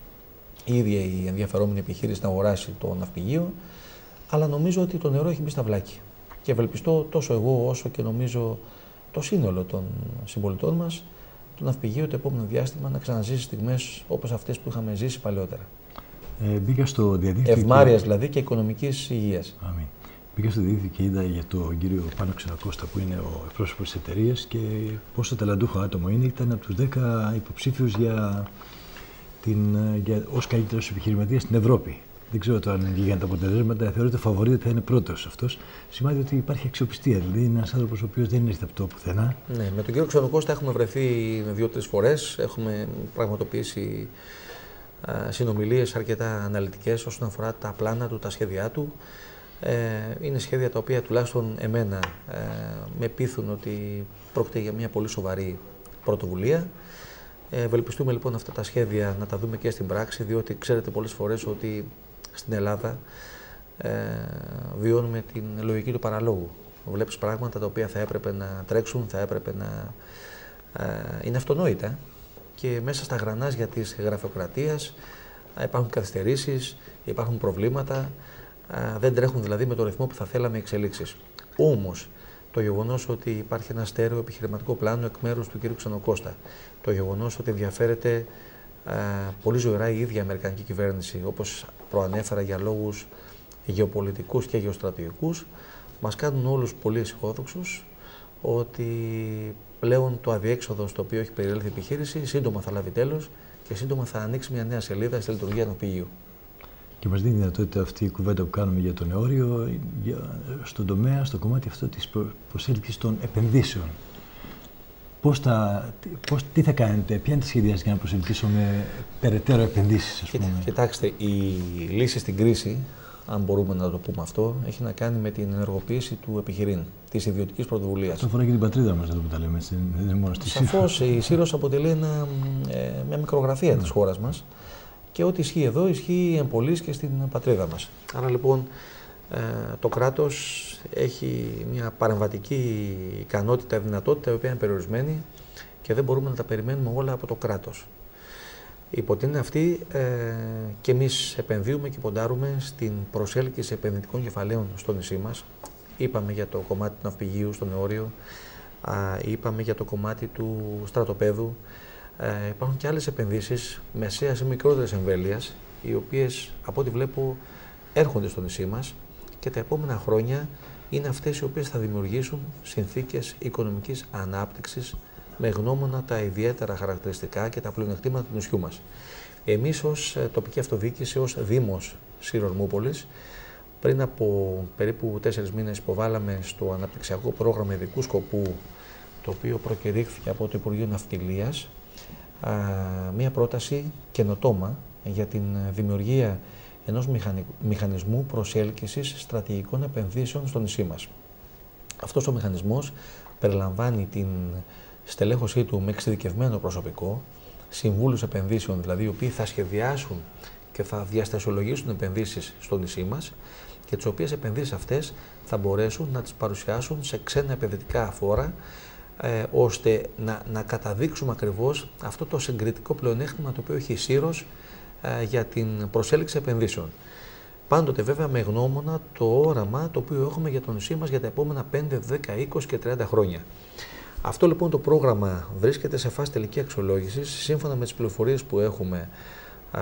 η ίδια η ενδιαφερόμενη επιχείρηση να αγοράσει το ναυπηγείο, αλλά νομίζω ότι το νερό έχει μπει στα βλάκια. Και ευελπιστώ τόσο εγώ όσο και νομίζω το σύνολο των συμπολιτών μας το ναυπηγείο το επόμενο διάστημα να ξαναζήσει στιγμές όπως αυτές που είχαμε ζήσει παλαιότερα. Ε, μπήκα στο διαδίκτυο. Ευμάρειας και... δηλαδή και οικονομικής υγείας. Αμήν. Πήγα στο διαδίκτυο και είδα για τον κύριο Πάνο Ξενοκώστα, που είναι ο εκπρόσωπος της εταιρείας, και πόσο ταλαντούχο άτομο είναι. Ήταν από τους δέκα υποψήφιους για, την, για, ως καλύτερος επιχειρηματίας στην Ευρώπη. Δεν ξέρω τώρα αν βγήκαν τα αποτελέσματα. Θεωρείται φαβορί ότι θα είναι πρώτος αυτός. Σημαίνει ότι υπάρχει αξιοπιστία. Δηλαδή είναι ένας άνθρωπος ο οποίος δεν είναι σταυτό πουθενά. Ναι, με τον κύριο Ξενοκώστα έχουμε βρεθεί δύο-τρεις φορές. Έχουμε πραγματοποιήσει συνομιλίες αρκετά αναλυτικές όσον αφορά τα πλάνα του, τα σχέδιά του. Ε, είναι σχέδια τα οποία τουλάχιστον εμένα ε, με πείθουν ότι πρόκειται για μια πολύ σοβαρή πρωτοβουλία. Ε, ευελπιστούμε λοιπόν αυτά τα σχέδια να τα δούμε και στην πράξη, διότι ξέρετε πολλές φορές ότι στην Ελλάδα ε, βιώνουμε την λογική του παραλόγου. Βλέπεις πράγματα τα οποία θα έπρεπε να τρέξουν, θα έπρεπε να ε, είναι αυτονόητα, και μέσα στα γρανάζια της γραφειοκρατίας ε, υπάρχουν καθυστερήσεις, υπάρχουν προβλήματα. Δεν τρέχουν δηλαδή με το ρυθμό που θα θέλαμε οι εξελίξεις. Όμως, το γεγονός ότι υπάρχει ένα στέρεο επιχειρηματικό πλάνο εκ μέρους του κ. Ξενοκώστα, το γεγονός ότι ενδιαφέρεται α, πολύ ζωηρά η ίδια η Αμερικανική κυβέρνηση, όπως προανέφερα, για λόγους γεωπολιτικούς και γεωστρατηγικούς, μας κάνουν όλους πολύ αισιόδοξους ότι πλέον το αδιέξοδο στο οποίο έχει περιέλθει η επιχείρηση σύντομα θα λάβει τέλος και σύντομα θα ανοίξει μια νέα σελίδα στη λειτουργία του ναυπηγείου. Και μας δίνει δυνατότητα αυτή η κουβέντα που κάνουμε για το νεώριο, για, στον τομέα, στο κομμάτι αυτό της προσέλκυσης των επενδύσεων. Πώς θα, πώς, τι θα κάνετε, ποια είναι τα σχέδια για να προσελκύσουμε περαιτέρω επενδύσεις, ας πούμε? Κοιτάξτε, η λύση στην κρίση, αν μπορούμε να το πούμε αυτό, έχει να κάνει με την ενεργοποίηση του επιχειρήν, της ιδιωτικής πρωτοβουλίας. Αυτό αφορά και την πατρίδα μας, εδώ που τα λέμε, έτσι, δεν είναι μόνο στη Σύρο. Σαφώς, η Σύρος αποτελεί ένα, ε, μια μικρογραφία mm. της χώρας μας. Και ό,τι ισχύει εδώ, ισχύει εν πολλοίς και στην πατρίδα μας. Άρα λοιπόν ε, το κράτος έχει μια παρεμβατική ικανότητα, δυνατότητα, η οποία είναι περιορισμένη και δεν μπορούμε να τα περιμένουμε όλα από το κράτος. Υπό την αυτή ε, και εμείς επενδύουμε και ποντάρουμε στην προσέλκυση επενδυτικών κεφαλαίων στο νησί μας. Είπαμε για το κομμάτι του ναυπηγείου στο νεώριο, α, είπαμε για το κομμάτι του στρατοπέδου. Ε, υπάρχουν και άλλες επενδύσεις μεσαίας ή μικρότερης εμβέλειας, οι οποίες από ό,τι βλέπω έρχονται στο νησί μας και τα επόμενα χρόνια είναι αυτές οι οποίες θα δημιουργήσουν συνθήκες οικονομικής ανάπτυξης με γνώμονα τα ιδιαίτερα χαρακτηριστικά και τα πλεονεκτήματα του νησιού μας. Εμείς ως τοπική αυτοδιοίκηση, ως Δήμος Σύρος Μούπολης, πριν από περίπου τέσσερις μήνες υποβάλαμε στο αναπτυξιακό πρόγραμμα ειδικού σκοπού, το οποίο προκηρύχθηκε από το Υπουργείο Ναυτιλίας, μία πρόταση καινοτόμα για την δημιουργία ενός μηχανισμού προσέλκυσης στρατηγικών επενδύσεων στο νησί μας. Αυτός ο μηχανισμός περιλαμβάνει την στελέχωσή του με εξειδικευμένο προσωπικό, συμβούλους επενδύσεων δηλαδή, οι οποίοι θα σχεδιάσουν και θα διαστασιολογήσουν επενδύσεις στο νησί μας και τις οποίες επενδύσεις αυτές θα μπορέσουν να τις παρουσιάσουν σε ξένα επενδυτικά φόρα, Ε, ώστε να, να καταδείξουμε ακριβώς αυτό το συγκριτικό πλεονέκτημα το οποίο έχει η Σύρος ε, για την προσέλκυση επενδύσεων. Πάντοτε βέβαια με γνώμονα το όραμα το οποίο έχουμε για το νησί μας για τα επόμενα πέντε, δέκα, είκοσι και τριάντα χρόνια. Αυτό λοιπόν το πρόγραμμα βρίσκεται σε φάση τελική αξιολόγησης. Σύμφωνα με τις πληροφορίες που έχουμε, α,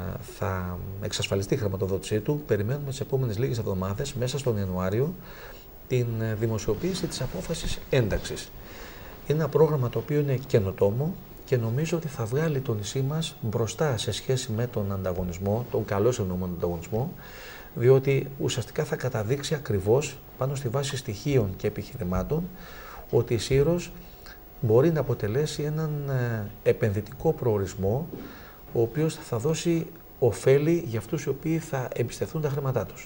θα εξασφαλιστεί η χρηματοδότησή του. Περιμένουμε τις επόμενες λίγες εβδομάδες, μέσα στον Ιανουάριο, την δημοσιοποίηση της απόφασης ένταξης. Είναι ένα πρόγραμμα το οποίο είναι καινοτόμο και νομίζω ότι θα βγάλει το νησί μας μπροστά σε σχέση με τον ανταγωνισμό, τον καλώς εννοούμενο ανταγωνισμό, διότι ουσιαστικά θα καταδείξει ακριβώς πάνω στη βάση στοιχείων και επιχειρημάτων ότι η Σύρος μπορεί να αποτελέσει έναν επενδυτικό προορισμό, ο οποίος θα δώσει ωφέλη για αυτούς οι οποίοι θα εμπιστευτούν τα χρήματά τους.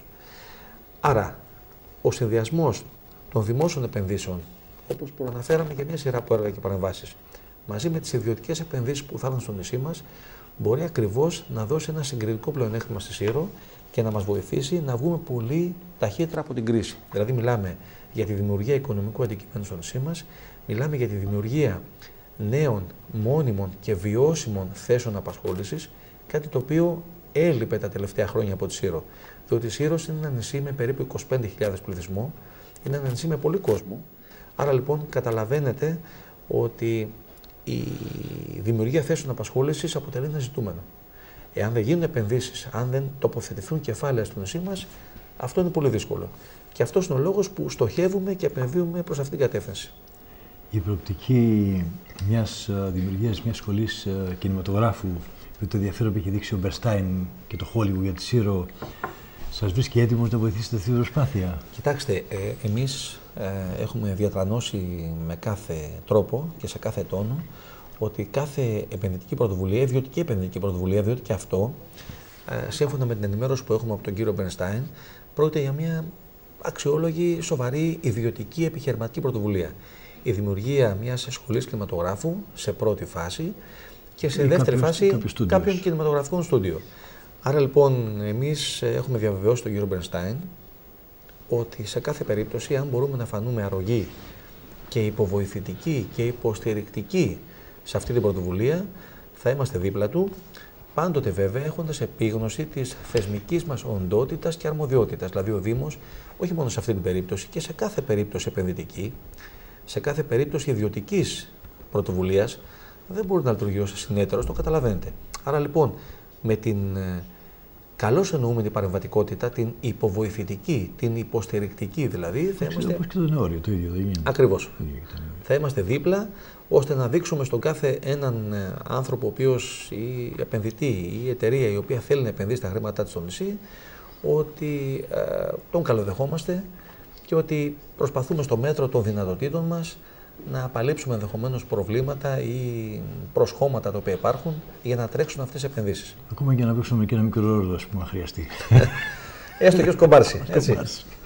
Άρα, ο συνδυασμός των δημόσιων επενδύσεων, όπως προαναφέραμε για μια σειρά από έργα και παρεμβάσεις, μαζί με τις ιδιωτικές επενδύσεις που θα έρθουν στο νησί μας, μπορεί ακριβώς να δώσει ένα συγκριτικό πλεονέκτημα στη Σύρο και να μας βοηθήσει να βγούμε πολύ ταχύτερα από την κρίση. Δηλαδή, μιλάμε για τη δημιουργία οικονομικού αντικειμένου στο νησί μας, μιλάμε για τη δημιουργία νέων, μόνιμων και βιώσιμων θέσεων απασχόλησης, κάτι το οποίο έλειπε τα τελευταία χρόνια από τη Σύρο. Διότι η Σύρος είναι ένα νησί με περίπου είκοσι πέντε χιλιάδες πληθυσμό, είναι ένα νησί με πολύ κόσμο. Άρα λοιπόν καταλαβαίνετε ότι η δημιουργία θέσεων απασχόλησης αποτελεί ένα ζητούμενο. Εάν δεν γίνουν επενδύσεις, αν δεν τοποθετηθούν κεφάλαια στο νησί μας, αυτό είναι πολύ δύσκολο. Και αυτός είναι ο λόγος που στοχεύουμε και επενδύουμε προς αυτήν την κατεύθυνση. Η προοπτική μιας δημιουργίας μιας σχολής κινηματογράφου, με το ενδιαφέρον που έχει δείξει ο Μπερστάιν και το Hollywood για τη Σύρο, σας βρίσκει έτοιμος να βοηθήσετε αυτή την προσπάθεια? Κοιτάξτε, ε, εμείς ε, έχουμε διατρανώσει με κάθε τρόπο και σε κάθε τόνο ότι κάθε επενδυτική πρωτοβουλία, ιδιωτική επενδυτική πρωτοβουλία, διότι και αυτό, ε, σύμφωνα με την ενημέρωση που έχουμε από τον κύριο Μπερστάιν, πρόκειται για μια αξιόλογη, σοβαρή, ιδιωτική επιχειρηματική πρωτοβουλία. Η δημιουργία μιας σχολής κινηματογράφου σε πρώτη φάση και σε ή δεύτερη κάποιος, φάση κάποιος κάποιων κινηματογραφικών στούντιο. Άρα λοιπόν εμείς έχουμε διαβεβαιώσει τον κύριο Μπερστάιν ότι σε κάθε περίπτωση, αν μπορούμε να φανούμε αρρωγοί και υποβοηθητικοί και υποστηρικτικοί σε αυτή την πρωτοβουλία, θα είμαστε δίπλα του, πάντοτε βέβαια έχοντας επίγνωση της θεσμικής μας οντότητας και αρμοδιότητας. Δηλαδή ο Δήμος, όχι μόνο σε αυτή την περίπτωση και σε κάθε περίπτωση επενδυτική, σε κάθε περίπτωση ιδιωτικής πρωτοβουλίας, δεν μπορεί να λειτουργεί ως συνέτερος, το καταλαβαίνετε. Άρα λοιπόν, με την ε, καλώς εννοούμενη παρεμβατικότητα, την υποβοηθητική, την υποστηρικτική δηλαδή, θα είμαστε. Όπως και το νεόριο, το ίδιο δεν είναι. Ακριβώς. Θα είμαστε δίπλα, ώστε να δείξουμε στον κάθε έναν άνθρωπο, ο οποίος ή επενδυτή ή εταιρεία η οποία θέλει να επενδύσει τα χρήματά της στο νησί, ότι ε, τον καλοδεχόμαστε και ότι προσπαθούμε στο μέτρο των δυνατοτήτων μας να απαλείψουμε ενδεχομένως προβλήματα ή προσχώματα τα οποία υπάρχουν για να τρέξουν αυτές τις επενδύσεις. Ακόμα και να παίξουμε και ένα μικρό ρόλο, ας πούμε, αν χρειαστεί. Έστω και ως κομπάρση. Έτσι.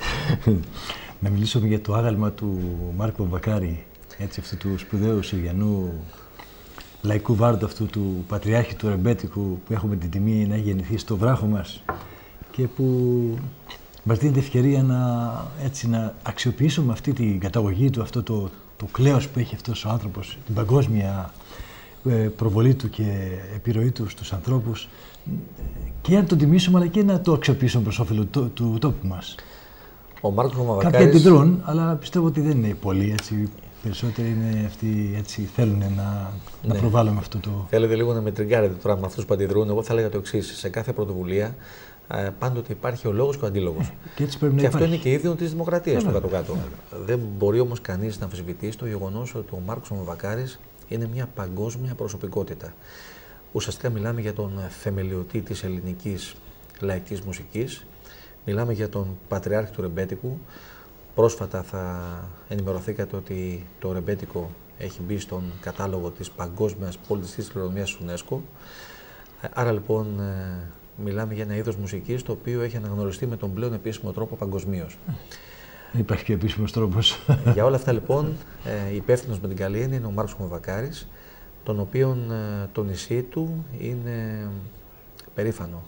Να μιλήσουμε για το άγαλμα του Μάρκου Βαμβακάρη, έτσι, αυτού του σπουδαίου Συριανού λαϊκού βάρντου, αυτού του πατριάρχη του ρεμπέτικου, που έχουμε την τιμή να έχει γεννηθεί στο βράχο μας και που μας δίνει την ευκαιρία να, έτσι, να αξιοποιήσουμε αυτή την καταγωγή του, αυτό το, το κλέος που έχει αυτός ο άνθρωπος, την παγκόσμια προβολή του και επιρροή του στους ανθρώπους, και να τον τιμήσουμε αλλά και να το αξιοποιήσουμε προς όφελο του, του τόπου μας. Ο Μάρκος Βαμβακάρης... Κάποιοι αντιδρούν, αλλά πιστεύω ότι δεν είναι πολλοί, έτσι. Περισσότεροι είναι αυτοί, έτσι, θέλουν να, ναι. να προβάλλουν αυτό το... Θέλετε λίγο να με τριγκάρετε τώρα με αυτούς που αντιδρούν. Εγώ θα έλεγα το εξής: σε κάθε πρωτοβουλία πάντοτε υπάρχει ο λόγος και ο αντίλογος. Ε, και έτσι πρέπει να και υπάρχει. αυτό είναι και ίδιο της δημοκρατίας στο κάτω-κάτω. Δεν μπορεί όμως κανείς να αμφισβητήσει το γεγονός ότι ο Μάρκος Βαμβακάρης είναι μια παγκόσμια προσωπικότητα. Ουσιαστικά μιλάμε για τον θεμελιωτή της ελληνικής λαϊκής μουσικής, μιλάμε για τον πατριάρχη του ρεμπέτικου. Πρόσφατα θα ενημερωθήκατε ότι το ρεμπέτικο έχει μπει στον κατάλογο της παγκόσμιας πολιτιστικής κληρονομιάς UNESCO. Άρα λοιπόν μιλάμε για ένα είδος μουσικής το οποίο έχει αναγνωριστεί με τον πλέον επίσημο τρόπο παγκοσμίως. Υπάρχει και επίσημος τρόπος. Για όλα αυτά λοιπόν, ε, υπεύθυνος με την καλή έννοια είναι ο Μάρκος Βαμβακάρης, τον οποίον ε, το νησί του είναι περήφανο,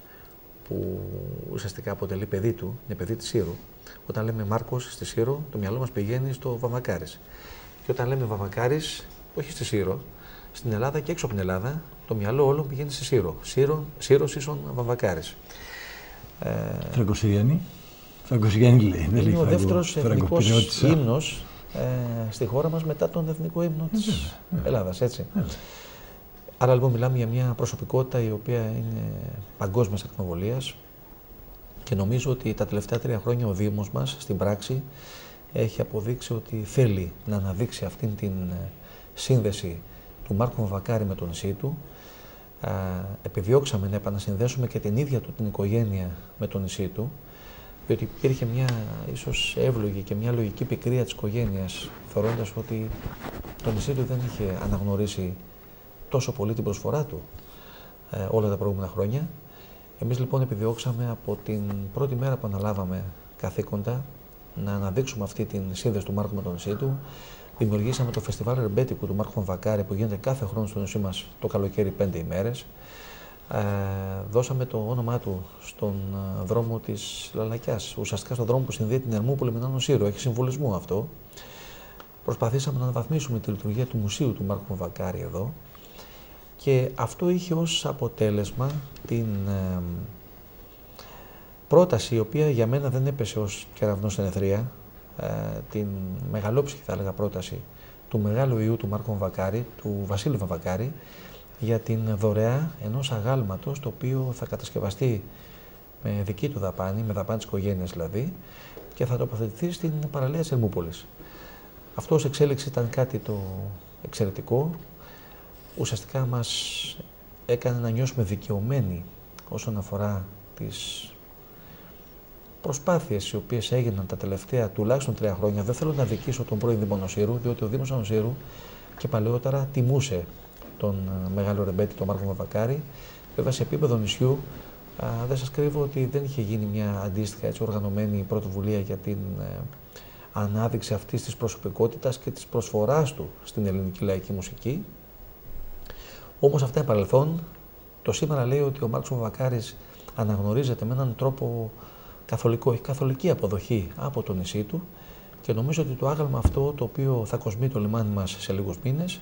που ουσιαστικά αποτελεί παιδί του, είναι παιδί της Σύρου. Όταν λέμε Μάρκος στη Σύρο, το μυαλό μας πηγαίνει στο Βαμβακάρης. Και όταν λέμε Βαμβακάρης, όχι στη Σύρο, στην Ελλάδα και έξω από την Ελλάδα, το μυαλό όλων πηγαίνει στη Σύρο. Σύρο, Σύρος ίσον Βαμβακάρης. Ε, Φραγκοσυριανή. Φραγκοσυριανή λέει. Δεν είναι ο δεύτερος εθνικός ύμνος ε, στη χώρα μας μετά τον εθνικό ύμνο της yeah, yeah. Ελλάδας, έτσι. Yeah. Άρα λοιπόν μιλάμε για μια προσωπικότητα η οποία είναι παγκόσμιας ακτινοβολίας και νομίζω ότι τα τελευταία τρία χρόνια ο Δήμος μας στην πράξη έχει αποδείξει ότι θέλει να αναδείξει αυτήν την σύνδεση του Μάρκου Βαμβακάρη με το νησί του. Α, επιδιώξαμε να επανασυνδέσουμε και την ίδια του την οικογένεια με το νησί του, διότι υπήρχε μια ίσως εύλογη και μια λογική πικρία της οικογένειας, θεωρώντας ότι το νησί του δεν είχε αναγνωρίσει τόσο πολύ την προσφορά του ε, όλα τα προηγούμενα χρόνια. Εμείς λοιπόν επιδιώξαμε από την πρώτη μέρα που αναλάβαμε καθήκοντα να αναδείξουμε αυτή την σύνδεση του Μάρκου με το νησί του. Δημιουργήσαμε το φεστιβάλ ρεμπέτικου του Μάρκου Βαμβακάρη που γίνεται κάθε χρόνο στο νησί μας το καλοκαίρι πέντε ημέρες. Ε, δώσαμε το όνομά του στον δρόμο της Λαλακιάς, ουσιαστικά στον δρόμο που συνδέει την Ερμούπολη με τον Σύρο. Έχει συμβολισμό αυτό. Προσπαθήσαμε να αναβαθμίσουμε τη λειτουργία του μουσείου του Μάρκου Βαμβακάρη εδώ και αυτό είχε ως αποτέλεσμα την ε, πρόταση, η οποία για μένα δεν έπεσε ως κεραυνός στην αιθρία, ε, την μεγαλόψυχη θα έλεγα πρόταση του μεγάλου ιού του Μάρκου Βαμβακάρη, του Βασίλη Βαμβακάρη, για την δωρεά ενός αγάλματος, το οποίο θα κατασκευαστεί με δική του δαπάνη, με δαπάνη της οικογένειας δηλαδή, και θα τοποθετηθεί στην παραλία της Ερμούπολης. Αυτό ως εξέλιξη ήταν κάτι το εξαιρετικό. Ουσιαστικά μας έκανε να νιώσουμε δικαιωμένοι όσον αφορά τις προσπάθειες οι οποίες έγιναν τα τελευταία τουλάχιστον τρία χρόνια. Δεν θέλω να δικήσω τον πρώην Δήμο Ανοσύρου, διότι ο Δήμος Ανοσύρου και παλαιότερα τιμούσε τον μεγάλο ρεμπέτη, τον Μάρκο Βαβακάρη. Βέβαια, σε επίπεδο νησιού, α, δεν σας κρύβω ότι δεν είχε γίνει μια αντίστοιχα έτσι, οργανωμένη πρωτοβουλία για την ε, ανάδειξη αυτής της προσωπικότητας και της προσφοράς του στην ελληνική λαϊκή μουσική. Όμως αυτά είναι παρελθόν. Το σήμερα λέει ότι ο Μάρκος Βαβακάρης αναγνωρίζεται με έναν τρόπο καθολικό, έχει καθολική αποδοχή από το νησί του, και νομίζω ότι το άγαλμα αυτό, το οποίο θα κοσμεί το λιμάνι μας σε λίγους μήνες,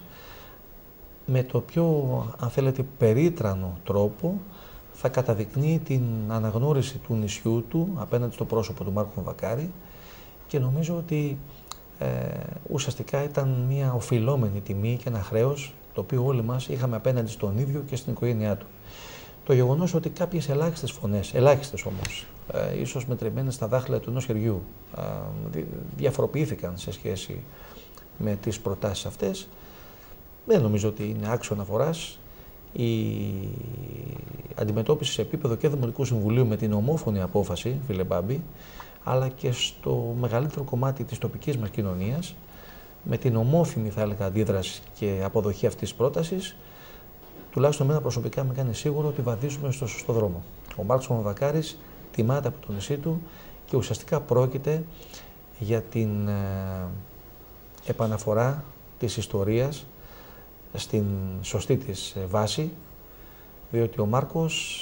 με το πιο, αν θέλετε, περίτρανο τρόπο θα καταδεικνύει την αναγνώριση του νησιού του απέναντι στο πρόσωπο του Μάρκου Βαβακάρη, και νομίζω ότι ε, ουσιαστικά ήταν μια οφειλόμενη τιμή και ένα χρέος το οποίο όλοι μας είχαμε απέναντι στον ίδιο και στην οικογένειά του. Το γεγονός ότι κάποιες ελάχιστες φωνές, ελάχιστες όμως, ε, ίσως μετρημένες στα δάχτυλα του ενός χεριού, ε, διαφοροποιήθηκαν σε σχέση με τις προτάσεις αυτές, δεν νομίζω ότι είναι άξιο αναφοράς. Η αντιμετώπιση σε επίπεδο και Δημοτικού Συμβουλίου με την ομόφωνη απόφαση, φίλε Μπάμπη, αλλά και στο μεγαλύτερο κομμάτι της τοπικής μας κοινωνίας, με την ομόφημη, θα έλεγα, αντίδραση και αποδοχή αυτής της πρότασης, τουλάχιστον εμένα προσωπικά με κάνει σίγουρο ότι βαδίζουμε στο σωστό δρόμο. Ο Μάρκος Βαβακάρης τιμάται από το νησί του και ουσιαστικά πρόκειται για την ε, επαναφορά της ιστορίας στην σωστή της βάση, διότι ο Μάρκος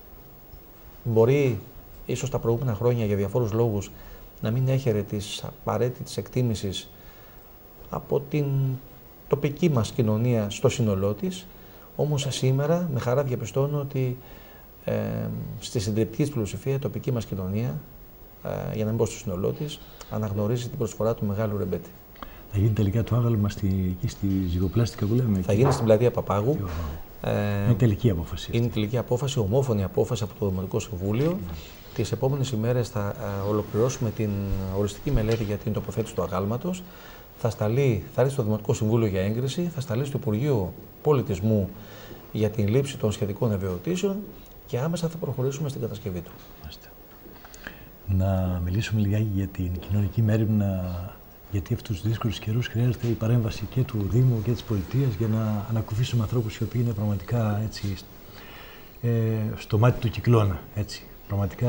μπορεί ίσως τα προηγούμενα χρόνια για διαφόρους λόγους να μην έχερε της απαραίτητης εκτίμησης από την τοπική μας κοινωνία στο σύνολό της, όμως σήμερα με χαρά διαπιστώνω ότι ε, στη συντριπτική πλειοψηφία η τοπική μας κοινωνία, ε, για να μην πω στο σύνολό της, αναγνωρίζει την προσφορά του μεγάλου ρεμπέτη. Θα γίνει τελικά το άγαλμα στη, εκεί στη ζυγοπλάστικα που λέμε. Θα γίνει στην πλατεία Παπάγου. Ε, είναι τελική απόφαση. Είναι τελική απόφαση, ομόφωνη απόφαση από το Δημοτικό Συμβούλιο. Mm. Τις επόμενες ημέρες θα ε, ολοκληρώσουμε την οριστική μελέτη για την τοποθέτηση του αγάλματος. Θα, σταλεί, θα έρθει στο Δημοτικό Συμβούλιο για έγκριση, θα σταλεί στο Υπουργείο Πολιτισμού για την λήψη των σχετικών ευαισθητήσεων και άμεσα θα προχωρήσουμε στην κατασκευή του. Μάλιστα. Να μιλήσουμε λιγάκι για την κοινωνική μέριμνα, γιατί αυτούς τους δύσκολους καιρούς χρειάζεται η παρέμβαση και του Δήμου και της Πολιτείας για να ανακουφίσουμε ανθρώπους οι οποίοι είναι πραγματικά έτσι, ε, στο μάτι του κυκλώνα. Έτσι. Πραγματικά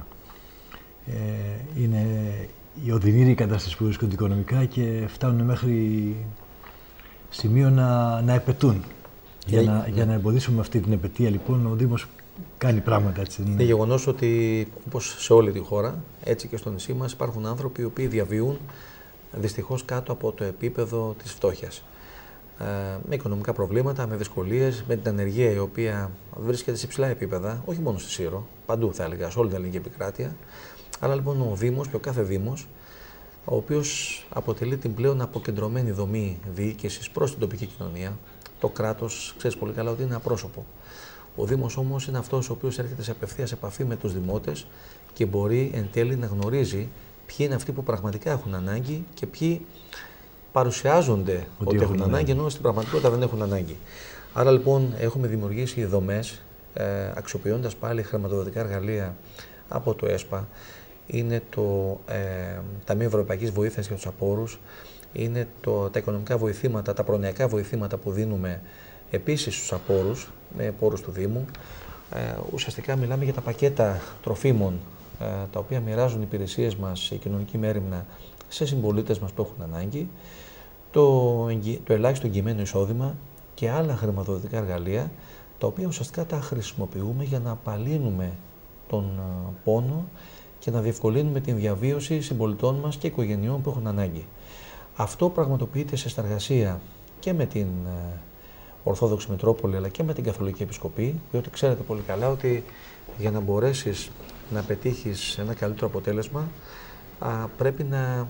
ε, είναι η οδυνήρη κατάσταση που βρίσκονται οικονομικά και φτάνουν μέχρι σημείο να, να επαιτούν. Για, για, να, ναι. για να εμποδίσουμε αυτή την επαιτία, λοιπόν, ο Δήμος κάνει πράγματα. Έτσι. Είναι γεγονός ότι, όπως σε όλη τη χώρα, έτσι και στο νησί μας, υπάρχουν άνθρωποι οι οποίοι διαβιούν δυστυχώς κάτω από το επίπεδο της φτώχειας. Ε, με οικονομικά προβλήματα, με δυσκολίες, με την ανεργία η οποία βρίσκεται σε υψηλά επίπεδα, όχι μόνο στη Σύρο, παντού θα έλεγα, σε όλη την ελληνική επικράτεια. Άρα λοιπόν ο Δήμος και ο κάθε Δήμος, ο οποίος αποτελεί την πλέον αποκεντρωμένη δομή διοίκησης προς την τοπική κοινωνία, το κράτος ξέρεις πολύ καλά ότι είναι απρόσωπο. Ο Δήμος όμως είναι αυτός ο οποίος έρχεται σε απευθείας επαφή με τους δημότες και μπορεί εν τέλει να γνωρίζει ποιοι είναι αυτοί που πραγματικά έχουν ανάγκη και ποιοι παρουσιάζονται ότι, ότι έχουν ανάγκη, ενώ στην πραγματικότητα δεν έχουν ανάγκη. Άρα λοιπόν έχουμε δημιουργήσει δομές, ε, αξιοποιώντας πάλι χρηματοδοτικά εργαλεία από το ΕΣΠΑ, είναι το ε, Ταμείο Ευρωπαϊκής Βοήθειας για τους Απόρους, είναι το, τα οικονομικά βοηθήματα, τα προνοιακά βοηθήματα που δίνουμε επίσης στους απόρους, με πόρους του Δήμου. Ε, ουσιαστικά μιλάμε για τα πακέτα τροφίμων, ε, τα οποία μοιράζουν οι υπηρεσίες μας, η κοινωνική μέριμνα, σε συμπολίτες μας που έχουν ανάγκη, το, το ελάχιστο εγγυημένο εισόδημα και άλλα χρηματοδοτικά εργαλεία, τα οποία ουσιαστικά τα χρησιμοποιούμε για να απαλύνουμε τον πόνο και να διευκολύνουμε την διαβίωση συμπολιτών μας και οικογενειών που έχουν ανάγκη. Αυτό πραγματοποιείται σε συνεργασία και με την Ορθόδοξη Μητρόπολη αλλά και με την Καθολική Επισκοπή, διότι ξέρετε πολύ καλά ότι για να μπορέσεις να πετύχεις ένα καλύτερο αποτέλεσμα α, πρέπει να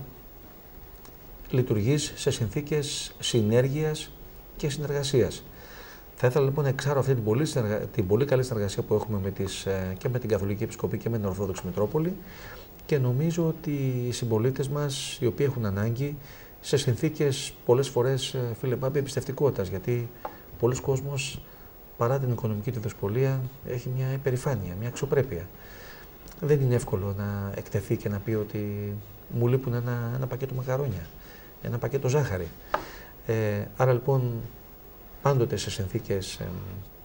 λειτουργείς σε συνθήκες συνέργειας και συνεργασίας. Θα ήθελα λοιπόν να εξάρω αυτή την πολύ, συνεργα... την πολύ καλή συνεργασία που έχουμε με τις, και με την Καθολική Επισκοπή και με την Ορθόδοξη Μητρόπολη και νομίζω ότι οι συμπολίτες μας, οι οποίοι έχουν ανάγκη, σε συνθήκες πολλές φορές, φίλε Μπάμπη, εμπιστευτικότητας, γιατί πολλοί κόσμος, παρά την οικονομική του δυσκολία, έχει μια υπερηφάνεια, μια αξιοπρέπεια. Δεν είναι εύκολο να εκτεθεί και να πει ότι μου λείπουν ένα, ένα πακέτο μακαρόνια, ένα πακέτο ζάχαρη. Ε, άρα λοιπόν, πάντοτε σε συνθήκες ε,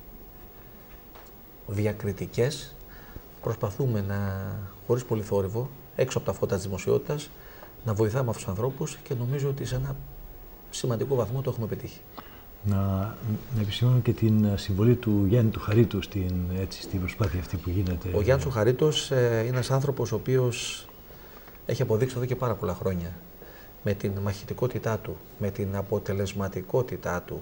διακριτικές, προσπαθούμε να, χωρίς πολύ θόρυβο, έξω από τα φώτα της δημοσιότητας, να βοηθάμε αυτούς τους ανθρώπους και νομίζω ότι σε ένα σημαντικό βαθμό το έχουμε πετύχει. Να, να επισημάνω και την συμβολή του Γιάννη του Χαρίτου στην, έτσι, στην προσπάθεια αυτή που γίνεται. Ο Γιάννης ο Χαρίτος ε, είναι ένας άνθρωπος ο οποίος έχει αποδείξει εδώ και πάρα πολλά χρόνια με την μαχητικότητά του, με την αποτελεσματικότητά του,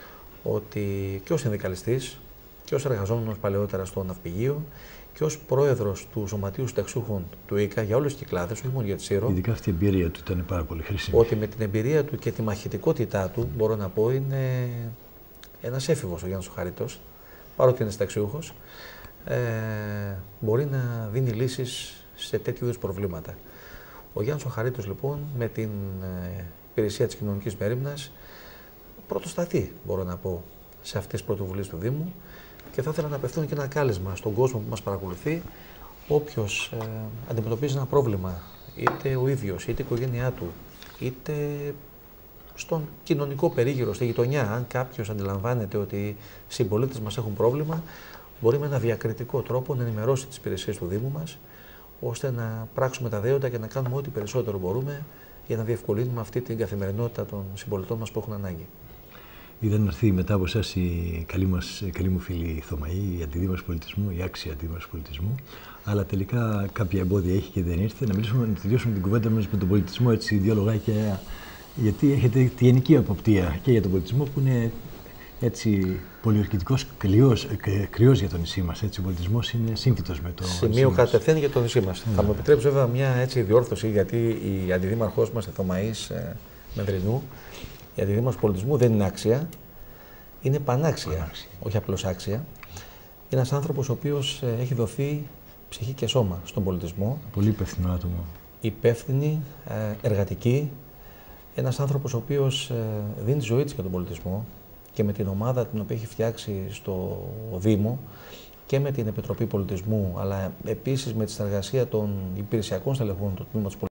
ότι και ως συνδικαλιστής και ως εργαζόμενος παλαιότερα στο ναυπηγείο και ως πρόεδρος του Σωματείου Συνταξιούχων του ΙΚΑ για όλες τις κυκλάδες, όχι μόνο για τη ΣΥΡΟ. Ειδικά αυτή η εμπειρία του ήταν πάρα πολύ χρήσιμη. Ότι με την εμπειρία του και τη μαχητικότητά του, μπορώ να πω, είναι ένας έφηβος ο Γιάννης ο Χαρίτος, παρότι είναι συνταξιούχος, ε, μπορεί να δίνει λύσεις σε τέτοιου είδους προβλήματα. Ο Γιάννης ο Χαρίτος λοιπόν με την ε, υπηρεσία της κοινωνικής μέριμνας πρωτοσταθεί, μπορώ να πω, σε αυτές τις πρωτοβουλίες του Δήμου και θα ήθελα να απευθύνω και ένα κάλεσμα στον κόσμο που μας παρακολουθεί. Όποιος ε, αντιμετωπίζει ένα πρόβλημα, είτε ο ίδιος, είτε η οικογένειά του, είτε στον κοινωνικό περίγυρο, στη γειτονιά, αν κάποιος αντιλαμβάνεται ότι οι συμπολίτες μας έχουν πρόβλημα, μπορεί με ένα διακριτικό τρόπο να ενημερώσει τις υπηρεσίες του Δήμου μας, ώστε να πράξουμε τα δέοντα και να κάνουμε ό,τι περισσότερο μπορούμε για να διευκολύνουμε αυτή την καθημερινότητα των συμπολιτών μας που έχουν ανάγκη. Είδα να έρθει μετά από εσάς η καλή, μας, καλή μου φίλη Θωμαή, η αντιδήμαρχος πολιτισμού, η άξια αντιδήμαρχος πολιτισμού. Αλλά τελικά κάποια εμπόδια έχει και δεν ήρθε. Να μιλήσουμε, να τελειώσουμε την κουβέντα μας με τον πολιτισμό, έτσι, δύο λογάκια. Γιατί έχετε τη γενική αποπτία και για τον πολιτισμό που είναι έτσι πολιορκητικός κρυός, κρυός για το νησί μας. Έτσι, ο πολιτισμός είναι σύμφυτος με το νησί μας. Σημείο κατευθείαν για το νησί μας. Mm. Θα μου επιτρέψω βέβαια μια έτσι διόρθωση, γιατί η αντιδήμαρχός μας, η Θωμαής ε, Μεδρινού, η αντιδήμαρχος πολιτισμού δεν είναι άξια, είναι πανάξια, πανάξια. Όχι απλώς άξια. Είναι ένας άνθρωπος ο οποίος ε, έχει δοθεί ψυχή και σώμα στον πολιτισμό. Πολύ υπεύθυνο άτομο. Υπεύθυνη, ε, εργατική. Ένας άνθρωπος ο οποίος ε, δίνει τη ζωή της για τον πολιτισμό και με την ομάδα την οποία έχει φτιάξει στο Δήμο και με την Επιτροπή Πολιτισμού, αλλά επίσης με τη συνεργασία των υπηρεσιακών στελεχών του Τμήματος Πολιτισμού.